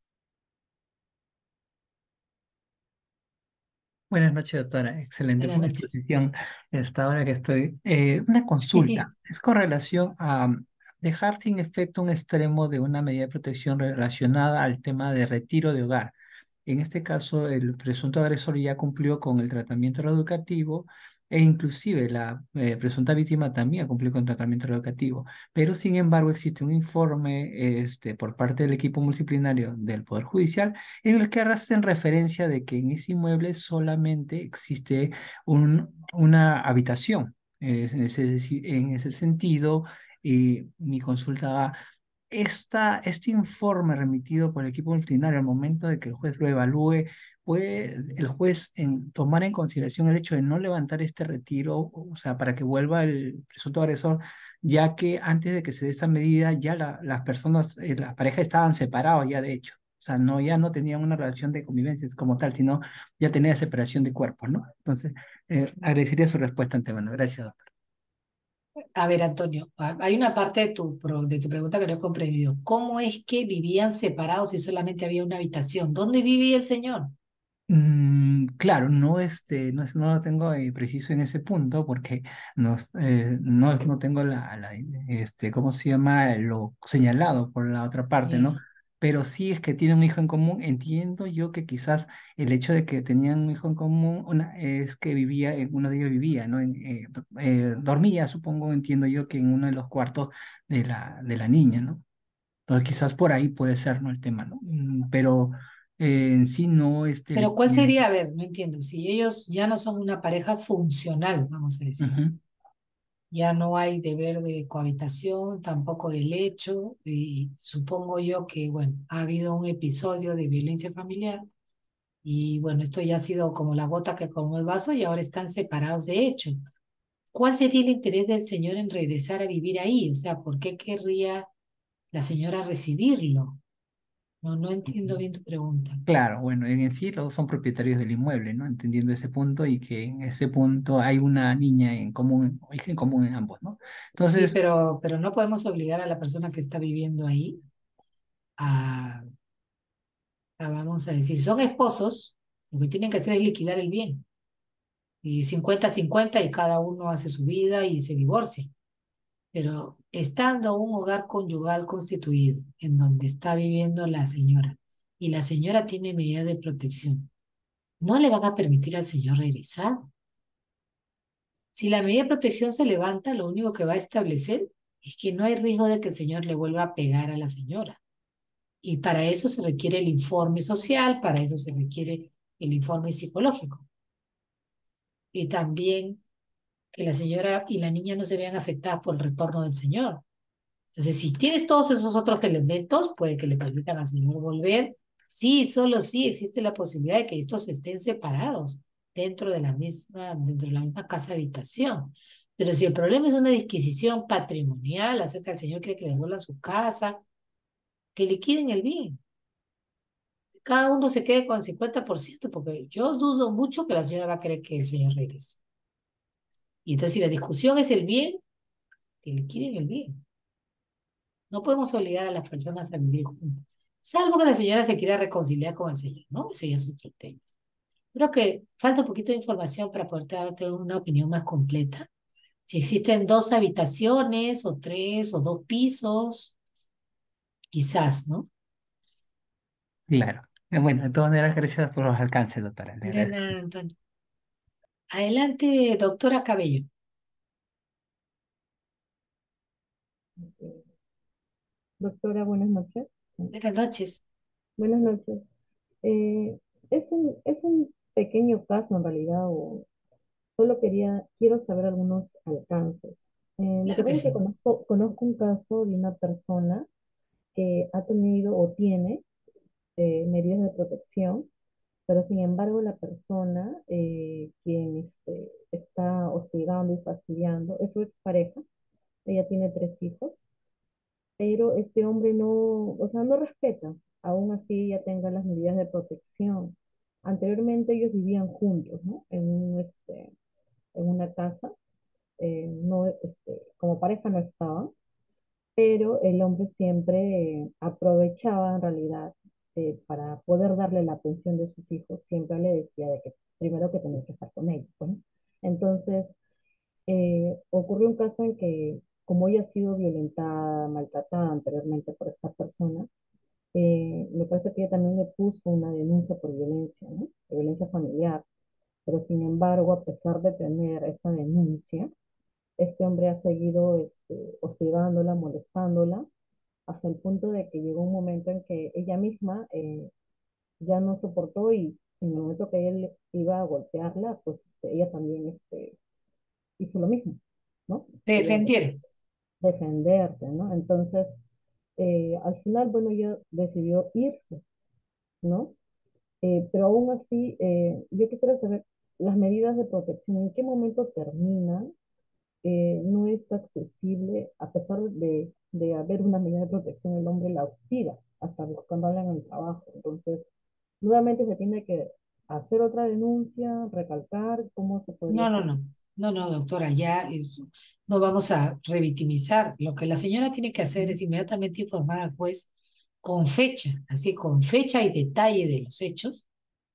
Buenas noches, doctora. Excelente Buenas por la noches. exposición. Hasta ahora que estoy. Eh, una consulta. Es con relación a um, dejar sin efecto un extremo de una medida de protección relacionada al tema de retiro de hogar. En este caso, el presunto agresor ya cumplió con el tratamiento reeducativo e inclusive la eh, presunta víctima también cumplió con tratamiento reeducativo. Pero sin embargo, existe un informe este, por parte del equipo multidisciplinario del Poder Judicial en el que hacen referencia de que en ese inmueble solamente existe un, una habitación. Eh, en ese, en ese sentido, eh, mi consulta va, esta, este informe remitido por el equipo disciplinario al momento de que el juez lo evalúe, ¿puede el juez en, tomar en consideración el hecho de no levantar este retiro, o sea, para que vuelva el presunto agresor, ya que antes de que se dé esta medida ya la, las personas, eh, las parejas estaban separados ya de hecho? sea, no, ya no tenían una relación de convivencia como tal, sino ya tenía separación de cuerpos, ¿no? Entonces, eh, agradecería su respuesta antemano. Gracias, doctor. A ver, Antonio, ha- hay una parte de tu, pro- de tu pregunta que no he comprendido. ¿Cómo es que vivían separados y solamente había una habitación? ¿Dónde vivía el señor? Mm, claro, no, este, no, es- no lo tengo eh, preciso en ese punto porque no, eh, no, no tengo la, la, este, ¿cómo se llama? Lo señalado por la otra parte, ¿no? Ya. Pero sí es que tienen un hijo en común. Entiendo yo que quizás el hecho de que tenían un hijo en común una, es que vivía, en uno de ellos vivía, ¿no? En, eh, eh, dormía, supongo, entiendo yo que en uno de los cuartos de la, de la niña, ¿no? Entonces quizás por ahí puede ser, ¿no? El tema, ¿no? Mm, Pero eh, en sí no, este, Pero ¿cuál sería? A ver, no entiendo. Si ellos ya no son una pareja funcional, vamos a decir. ujú. Ya no hay deber de cohabitación, tampoco de lecho, y supongo yo que, bueno, ha habido un episodio de violencia familiar y, bueno, esto ya ha sido como la gota que colmó el vaso y ahora están separados de hecho. ¿Cuál sería el interés del señor en regresar a vivir ahí? O sea, ¿por qué querría la señora recibirlo? No, no entiendo bien tu pregunta. Claro, bueno, en sí los son propietarios del inmueble, ¿no? Entendiendo ese punto y que en ese punto hay una niña en común, o hija en común en ambos, ¿no? Sí, Entonces, pero, pero no podemos obligar a la persona que está viviendo ahí a, a, vamos a decir, son esposos, lo que tienen que hacer es liquidar el bien. Y cincuenta-cincuenta y cada uno hace su vida y se divorcia. Pero estando un hogar conyugal constituido, en donde está viviendo la señora, y la señora tiene medidas de protección, no le van a permitir al señor regresar. Si la medida de protección se levanta, lo único que va a establecer es que no hay riesgo de que el señor le vuelva a pegar a la señora. Y para eso se requiere el informe social, para eso se requiere el informe psicológico. Y también que la señora y la niña no se vean afectadas por el retorno del señor. Entonces, si tienes todos esos otros elementos, puede que le permitan al señor volver. Sí, solo sí existe la posibilidad de que estos estén separados dentro de la misma, dentro de la misma casa habitación. Pero si el problema es una disquisición patrimonial acerca del señor quiere que devuelva su casa, que liquiden el bien. Cada uno se quede con el cincuenta por ciento, porque yo dudo mucho que la señora va a querer que el señor regrese. Y entonces, si la discusión es el bien, que liquiden el bien. No podemos obligar a las personas a vivir juntas, salvo que la señora se quiera reconciliar con el señor, ¿no? Ese ya es otro tema. Creo que falta un poquito de información para poder darte una opinión más completa. Si existen dos habitaciones, o tres, o dos pisos, quizás, ¿no? claro. Eh, Bueno, de todas maneras, gracias por los alcances, doctora. Le De agradezco. nada, Antonio. Adelante, doctora Cabello. Ok. Doctora, buenas noches. Buenas noches. Buenas noches. Eh, es un, es un pequeño caso en realidad, o solo quería, quiero saber algunos alcances. Eh, lo que Claro que pasa es que sí. conozco, conozco un caso de una persona que ha tenido o tiene eh, medidas de protección, pero sin embargo la persona eh, quien este, está hostigando y fastidiando es su expareja. Ella tiene tres hijos, pero este hombre no, o sea, no respeta, aún así ya tenga las medidas de protección. Anteriormente ellos vivían juntos, ¿no? En un, este, en una casa, eh, no, este, como pareja no estaban, pero el hombre siempre eh, aprovechaba en realidad eh, para poder darle la atención de sus hijos, siempre le decía de que primero que tenía que estar con ellos, pues, ¿no? Entonces, eh, ocurrió un caso en que, como ella ha sido violentada, maltratada anteriormente por esta persona, eh, me parece que ella también le puso una denuncia por violencia, ¿no? Por violencia familiar. Pero sin embargo, a pesar de tener esa denuncia, este hombre ha seguido este, hostigándola, molestándola, hasta el punto de que llegó un momento en que ella misma eh, ya no soportó y en el momento que él iba a golpearla, pues este, ella también este, hizo lo mismo, ¿no? Te Ella defendieron. defenderse, ¿no? Entonces, eh, al final, bueno, ella decidió irse, ¿no? Eh, pero aún así, eh, yo quisiera saber las medidas de protección, ¿en qué momento terminan? eh, no es accesible, a pesar de, de haber una medida de protección, el hombre la hostiga, hasta cuando hablan en el trabajo. Entonces, nuevamente se tiene que hacer otra denuncia, recalcar cómo se podría No, no, hacer. no. No, no, doctora, ya es- no vamos a revictimizar. Lo que la señora tiene que hacer es inmediatamente informar al juez con fecha, así con fecha y detalle de los hechos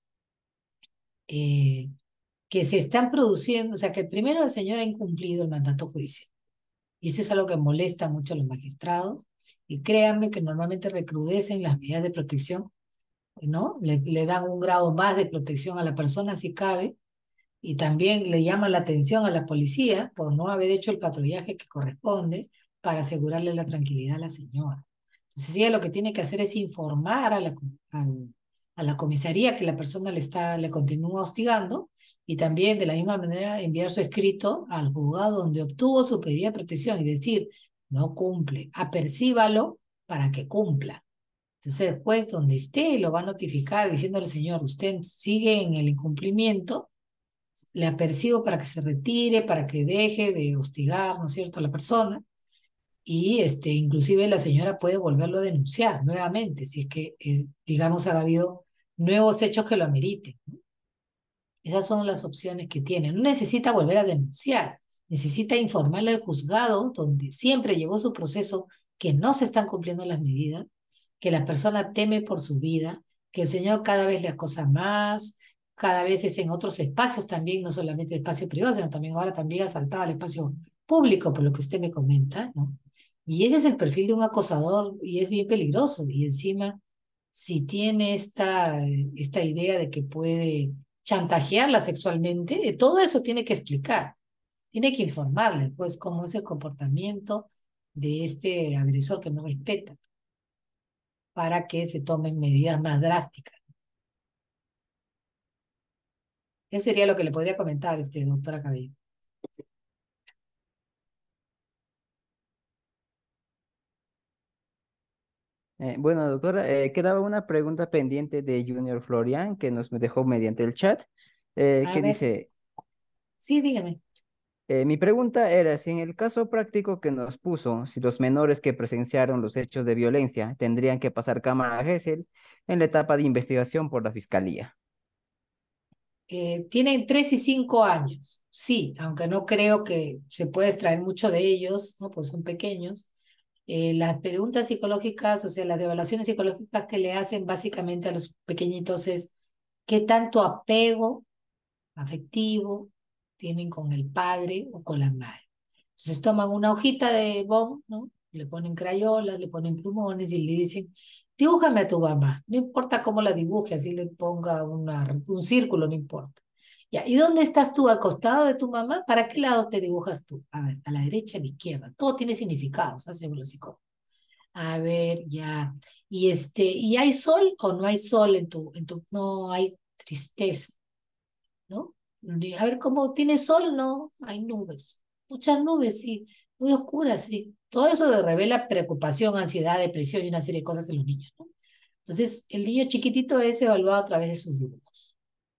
eh, que se están produciendo, o sea, que primero la señora ha incumplido el mandato judicial. Y eso es algo que molesta mucho a los magistrados. Y créanme que normalmente recrudecen las medidas de protección, ¿no? Le, le dan un grado más de protección a la persona si cabe, y también le llaman la atención a la policía por no haber hecho el patrullaje que corresponde para asegurarle la tranquilidad a la señora. Entonces ella lo que tiene que hacer es informar a la, al- a la comisaría que la persona le, está, le continúa hostigando, y también de la misma manera enviar su escrito al juzgado donde obtuvo su pedida de protección y decir, no cumple, apercíbalo para que cumpla. Entonces el juez donde esté lo va a notificar diciéndole, señor, usted sigue en el incumplimiento, le apercibo para que se retire, para que deje de hostigar, ¿no es cierto?, a la persona, y este, inclusive la señora puede volverlo a denunciar nuevamente, si es que, eh, digamos, ha habido nuevos hechos que lo ameriten. Esas son las opciones que tiene. No necesita volver a denunciar, necesita informarle al juzgado, donde siempre llevó su proceso, que no se están cumpliendo las medidas, que la persona teme por su vida, que el señor cada vez le acosa más, cada vez es en otros espacios también, no solamente el espacio privado, sino también ahora también ha saltado al espacio público, por lo que usted me comenta, ¿no? Y ese es el perfil de un acosador y es bien peligroso. Y encima, si tiene esta, esta idea de que puede chantajearla sexualmente, eh, todo eso tiene que explicar, tiene que informarle, pues, cómo es el comportamiento de este agresor que no respeta, para que se tomen medidas más drásticas. Eso sería lo que le podría comentar, este, doctora Cabello. Eh, bueno, doctora, eh, quedaba una pregunta pendiente de Junior Florian que nos dejó mediante el chat, eh, A que ver, dice, sí, dígame. eh, mi pregunta era si en el caso práctico que nos puso, si los menores que presenciaron los hechos de violencia tendrían que pasar cámara Gesell en la etapa de investigación por la fiscalía. Eh, tienen tres y cinco años, sí, aunque no creo que se pueda extraer mucho de ellos, ¿no? Pues son pequeños. Eh, las preguntas psicológicas, o sea, las evaluaciones psicológicas que le hacen básicamente a los pequeñitos es qué tanto apego afectivo tienen con el padre o con la madre. Entonces toman una hojita de bond, ¿no? Le ponen crayolas, le ponen plumones y le dicen, dibújame a tu mamá, no importa cómo la dibuje, así le ponga una, un círculo, no importa. Ya, ¿y dónde estás tú? ¿Al costado de tu mamá? ¿Para qué lado te dibujas tú? A ver, a la derecha, a la izquierda. Todo tiene significados, hace los psicólogos. A ver, ya. ¿Y este, y hay sol o no hay sol en tu, en tu, no hay tristeza, ¿no? A ver, ¿cómo tiene sol? No, hay nubes. Muchas nubes, sí. Muy oscuras, sí. Todo eso revela preocupación, ansiedad, depresión y una serie de cosas en los niños, ¿no? Entonces, el niño chiquitito es evaluado a través de sus dibujos.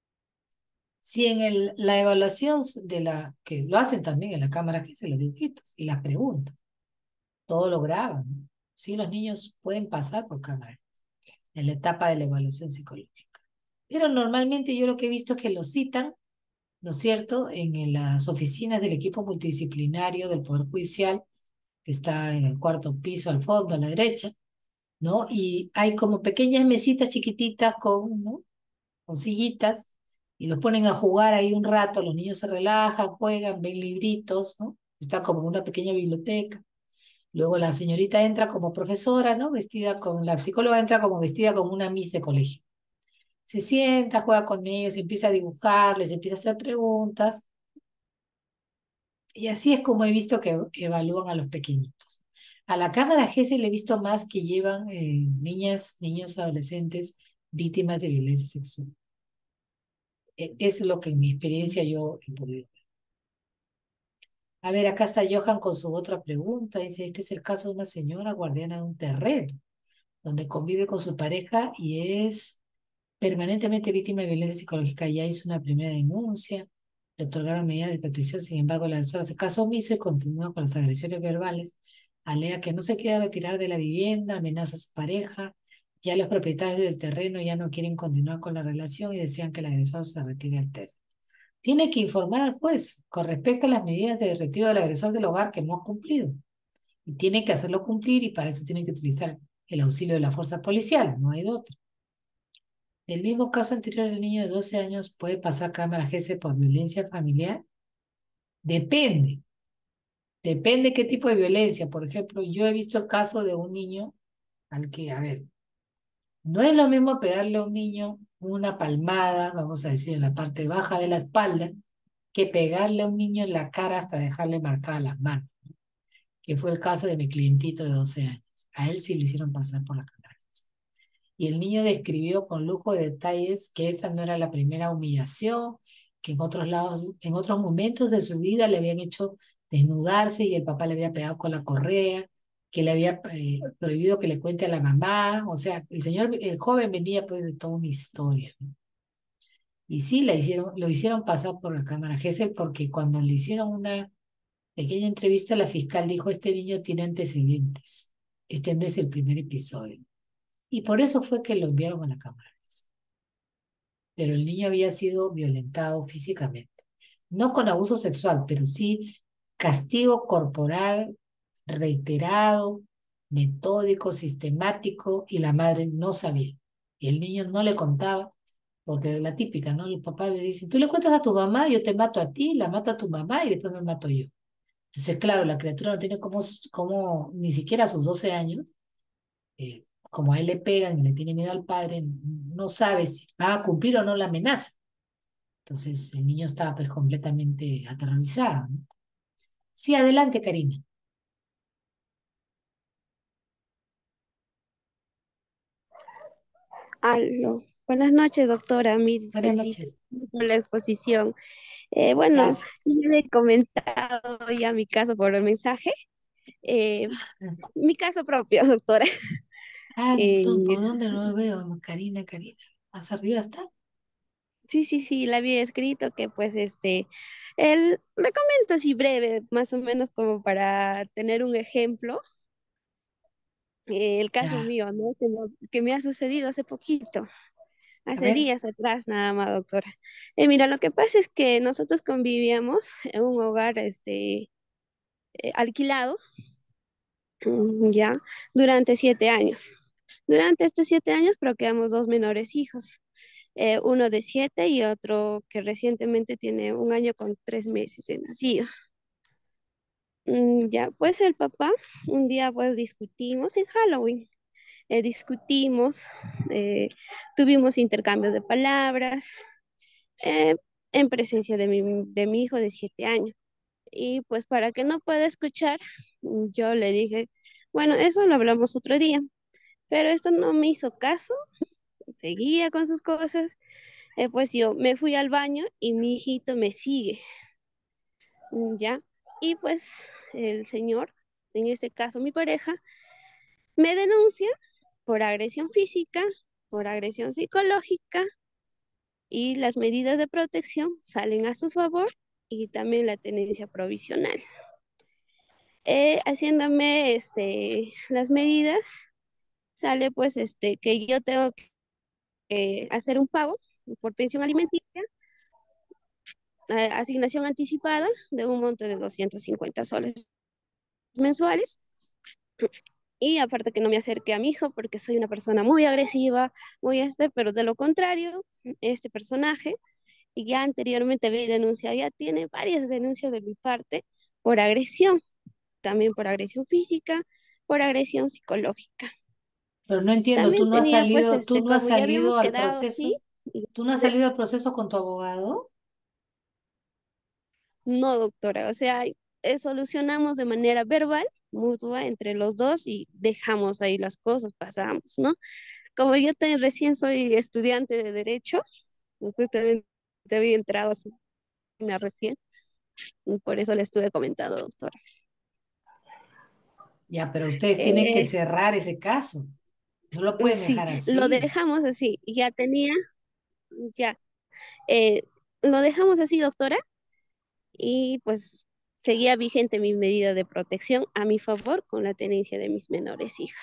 Si en el, la evaluación de la, que lo hacen también en la cámara, que se los dibujitos y las preguntas, todo lo graban, ¿no? Sí, los niños pueden pasar por cámara en la etapa de la evaluación psicológica. Pero normalmente yo lo que he visto es que los citan, ¿no es cierto?, en las oficinas del equipo multidisciplinario del Poder Judicial, que está en el cuarto piso al fondo, a la derecha, ¿no? Y hay como pequeñas mesitas chiquititas con, ¿no?, con sillitas, y los ponen a jugar ahí un rato, los niños se relajan, juegan, ven libritos, ¿no? Está como una pequeña biblioteca. Luego la señorita entra como profesora, ¿no? Vestida con, la psicóloga entra como vestida como una miss de colegio. Se sienta, juega con ellos, empieza a dibujar, les empieza a hacer preguntas. Y así es como he visto que evalúan a los pequeñitos. A la cámara Gesell le he visto más que llevan eh, niñas, niños, adolescentes víctimas de violencia sexual. Eh, es lo que en mi experiencia yo he podido ver. A ver, acá está Johan con su otra pregunta. Dice, este es el caso de una señora guardiana de un terreno, donde convive con su pareja y es permanentemente víctima de violencia psicológica. Ya hizo una primera denuncia. le otorgaron medidas de protección. Sin embargo, el agresor hace caso omiso y continúa con las agresiones verbales. Alega que no se quiere retirar de la vivienda, amenaza a su pareja. Ya los propietarios del terreno ya no quieren continuar con la relación y desean que el agresor se retire al terreno. Tiene que informar al juez con respecto a las medidas de retiro del agresor del hogar que no ha cumplido. Y tiene que hacerlo cumplir y para eso tiene que utilizar el auxilio de la fuerza policial, no hay de otra. Del mismo caso anterior, el niño de doce años puede pasar cámara G C por violencia familiar. Depende. Depende qué tipo de violencia. Por ejemplo, yo he visto el caso de un niño al que, a ver, no es lo mismo pegarle a un niño una palmada, vamos a decir, en la parte baja de la espalda, que pegarle a un niño en la cara hasta dejarle marcadas las manos, que fue el caso de mi clientito de doce años. A él sí lo hicieron pasar por la cámara. Y el niño describió con lujo de detalles que esa no era la primera humillación, que en otros lados, en otros momentos de su vida le habían hecho desnudarse y el papá le había pegado con la correa, que le había eh, prohibido que le cuente a la mamá. O sea, el señor, el joven venía pues de toda una historia, ¿no? Y sí, la hicieron, lo hicieron pasar por la cámara Gesell porque cuando le hicieron una pequeña entrevista, la fiscal dijo, este niño tiene antecedentes, este no es el primer episodio. Y por eso fue que lo enviaron a la cámara. Pero el niño había sido violentado físicamente. No con abuso sexual, pero sí castigo corporal reiterado, metódico, sistemático, y la madre no sabía. Y el niño no le contaba, porque era la típica, ¿no? El papá le dice, tú le cuentas a tu mamá, yo te mato a ti, la mata a tu mamá y después me mato yo. Entonces, claro, la criatura no tiene como, como ni siquiera a sus doce años, eh, como a él le pegan y le tiene miedo al padre, no sabe si va a cumplir o no la amenaza. Entonces el niño estaba pues completamente aterrorizado, ¿no? Sí, adelante, Karina. Aló. Buenas noches, doctora. Mis Buenas felicitaciones noches. por la exposición. Eh, bueno, Gracias. yo le he comentado ya mi caso por el mensaje. Eh, mi caso propio, doctora. Ah, Eh, ¿tú- ¿por dónde no lo veo? No, Karina, Karina. ¿Más arriba está? sí, sí, sí, le había escrito que pues este, él, le comento así breve, más o menos como para tener un ejemplo. Eh, el caso Ya. mío, ¿no? Que, me- que me ha sucedido hace poquito. A Hace ver, días atrás nada más, doctora. Eh, mira, lo que pasa es que nosotros convivíamos en un hogar este, eh, alquilado, mm, ya, durante siete años. Durante estos siete años procreamos dos menores hijos, eh, uno de siete y otro que recientemente tiene un año con tres meses de nacido. Mm, ya, pues el papá, un día pues discutimos en Halloween, eh, discutimos, eh, tuvimos intercambios de palabras, eh, en presencia de mi, de mi hijo de siete años. Y pues para que no pueda escuchar, mm, yo le dije, bueno, eso lo hablamos otro día, pero esto no me hizo caso, seguía con sus cosas. Eh, pues yo me fui al baño y mi hijito me sigue, mm, ¿ya? Y pues el señor, en este caso mi pareja, me denuncia por agresión física, por agresión psicológica y las medidas de protección salen a su favor y también la tenencia provisional. Eh, haciéndome este, las medidas, sale pues este, que yo tengo que hacer un pago por pensión alimenticia, eh, asignación anticipada de un monto de doscientos cincuenta soles mensuales. Y aparte que no me acerque a mi hijo porque soy una persona muy agresiva, muy este, pero de lo contrario, este personaje, y ya anteriormente había denunciado, ya tiene varias denuncias de mi parte por agresión, también por agresión física, por agresión psicológica. pero no entiendo, ¿tú También no has tenía, pues, salido, tú este, no has como ya salido habíamos al quedado así, proceso? y- ¿Tú no has salido al proceso con tu abogado? no, doctora, o sea, eh, solucionamos de manera verbal, mutua, entre los dos y dejamos ahí las cosas, pasamos, ¿no? Como yo te- recién soy estudiante de Derecho, justamente había entrado a su recién, y por eso le estuve comentando, doctora. Ya, pero ustedes tienen que Eh, cerrar ese caso. No lo pueden sí, dejar lo así. dejamos así, ya tenía, ya, eh, lo dejamos así, doctora, y pues seguía vigente mi medida de protección a mi favor con la tenencia de mis menores hijos.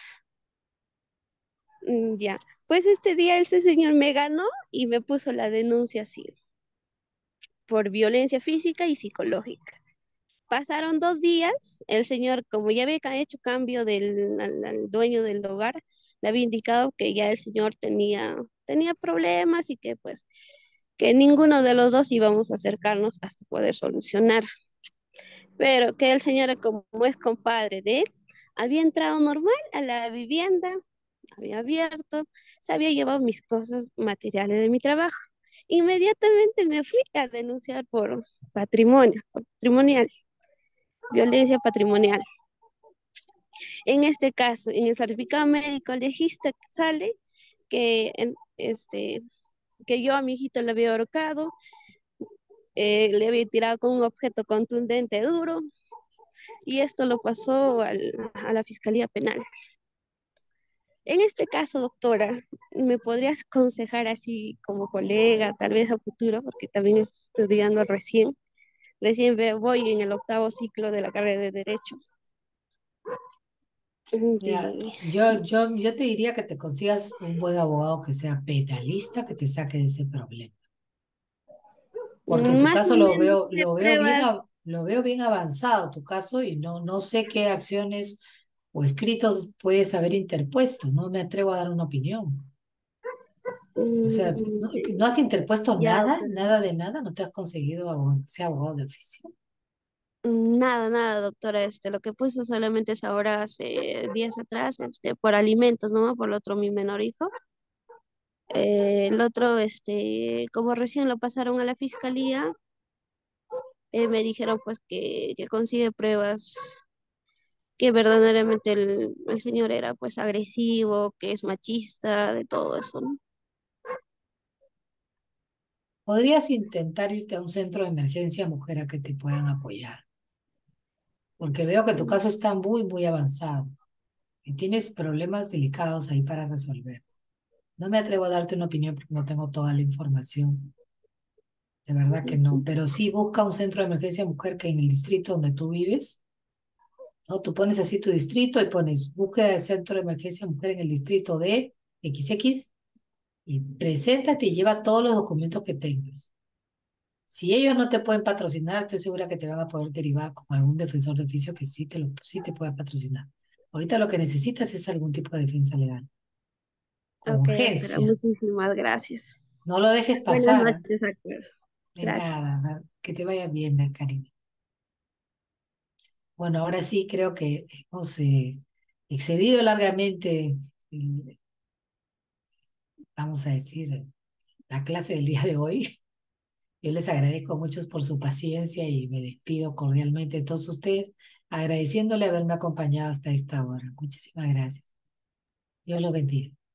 Mm, Ya, pues este día ese señor me ganó y me puso la denuncia así, por violencia física y psicológica. Pasaron dos días, el señor, como ya había ca- hecho cambio del al, al dueño del hogar, le había indicado que ya el señor tenía, tenía problemas y que pues que ninguno de los dos íbamos a acercarnos hasta poder solucionar. Pero que el señor, como es compadre de él, había entrado normal a la vivienda, había abierto, se había llevado mis cosas materiales de mi trabajo. Inmediatamente me fui a denunciar por patrimonio, por patrimonial, violencia patrimonial. En este caso, en el certificado médico legista sale que, en- este, que yo a mi hijito le había ahorcado, eh, le había tirado con un objeto contundente duro, y esto lo pasó al- a la Fiscalía Penal. En este caso, doctora, ¿me podrías aconsejar así como colega, tal vez a futuro, porque también estoy estudiando recién, recién ve- voy en el octavo ciclo de la carrera de Derecho? Mira, Y yo, yo, yo te diría que te consigas un buen abogado que sea penalista, que te saque de ese problema. Porque mm, tu más o caso lo menos, veo, ¿qué lo veo bien, pruebas? av- lo veo bien avanzado, tu caso, y no, no sé qué acciones o escritos puedes haber interpuesto. No me atrevo a dar una opinión. O sea, Mm, ¿no, no has interpuesto Ya, nada, doctora. nada de nada? ¿No te has conseguido abogado, que sea abogado de oficio? Mm, Nada, nada, doctora. Este, lo que puse solamente es ahora hace días atrás, este, por alimentos, ¿no? Por el otro, mi menor hijo. Eh, el otro, este, como recién lo pasaron a la fiscalía, eh, me dijeron pues que, que consigue pruebas que verdaderamente el, el señor era pues agresivo, que es machista, de todo eso, ¿no? Podrías intentar irte a un centro de emergencia, mujer, a que te puedan apoyar, porque veo que tu Mm, caso está muy, muy avanzado y tienes problemas delicados ahí para resolver. No me atrevo a darte una opinión porque no tengo toda la información, de verdad que no, pero sí busca un centro de emergencia, mujer, que en el distrito donde tú vives, ¿no? Tú pones así tu distrito y pones búsqueda de centro de emergencia, mujer, en el distrito de equis equis, y preséntate y lleva todos los documentos que tengas. Si ellos no te pueden patrocinar, estoy segura que te van a poder derivar con algún defensor de oficio que sí te, lo, sí te pueda patrocinar. Ahorita lo que necesitas es algún tipo de defensa legal, con Ok, doctora, urgencia. muchísimas gracias. No lo dejes Buenas pasar, ¿ah? noches, doctora. De Gracias. nada, ¿no? Que te vaya bien, mi cariño. Bueno, ahora sí creo que hemos eh, excedido largamente, eh, vamos a decir, la clase del día de hoy. Yo les agradezco mucho por su paciencia y me despido cordialmente de todos ustedes, agradeciéndole haberme acompañado hasta esta hora. Muchísimas gracias. Dios los bendiga.